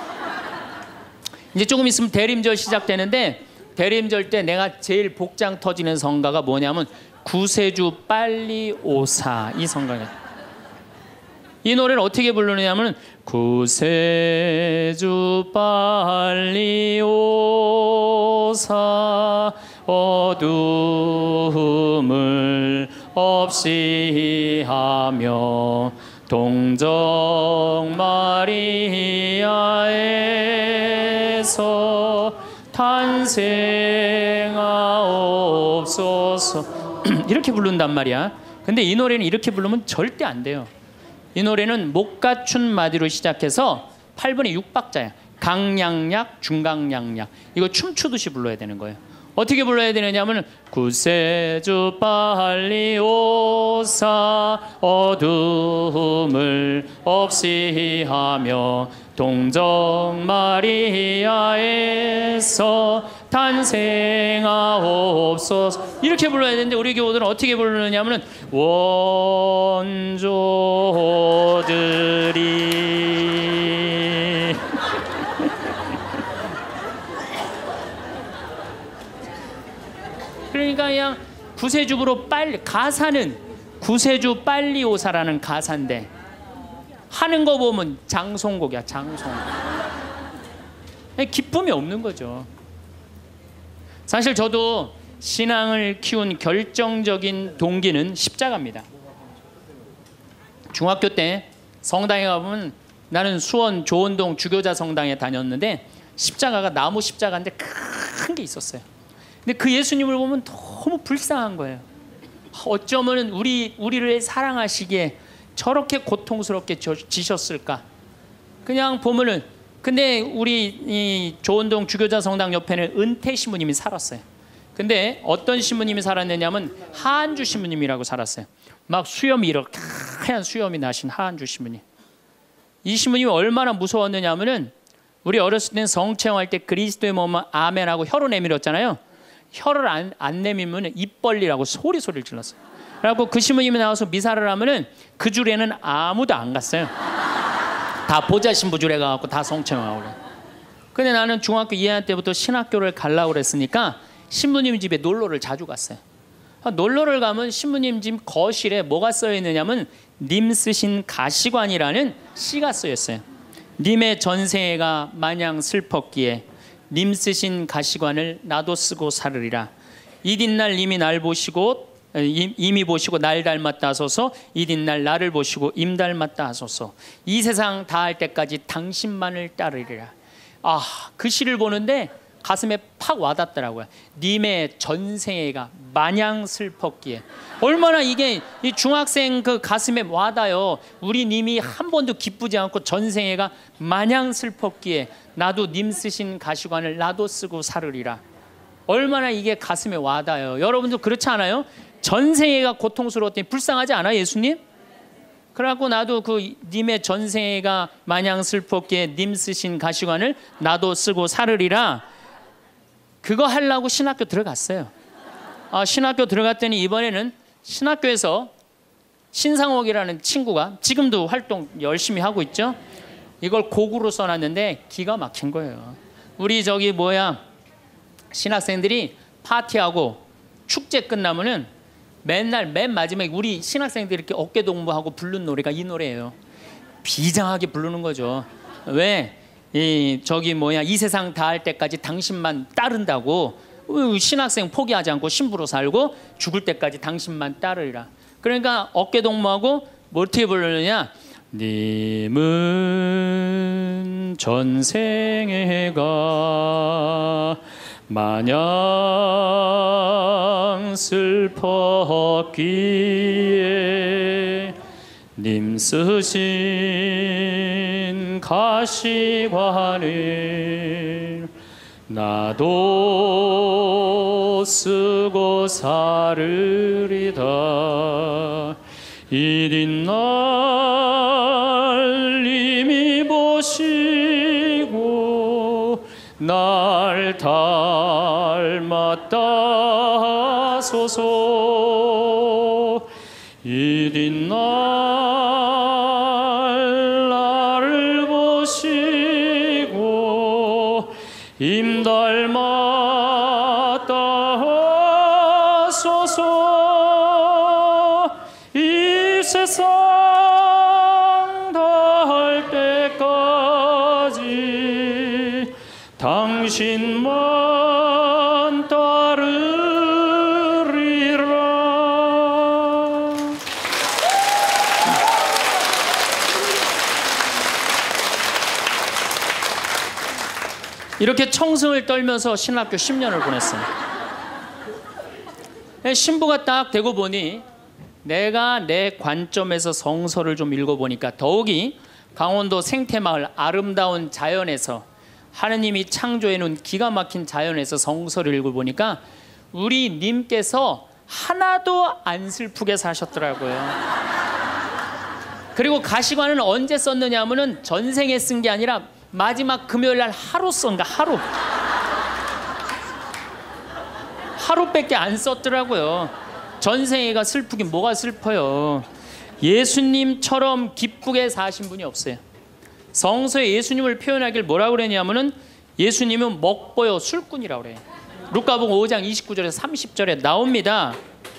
이제 조금 있으면 대림절 시작되는데 대림절 때 내가 제일 복장 터지는 성가가 뭐냐면 구세주 빨리 오사 이 성가예요. 이 노래를 어떻게 부르느냐면 구세주 빨리 오사 어두움을 없이 하며 동정 마리아에서 탄생하옵소서 이렇게 부른단 말이야. 근데 이 노래는 이렇게 부르면 절대 안 돼요. 이 노래는 못 갖춘 마디로 시작해서 팔 분의 육 박자야. 강량약, 중강량약. 이거 춤추듯이 불러야 되는 거예요. 어떻게 불러야 되느냐면 구세주 빨리 오사 어둠을 없이 하며 동정 마리아에서 탄생하옵소서 이렇게 불러야 되는데 우리 교우들은 어떻게 부르느냐면 원조들이 그러니까 그냥 구세주부로 빨리 가사는 구세주 빨리 오사라는 가사인데 하는 거 보면 장송곡이야. 장송. 기쁨이 없는 거죠. 사실 저도 신앙을 키운 결정적인 동기는 십자가입니다. 중학교 때 성당에 가보면 나는 수원 조원동 주교자 성당에 다녔는데 십자가가 나무 십자가인데 큰 게 있었어요. 근데 그 예수님을 보면 너무 불쌍한 거예요. 어쩌면 우리, 우리를 사랑하시기에 저렇게 고통스럽게 지셨을까. 그냥 보면은 근데 우리 이 조원동 주교자 성당 옆에는 은퇴 신부님이 살았어요. 근데 어떤 신부님이 살았느냐면 하한주 신부님이라고 살았어요. 막 수염이 이렇게 하얀 수염이 나신 하한주 신부님. 이 신부님이 얼마나 무서웠느냐면은 우리 어렸을 때는 성체험할 때 그리스도의 몸은 아멘하고 혀로 내밀었잖아요. 혀를 안, 안 내밀면 입 벌리라고 소리 소리를 질렀어요. 그래갖고 그 신부님이 나와서 미사를 하면은 그 줄에는 아무도 안 갔어요. 다 보자 신부 줄에 가갖고 다 성체험하고 그래. 근데 나는 중학교 이 학년 때부터 신학교를 가려고 그랬으니까 신부님 집에 놀러를 자주 갔어요. 놀러를 가면 신부님 집 거실에 뭐가 써 있느냐면 님 쓰신 가시관이라는 시가 쓰여 있어요. 님의 전생애가 마냥 슬펐기에 님 쓰신 가시관을 나도 쓰고 살으리라. 이튿날 님이 날 보시고 임이 보시고 날 닮았다 하소서. 이튿날 나를 보시고 임 닮았다 하소서. 이 세상 다할 때까지 당신만을 따르리라. 아, 그 시를 보는데 가슴에 팍 와닿더라고요. 님의 전생애가 마냥 슬펐기에. 얼마나 이게 이 중학생 그 가슴에 와닿아요. 우리 님이 한 번도 기쁘지 않고 전생애가 마냥 슬펐기에 나도 님 쓰신 가시관을 나도 쓰고 살으리라. 얼마나 이게 가슴에 와닿아요. 여러분도 그렇지 않아요? 전생애가 고통스러웠더니 불쌍하지 않아요, 예수님? 그래갖고 나도 그 님의 전생애가 마냥 슬펐기에 님 쓰신 가시관을 나도 쓰고 살으리라. 그거 하려고 신학교 들어갔어요. 아, 신학교 들어갔더니 이번에는 신학교에서 신상옥이라는 친구가 지금도 활동 열심히 하고 있죠. 이걸 곡으로 써놨는데 기가 막힌 거예요. 우리 저기 뭐야 신학생들이 파티하고 축제 끝나면은 맨날 맨 마지막에 우리 신학생들이 이렇게 어깨 동무하고 부른 노래가 이 노래예요. 비장하게 부르는 거죠. 왜? 이 저기 뭐야 이 세상 다 할 때까지 당신만 따른다고 신학생 포기하지 않고 신부로 살고 죽을 때까지 당신만 따르리라. 그러니까 어깨 동무하고 뭐 어떻게 부르느냐? 님은 전생애가 마냥 슬펐기에 님 쓰신 가시관을 나도 쓰고 살으리다. 이린 날 님이 보시고 날 닮았다 소서. 이린 날 나를 보시고 임 닮았다 소서. 이 세상 다할 때까지 당신만 따르리라. 이렇게 청승을 떨면서 신학교 십 년을 보냈어요. 신부가 딱 되고 보니 내가 내 관점에서 성서를 좀 읽어보니까 더욱이 강원도 생태마을 아름다운 자연에서 하느님이 창조해 놓은 기가 막힌 자연에서 성서를 읽어보니까 우리 님께서 하나도 안 슬프게 사셨더라고요. 그리고 가시관은 언제 썼느냐 하면은 전생에 쓴 게 아니라 마지막 금요일 날 하루 쓴가 하루 하루밖에 안 썼더라고요. 전생애가 슬프긴 뭐가 슬퍼요. 예수님처럼 기쁘게 사신 분이 없어요. 성서에 예수님을 표현하길 뭐라고 그러냐면은 예수님은 먹보요 술꾼이라고 그래요. 루카복음 오 장 이십구 절에서 삼십 절에 나옵니다.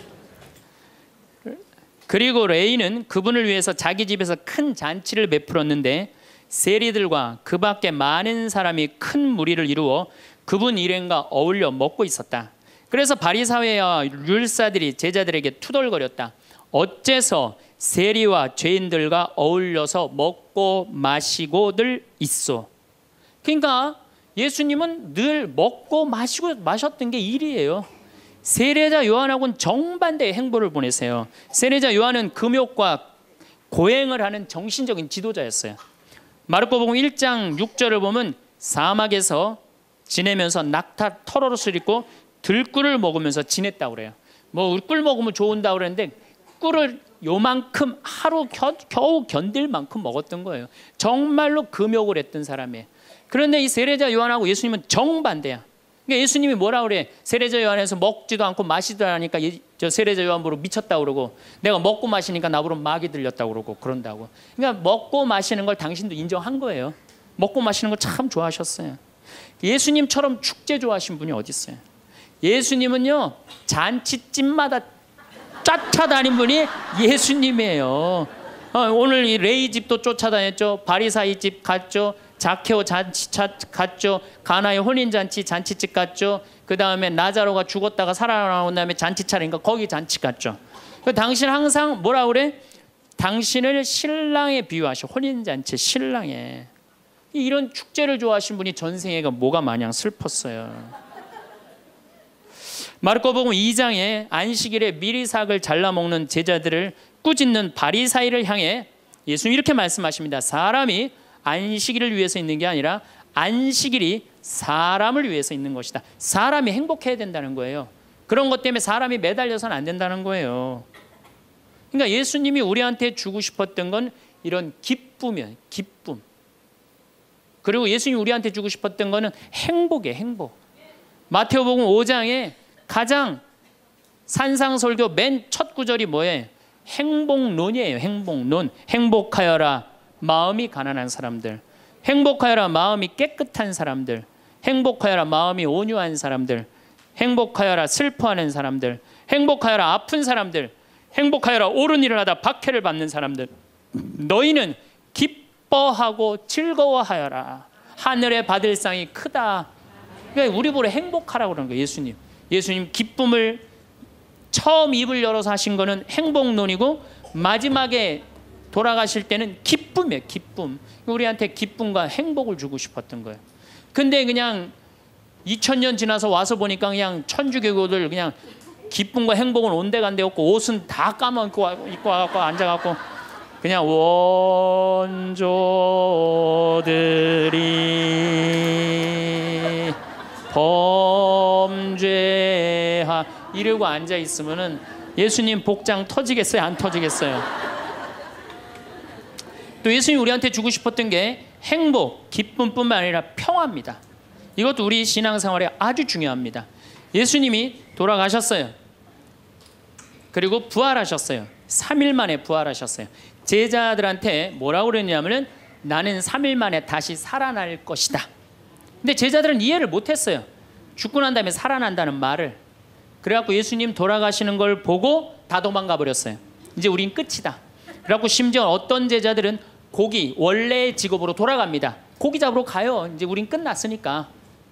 그리고 레이는 그분을 위해서 자기 집에서 큰 잔치를 베풀었는데 세리들과 그 밖에 많은 사람이 큰 무리를 이루어 그분 일행과 어울려 먹고 있었다. 그래서 바리사회와 율사들이 제자들에게 투덜거렸다. 어째서 세리와 죄인들과 어울려서 먹고 마시고들 있어. 그러니까 예수님은 늘 먹고 마시고 마셨던 게 일이에요. 세례자 요한하고는 정반대의 행보를 보내세요. 세례자 요한은 금욕과 고행을 하는 정신적인 지도자였어요. 마르코복음 일 장 육 절을 보면 사막에서 지내면서 낙타 털옷을 입고 들꿀을 먹으면서 지냈다고 그래요. 뭐 꿀 먹으면 좋은다고 그랬는데 꿀을 요만큼 하루 겨, 겨우 견딜 만큼 먹었던 거예요. 정말로 금욕을 했던 사람이에요. 그런데 이 세례자 요한하고 예수님은 정반대야. 그러니까 예수님이 뭐라 그래? 세례자 요한에서 먹지도 않고 마시도 않으니까 저 세례자 요한 보러 미쳤다고 그러고, 내가 먹고 마시니까 나보러 마귀 들렸다고 그러고 그런다고. 그러니까 먹고 마시는 걸 당신도 인정한 거예요. 먹고 마시는 걸 참 좋아하셨어요. 예수님처럼 축제 좋아하신 분이 어디 있어요? 예수님은요 잔치집마다 쫓아다닌 분이 예수님이에요. 어, 오늘 이 레이 집도 쫓아다녔죠. 바리사이 집 갔죠. 자케오 잔치 갔죠. 가나의 혼인잔치 잔치집 갔죠. 그 다음에 나자로가 죽었다가 살아나온 다음에 잔치 차린가 거기 잔치 갔죠. 그 당신 항상 뭐라 그래? 당신을 신랑에 비유하셔. 혼인잔치 신랑에. 이런 축제를 좋아하신 분이 전생애가 뭐가 마냥 슬펐어요. 마르코복음 이 장에 안식일에 미리삭을 잘라 먹는 제자들을 꾸짖는 바리사이를 향해 예수님 이렇게 말씀하십니다. 사람이 안식일을 위해서 있는 게 아니라 안식일이 사람을 위해서 있는 것이다. 사람이 행복해야 된다는 거예요. 그런 것 때문에 사람이 매달려서는 안 된다는 거예요. 그러니까 예수님이 우리한테 주고 싶었던 건 이런 기쁨이에요. 기쁨. 그리고 예수님이 우리한테 주고 싶었던 거는 행복이에요. 행복. 마태복음 오 장에 가장 산상설교 맨 첫 구절이 뭐예요? 행복론이에요. 행복론. 행복하여라 마음이 가난한 사람들, 행복하여라 마음이 깨끗한 사람들, 행복하여라 마음이 온유한 사람들, 행복하여라 슬퍼하는 사람들, 행복하여라 아픈 사람들, 행복하여라 옳은 일을 하다 박해를 받는 사람들. 너희는 기뻐하고 즐거워하여라. 하늘에 받을 상이 크다. 그러니까 우리 보러 행복하라고 그러는 거예요. 예수님. 예수님 기쁨을 처음 입을 열어서 하신 거는 행복론이고 마지막에 돌아가실 때는 기쁨이에요. 기쁨. 우리한테 기쁨과 행복을 주고 싶었던 거예요. 근데 그냥 이천 년 지나서 와서 보니까 그냥 천주교들 그냥 기쁨과 행복은 온데간데 없고 옷은 다 까먹고 입고 와갖고 앉아갖고 그냥 원조들이 범죄하 이러고 앉아 있으면은 예수님 복장 터지겠어요? 안 터지겠어요? 또 예수님이 우리한테 주고 싶었던 게 행복, 기쁨뿐만 아니라 평화입니다. 이것도 우리 신앙생활에 아주 중요합니다. 예수님이 돌아가셨어요. 그리고 부활하셨어요. 삼 일 만에 부활하셨어요. 제자들한테 뭐라고 그랬냐면은 나는 삼 일 만에 다시 살아날 것이다. 근데 제자들은 이해를 못했어요. 죽고 난 다음에 살아난다는 말을. 그래갖고 예수님 돌아가시는 걸 보고 다 도망가 버렸어요. 이제 우린 끝이다. 그래갖고 심지어 어떤 제자들은 고기, 원래의 직업으로 돌아갑니다. 고기 잡으러 가요. 이제 우린 끝났으니까.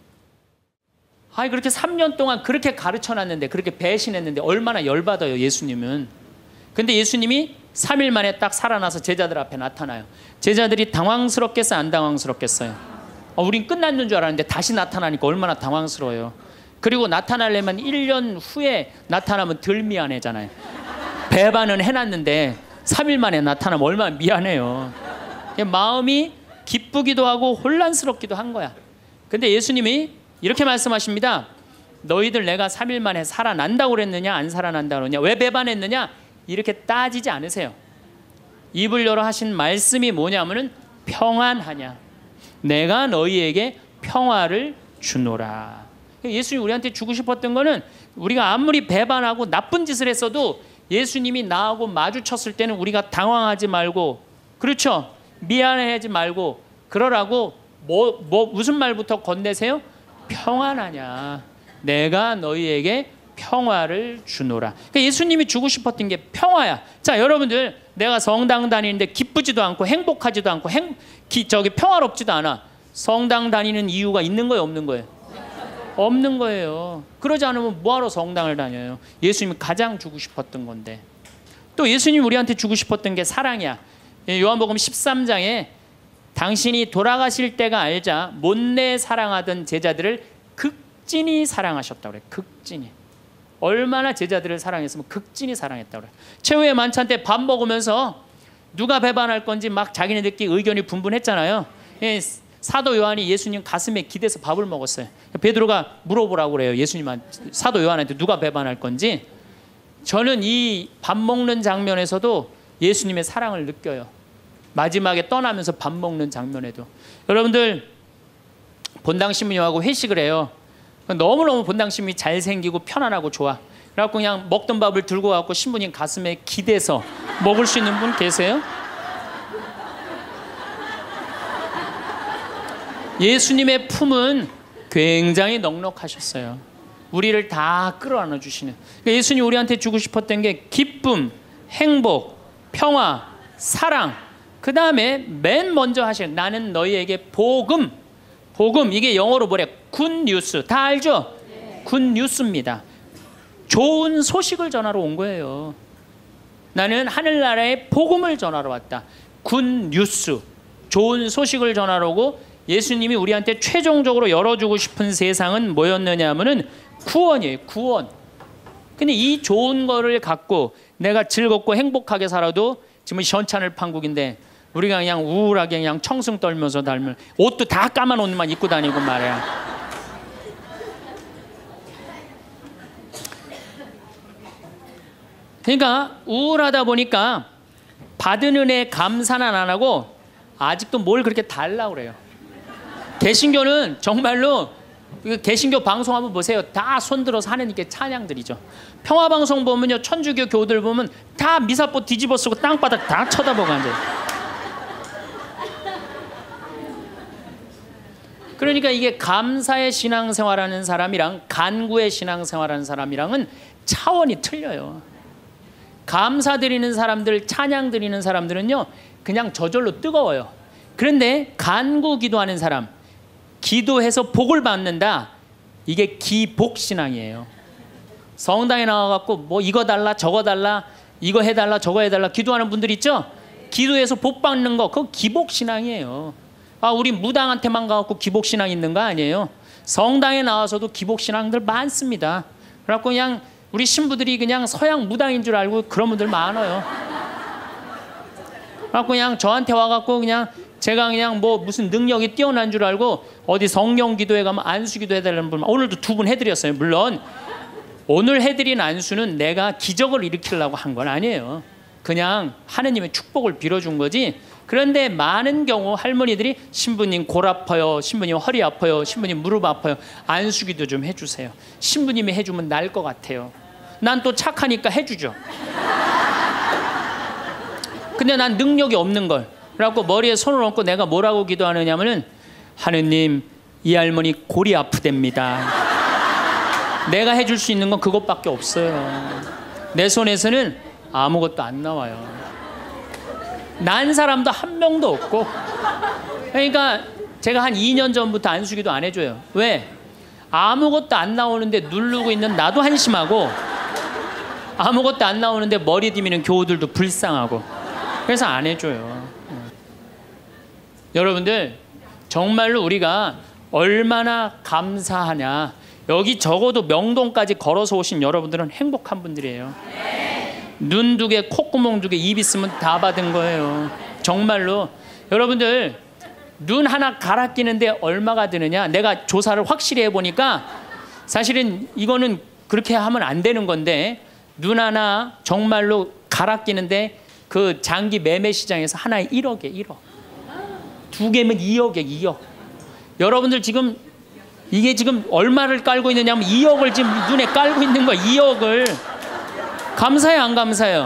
아니 그렇게 삼 년 동안 그렇게 가르쳐놨는데, 그렇게 배신했는데 얼마나 열받아요 예수님은. 근데 예수님이 삼 일 만에 딱 살아나서 제자들 앞에 나타나요. 제자들이 당황스럽겠어요? 안 당황스럽겠어요? 어, 우린 끝났는 줄 알았는데 다시 나타나니까 얼마나 당황스러워요. 그리고 나타나려면 일 년 후에 나타나면 덜 미안해잖아요. 배반은 해놨는데 삼 일 만에 나타나면 얼마나 미안해요. 마음이 기쁘기도 하고 혼란스럽기도 한 거야. 근데 예수님이 이렇게 말씀하십니다. 너희들 내가 삼 일 만에 살아난다고 그랬느냐 안 살아난다고 그랬느냐, 왜 배반했느냐, 이렇게 따지지 않으세요. 입을 열어 하신 말씀이 뭐냐면은 평안하냐, 내가 너희에게 평화를 주노라. 예수님이 우리한테 주고 싶었던 거는 우리가 아무리 배반하고 나쁜 짓을 했어도 예수님이 나하고 마주쳤을 때는 우리가 당황하지 말고, 그렇죠? 미안해하지 말고 그러라고 뭐, 뭐 무슨 말부터 건네세요? 평안하냐, 내가 너희에게 평화를 주노라. 그러니까 예수님이 주고 싶었던 게 평화야. 자, 여러분들 내가 성당 다니는데 기쁘지도 않고 행복하지도 않고 행, 기, 저기 평화롭지도 않아. 성당 다니는 이유가 있는 거예요, 없는 거예요? 없는 거예요. 그러지 않으면 뭐하러 성당을 다녀요? 예수님이 가장 주고 싶었던 건데. 또 예수님이 우리한테 주고 싶었던 게 사랑이야. 요한복음 십삼 장에 당신이 돌아가실 때가 알자 못내 사랑하던 제자들을 극진히 사랑하셨다고 그래. 극진히. 얼마나 제자들을 사랑했으면 극진히 사랑했다고 그래. 최후의 만찬 때 밥 먹으면서 누가 배반할 건지 막 자기네들끼리 의견이 분분했잖아요. 사도 요한이 예수님 가슴에 기대서 밥을 먹었어요. 베드로가 물어보라고 그래요. 예수님한테, 사도 요한한테 누가 배반할 건지. 저는 이 밥 먹는 장면에서도 예수님의 사랑을 느껴요. 마지막에 떠나면서 밥 먹는 장면에도. 여러분들 본당 신부님하고 회식을 해요. 너무너무 본당 신부님이 잘생기고 편안하고 좋아. 그래갖고 그냥 먹던 밥을 들고 가고 신부님 가슴에 기대서 먹을 수 있는 분 계세요? 예수님의 품은 굉장히 넉넉하셨어요. 우리를 다 끌어안아 주시는. 그러니까 예수님이 우리한테 주고 싶었던 게 기쁨, 행복, 평화, 사랑. 그 다음에 맨 먼저 하실 나는 너희에게 복음. 복음, 이게 영어로 뭐래? 굿뉴스. 다 알죠? 네. 굿뉴스입니다. 좋은 소식을 전하러 온 거예요. 나는 하늘나라의 복음을 전하러 왔다. 굿뉴스. 좋은 소식을 전하러 오고 예수님이 우리한테 최종적으로 열어주고 싶은 세상은 뭐였느냐 하면은 구원이에요. 구원. 근데 이 좋은 거를 갖고 내가 즐겁고 행복하게 살아도 지금 시원찮을 판국인데 우리가 그냥 우울하게 그냥 청승 떨면서 닮은 옷도 다 까만 옷만 입고 다니고 말이야. 그러니까 우울하다 보니까 받은 은혜 감사는 안 하고 아직도 뭘 그렇게 달라고 그래요. 개신교는 정말로 개신교 방송 한번 보세요. 다 손들어서 하나님께 찬양드리죠. 평화방송 보면요, 천주교 교들 보면 다 미사포 뒤집어 쓰고 땅바닥 다 쳐다보고 앉아요. 그러니까 이게 감사의 신앙생활하는 사람이랑 간구의 신앙생활하는 사람이랑은 차원이 틀려요. 감사드리는 사람들, 찬양드리는 사람들은요 그냥 저절로 뜨거워요. 그런데 간구 기도하는 사람, 기도해서 복을 받는다, 이게 기복신앙이에요. 성당에 나와갖고 뭐 이거 달라 저거 달라 이거 해달라 저거 해달라 기도하는 분들 있죠? 기도해서 복 받는 거, 그거 기복신앙이에요. 아, 우리 무당한테만 가갖고 기복신앙 있는 거 아니에요. 성당에 나와서도 기복신앙들 많습니다. 그래갖고 그냥 우리 신부들이 그냥 서양 무당인 줄 알고 그런 분들 많아요. 그래갖고 그냥 저한테 와갖고 그냥 제가 그냥 뭐 무슨 능력이 뛰어난 줄 알고 어디 성령 기도회 가면 안수 기도 해달라는 분, 오늘도 두 분 해드렸어요. 물론 오늘 해드린 안수는 내가 기적을 일으키려고 한 건 아니에요. 그냥 하느님의 축복을 빌어준 거지. 그런데 많은 경우 할머니들이 신부님 골 아파요, 신부님 허리 아파요, 신부님 무릎 아파요, 안수기도 좀 해주세요. 신부님이 해주면 나을 것 같아요. 난 또 착하니까 해주죠. 근데 난 능력이 없는 걸. 그래갖고 머리에 손을 얹고 내가 뭐라고 기도하느냐면은, 하느님 이 할머니 골이 아프답니다. 내가 해줄 수 있는 건 그것밖에 없어요. 내 손에서는 아무것도 안 나와요. 난 사람도 한 명도 없고. 그러니까 제가 한 이 년 전부터 안수기도 안 해줘요. 왜? 아무것도 안 나오는데 누르고 있는 나도 한심하고, 아무것도 안 나오는데 머리 디미는 교우들도 불쌍하고, 그래서 안 해줘요. 여러분들 정말로 우리가 얼마나 감사하냐. 여기 적어도 명동까지 걸어서 오신 여러분들은 행복한 분들이에요. 눈 두 개, 콧구멍 두 개, 입 있으면 다 받은 거예요. 정말로. 여러분들 눈 하나 갈아 끼는데 얼마가 드느냐, 내가 조사를 확실히 해보니까 사실은 이거는 그렇게 하면 안 되는 건데, 눈 하나 정말로 갈아 끼는데 그 장기 매매 시장에서 하나에 일억에 일억, 두 개면 이억에 이억. 여러분들 지금 이게 지금 얼마를 깔고 있느냐면 이억을 지금 눈에 깔고 있는 거야. 이억을. 감사해요, 안 감사해요?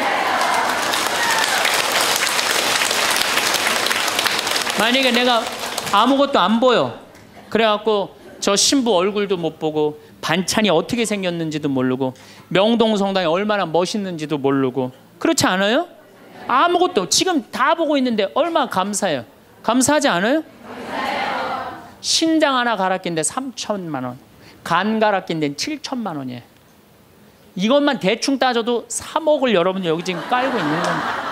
만약에 내가 아무것도 안 보여, 그래갖고 저 신부 얼굴도 못 보고 반찬이 어떻게 생겼는지도 모르고 명동 성당이 얼마나 멋있는지도 모르고, 그렇지 않아요? 아무것도 지금 다 보고 있는데 얼마나 감사해요? 감사하지 않아요? 감사해요. 신장 하나 갈아 낀데 삼천만 원, 간 갈아 낀데 칠천만 원이에요. 이것만 대충 따져도 삼억을 여러분 여기 지금 깔고 있는 겁니다.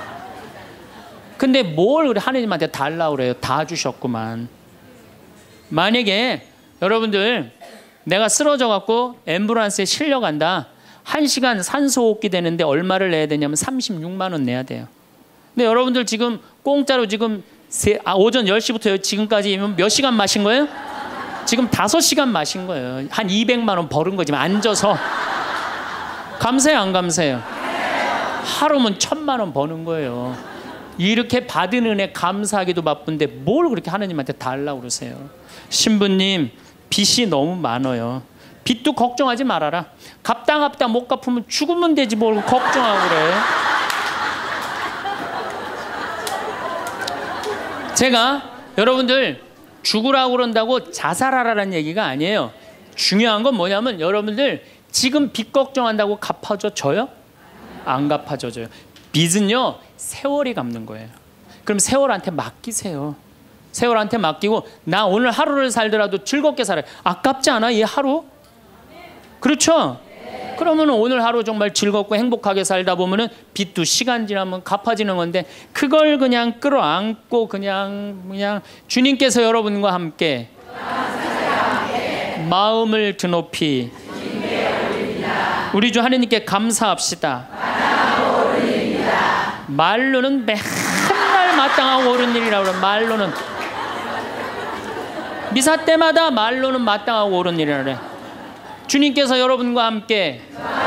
근데 뭘 우리 하느님한테 달라고 그래요? 다 주셨구만. 만약에 여러분들 내가 쓰러져 갖고 앰뷸런스에 실려간다, 한 시간 산소호흡기 되는데 얼마를 내야 되냐면 삼십육만 원 내야 돼요. 근데 여러분들 지금 공짜로 지금 세, 아, 오전 열 시부터 지금까지 몇 시간 마신 거예요? 지금 다섯 시간 마신 거예요. 한 이백만 원 벌은 거지, 앉아서. 감사해요, 안 감사해요? 하루면 천만 원 버는 거예요. 이렇게 받은 은혜 감사하기도 바쁜데 뭘 그렇게 하나님한테 달라고 그러세요? 신부님 빚이 너무 많아요. 빚도 걱정하지 말아라. 갚다 갚다 못 갚으면 죽으면 되지 뭘 걱정하고 그래. 제가 여러분들 죽으라고 그런다고 자살하라는 얘기가 아니에요. 중요한 건 뭐냐면, 여러분들 지금 빚 걱정한다고 갚아줘 줘요? 안 갚아줘줘요. 빚은요 세월이 갚는 거예요. 그럼 세월한테 맡기세요. 세월한테 맡기고, 나 오늘 하루를 살더라도 즐겁게 살아요. 아깝지 않아 이 하루? 그렇죠? 그러면 오늘 하루 정말 즐겁고 행복하게 살다 보면은 빚도 시간 지나면 갚아지는 건데, 그걸 그냥 끌어안고 그냥 그냥 주님께서 여러분과 함께 마음을 드높이 우리 주 하느님께 감사합시다. 말로는 맨날 마땅하고 옳은 일이라고 그래. 말로는 미사 때마다 말로는 마땅하고 옳은 일이라 그래. 주님께서 여러분과 함께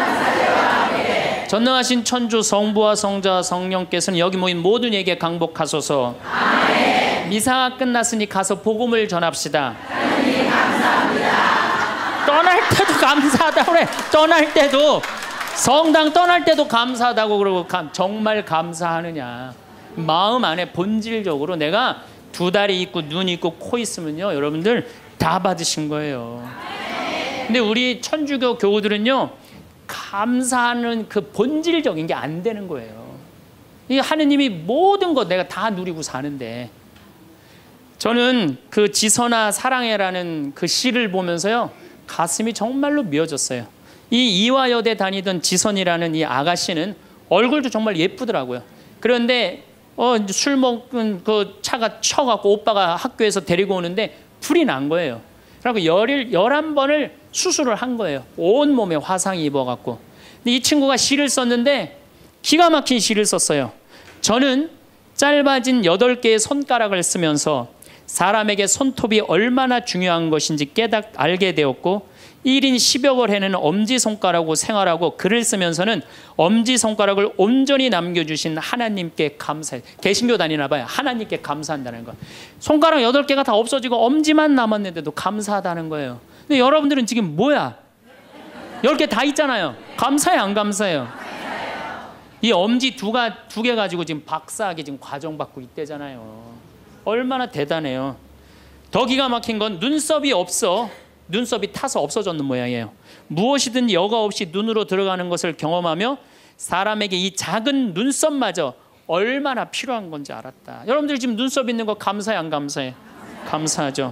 전능하신 천주 성부와 성자와 성령께서는 여기 모인 모든 이에게 강복하소서. 아멘. 미사가 끝났으니 가서 복음을 전합시다. 하나님 감사합니다. 떠날 때도 감사하다고 그래. 떠날 때도 성당 떠날 때도 감사하다고 그러고, 정말 감사하느냐. 마음 안에 본질적으로 내가 두 다리 있고 눈 있고 코 있으면요, 여러분들 다 받으신 거예요. 근데 우리 천주교 교우들은요, 감사하는 그 본질적인 게 안 되는 거예요. 이 하느님이 모든 것 내가 다 누리고 사는데. 저는 그 지선아 사랑해라는 그 시를 보면서요, 가슴이 정말로 미어졌어요. 이 이화여대 다니던 지선이라는 이 아가씨는 얼굴도 정말 예쁘더라고요. 그런데 어, 술 먹은 그 차가 쳐갖고 오빠가 학교에서 데리고 오는데 불이 난 거예요. 그리고 열일, 열한 번을 수술을 한 거예요. 온몸에 화상이 입어갖고. 근데 이 친구가 시를 썼는데 기가 막힌 시를 썼어요. 저는 짧아진 여덟 개의 손가락을 쓰면서 사람에게 손톱이 얼마나 중요한 것인지 깨닫 알게 되었고, 일 인 십억을 해내는 엄지손가락으로 생활하고 글을 쓰면서는 엄지손가락을 온전히 남겨주신 하나님께 감사해. 개신교 다니나 봐요. 하나님께 감사한다는 거. 손가락 여덟 개가 다 없어지고 엄지만 남았는데도 감사하다는 거예요. 근데 여러분들은 지금 뭐야? 열 개 다 있잖아요. 감사해 안 감사해요? 이 엄지 두가 두 개 가지고 지금 박사학위 지금 과정 받고 있대잖아요. 얼마나 대단해요. 더 기가 막힌 건 눈썹이 없어. 눈썹이 타서 없어졌는 모양이에요. 무엇이든 여과 없이 눈으로 들어가는 것을 경험하며 사람에게 이 작은 눈썹마저 얼마나 필요한 건지 알았다. 여러분들 지금 눈썹 있는 거 감사해 안 감사해? 감사하죠.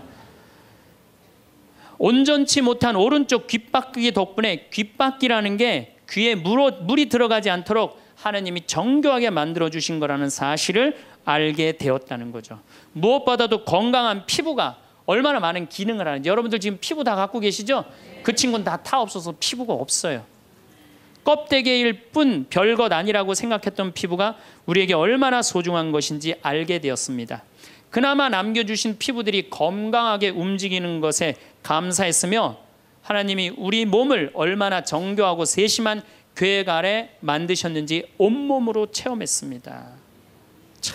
온전치 못한 오른쪽 귓바퀴 덕분에 귓바퀴라는 게 귀에 물어, 물이 들어가지 않도록 하나님이 정교하게 만들어주신 거라는 사실을 알게 되었다는 거죠. 무엇보다도 건강한 피부가 얼마나 많은 기능을 하는지. 여러분들 지금 피부 다 갖고 계시죠? 그 친구는 다 타 없어서 피부가 없어요. 껍데기일 뿐 별것 아니라고 생각했던 피부가 우리에게 얼마나 소중한 것인지 알게 되었습니다. 그나마 남겨주신 피부들이 건강하게 움직이는 것에 감사했으며, 하나님이 우리 몸을 얼마나 정교하고 세심한 계획 아래 만드셨는지 온몸으로 체험했습니다. 참.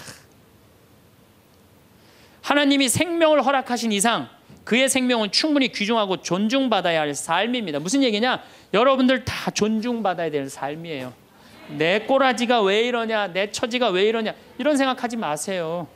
하나님이 생명을 허락하신 이상 그의 생명은 충분히 귀중하고 존중받아야 할 삶입니다. 무슨 얘기냐? 여러분들 다 존중받아야 될 삶이에요. 내 꼬라지가 왜 이러냐, 내 처지가 왜 이러냐, 이런 생각하지 마세요.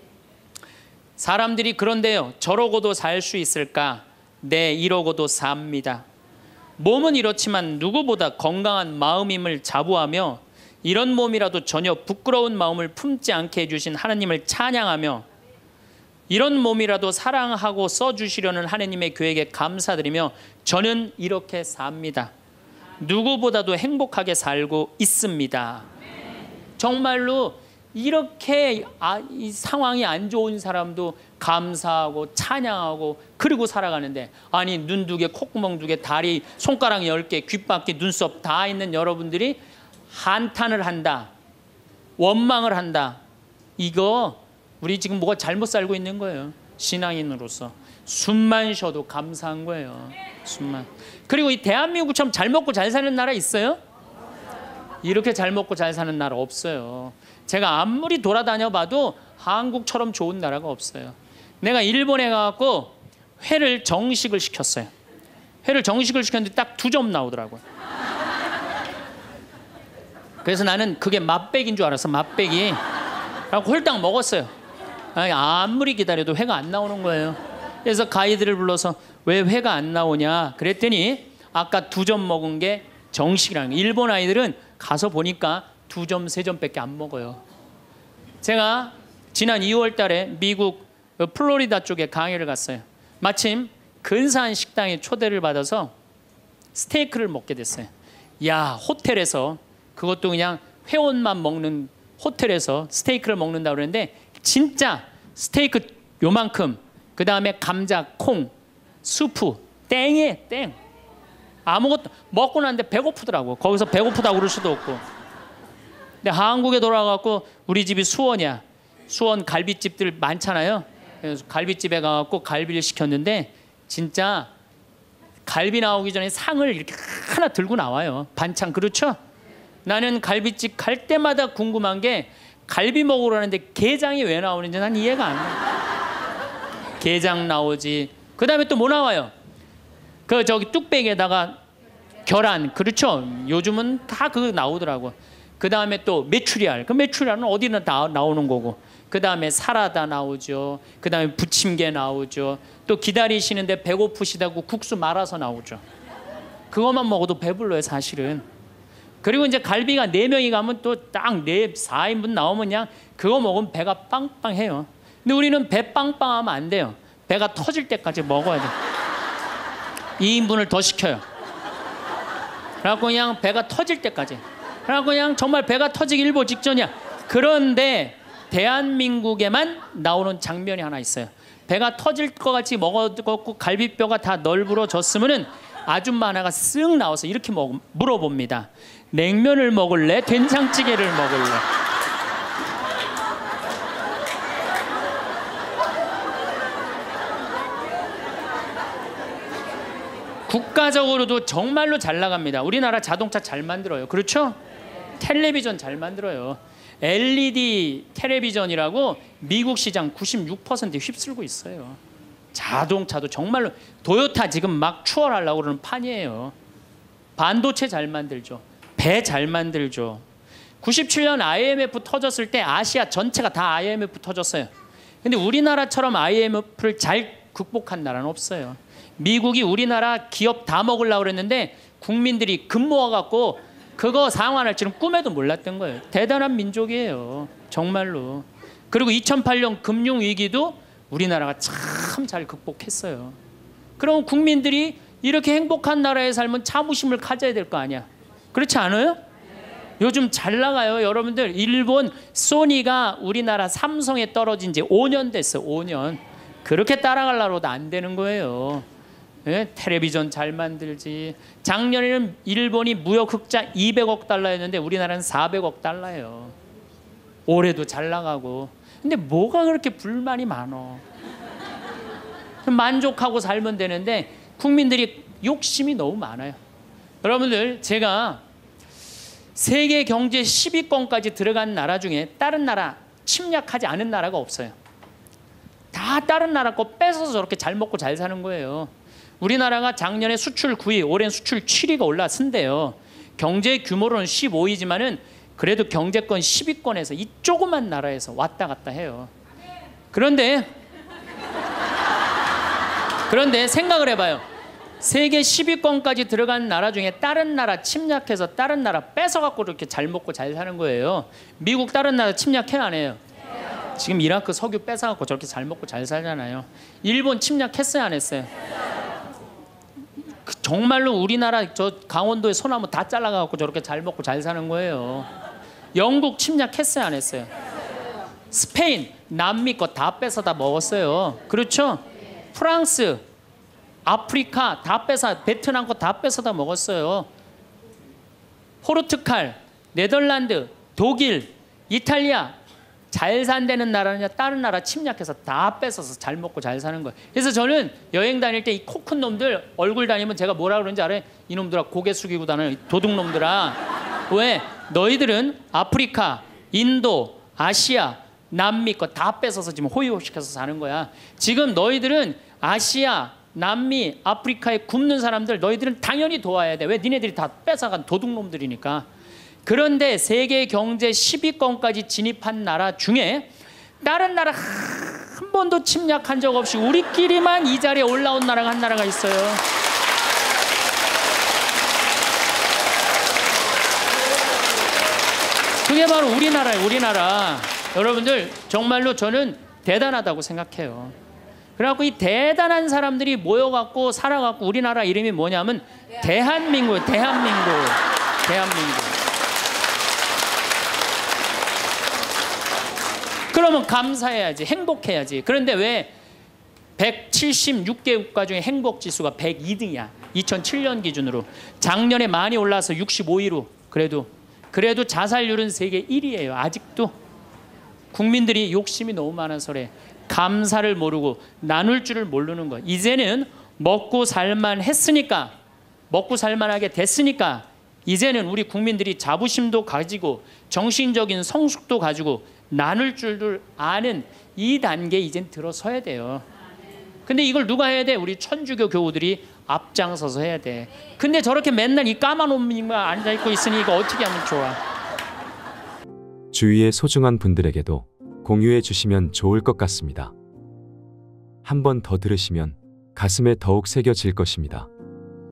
사람들이 그런데요, 저러고도 살 수 있을까? 네, 이러고도 삽니다. 몸은 이렇지만 누구보다 건강한 마음임을 자부하며, 이런 몸이라도 전혀 부끄러운 마음을 품지 않게 해주신 하나님을 찬양하며, 이런 몸이라도 사랑하고 써주시려는 하나님의 계획에 감사드리며 저는 이렇게 삽니다. 누구보다도 행복하게 살고 있습니다. 정말로 이렇게 아, 이 상황이 안 좋은 사람도 감사하고 찬양하고 그리고 살아가는데, 아니 눈 두 개, 콧구멍 두 개, 다리, 손가락 열 개, 귓바퀴, 눈썹 다 있는 여러분들이 한탄을 한다, 원망을 한다. 이거 우리 지금 뭐가 잘못 살고 있는 거예요. 신앙인으로서 숨만 쉬어도 감사한 거예요. 숨만. 그리고 이 대한민국처럼 잘 먹고 잘 사는 나라 있어요? 이렇게 잘 먹고 잘 사는 나라 없어요. 제가 아무리 돌아다녀 봐도 한국처럼 좋은 나라가 없어요. 내가 일본에 가서 회를 정식을 시켰어요. 회를 정식을 시켰는데 딱 두 점 나오더라고요. 그래서 나는 그게 맛백인 줄 알았어. 맛백이. 그래서 홀딱 먹었어요. 아무리 기다려도 회가 안 나오는 거예요. 그래서 가이드를 불러서 왜 회가 안 나오냐 그랬더니 아까 두 점 먹은 게 정식이라는 거예요. 일본 아이들은 가서 보니까 두 점, 세 점밖에 안 먹어요. 제가 지난 이월 달에 미국 플로리다 쪽에 강의를 갔어요. 마침 근사한 식당에 초대를 받아서 스테이크를 먹게 됐어요. 야, 호텔에서 그것도 그냥 회원만 먹는 호텔에서 스테이크를 먹는다고 그러는데 진짜 스테이크 요만큼, 그 다음에 감자, 콩, 수프, 땡이에요, 땡. 아무것도 먹고 났는데 배고프더라고. 거기서 배고프다고 그럴 수도 없고. 근데 한국에 돌아가고 우리 집이 수원이야. 수원 갈비집들 많잖아요. 그래서 갈비집에 가갖고 갈비를 시켰는데 진짜 갈비 나오기 전에 상을 이렇게 하나 들고 나와요. 반찬. 그렇죠? 나는 갈비집 갈 때마다 궁금한 게 갈비 먹으러 가는데 게장이 왜 나오는지 난 이해가 안 돼. 게장 나오지. 그 다음에 또 뭐 나와요? 그 저기 뚝배기에다가 계란. 그렇죠? 요즘은 다 그거 나오더라고. 그 다음에 또 메추리알. 그 메추리알은 어디나 다 나오는 거고. 그 다음에 사라다 나오죠. 그 다음에 부침개 나오죠. 또 기다리시는데 배고프시다고 국수 말아서 나오죠. 그것만 먹어도 배불러요, 사실은. 그리고 이제 갈비가 네 명이 가면 또 딱 네, 사 인분 나오면 그냥 그거 먹으면 배가 빵빵해요. 근데 우리는 배 빵빵하면 안 돼요. 배가 터질 때까지 먹어야 돼. 이 인분을 더 시켜요. 그래갖고 그냥 배가 터질 때까지. 그래갖고 그냥 정말 배가 터지기 일보 직전이야. 그런데 대한민국에만 나오는 장면이 하나 있어요. 배가 터질 것 같이 먹어갖고 갈비뼈가 다 널브러졌으면은 아줌마 하나가 쓱 나와서 이렇게 먹, 물어봅니다. 냉면을 먹을래? 된장찌개를 먹을래? 국가적으로도 정말로 잘 나갑니다. 우리나라 자동차 잘 만들어요. 그렇죠? 텔레비전 잘 만들어요. 엘이디 텔레비전이라고 미국 시장 구십육 퍼센트 휩쓸고 있어요. 자동차도 정말로 도요타 지금 막 추월하려고 그러는 판이에요. 반도체 잘 만들죠. 배 잘 만들죠. 구십칠 년 아이엠에프 터졌을 때 아시아 전체가 다 아이엠에프 터졌어요. 근데 우리나라처럼 아이엠에프를 잘 극복한 나라는 없어요. 미국이 우리나라 기업 다 먹으려고 그랬는데 국민들이 금 모아갖고 그거 상환할 줄은 꿈에도 몰랐던 거예요. 대단한 민족이에요. 정말로. 그리고 이천팔 년 금융위기도 우리나라가 참 잘 극복했어요. 그럼 국민들이 이렇게 행복한 나라에 살면 자부심을 가져야 될 거 아니야. 그렇지 않아요? 요즘 잘 나가요. 여러분들 일본 소니가 우리나라 삼성에 떨어진 지 오 년 됐어. 오 년. 그렇게 따라가려고 해도 안 되는 거예요. 예? 텔레비전 잘 만들지. 작년에는 일본이 무역 흑자 이백억 달러였는데 우리나라는 사백억 달러예요. 올해도 잘 나가고. 근데 뭐가 그렇게 불만이 많어? 만족하고 살면 되는데 국민들이 욕심이 너무 많아요. 여러분들, 제가 세계 경제 십 위권까지 들어간 나라 중에 다른 나라 침략하지 않은 나라가 없어요. 다 다른 나라 거 뺏어서 저렇게 잘 먹고 잘 사는 거예요. 우리나라가 작년에 수출 구 위, 올해는 수출 칠 위가 올라선대요. 경제 규모로는 십오 위지만은 그래도 경제권 십 위권에서 이 조그만 나라에서 왔다 갔다 해요. 그런데 그런데 생각을 해봐요. 세계 십 위권까지 들어간 나라 중에 다른 나라 침략해서 다른 나라 뺏어갖고 이렇게 잘 먹고 잘 사는 거예요. 미국 다른 나라 침략해요, 안 해요? 지금 이라크 석유 뺏어갖고 저렇게 잘 먹고 잘 살잖아요. 일본 침략했어요, 안 했어요? 정말로 우리나라 저 강원도의 소나무 다 잘라갖고 저렇게 잘 먹고 잘 사는 거예요. 영국 침략했어요, 안 했어요? 스페인, 남미 거 다 뺏어다 먹었어요. 그렇죠? 프랑스, 아프리카 다 뺏어, 베트남 거 다 뺏어다 먹었어요. 포르투갈, 네덜란드, 독일, 이탈리아 잘 산다는 나라냐 다른 나라 침략해서 다 뺏어서 잘 먹고 잘 사는 거예요. 그래서 저는 여행 다닐 때 이 코 큰 놈들 얼굴 다니면 제가 뭐라 그러는지 알아요? 이놈들아 고개 숙이고 다니는 도둑놈들아. 왜? 너희들은 아프리카, 인도, 아시아, 남미 거 다 뺏어서 지금 호의호식해서 사는 거야. 지금 너희들은 아시아, 남미, 아프리카에 굶는 사람들 너희들은 당연히 도와야 돼. 왜? 니네들이 다 뺏어간 도둑놈들이니까. 그런데 세계 경제 십 위권까지 진입한 나라 중에 다른 나라 한 번도 침략한 적 없이 우리끼리만 이 자리에 올라온 나라가 한 나라가 있어요. 그게 바로 우리나라예요. 우리나라. 여러분들 정말로 저는 대단하다고 생각해요. 그래갖고 이 대단한 사람들이 모여갖고 살아갖고 우리나라 이름이 뭐냐면 대한민국, 대한민국. 대한민국. 그러면 감사해야지, 행복해야지. 그런데 왜 백칠십육 개 국가 중에 행복지수가 백이 등이야. 이천칠 년 기준으로. 작년에 많이 올라서 육십오 위로. 그래도 그래도 자살률은 세계 일 위예요. 아직도 국민들이 욕심이 너무 많아서 그래. 감사를 모르고 나눌 줄을 모르는 거야. 이제는 먹고 살만 했으니까, 먹고 살만하게 됐으니까 이제는 우리 국민들이 자부심도 가지고 정신적인 성숙도 가지고 나눌 줄을 아는 이 단계에 이젠 들어서야 돼요. 근데 이걸 누가 해야 돼? 우리 천주교 교우들이 앞장서서 해야 돼. 근데 저렇게 맨날 이 까만 옷만 앉아있고 있으니 이거 어떻게 하면 좋아? 주위의 소중한 분들에게도 공유해 주시면 좋을 것 같습니다. 한 번 더 들으시면 가슴에 더욱 새겨질 것입니다.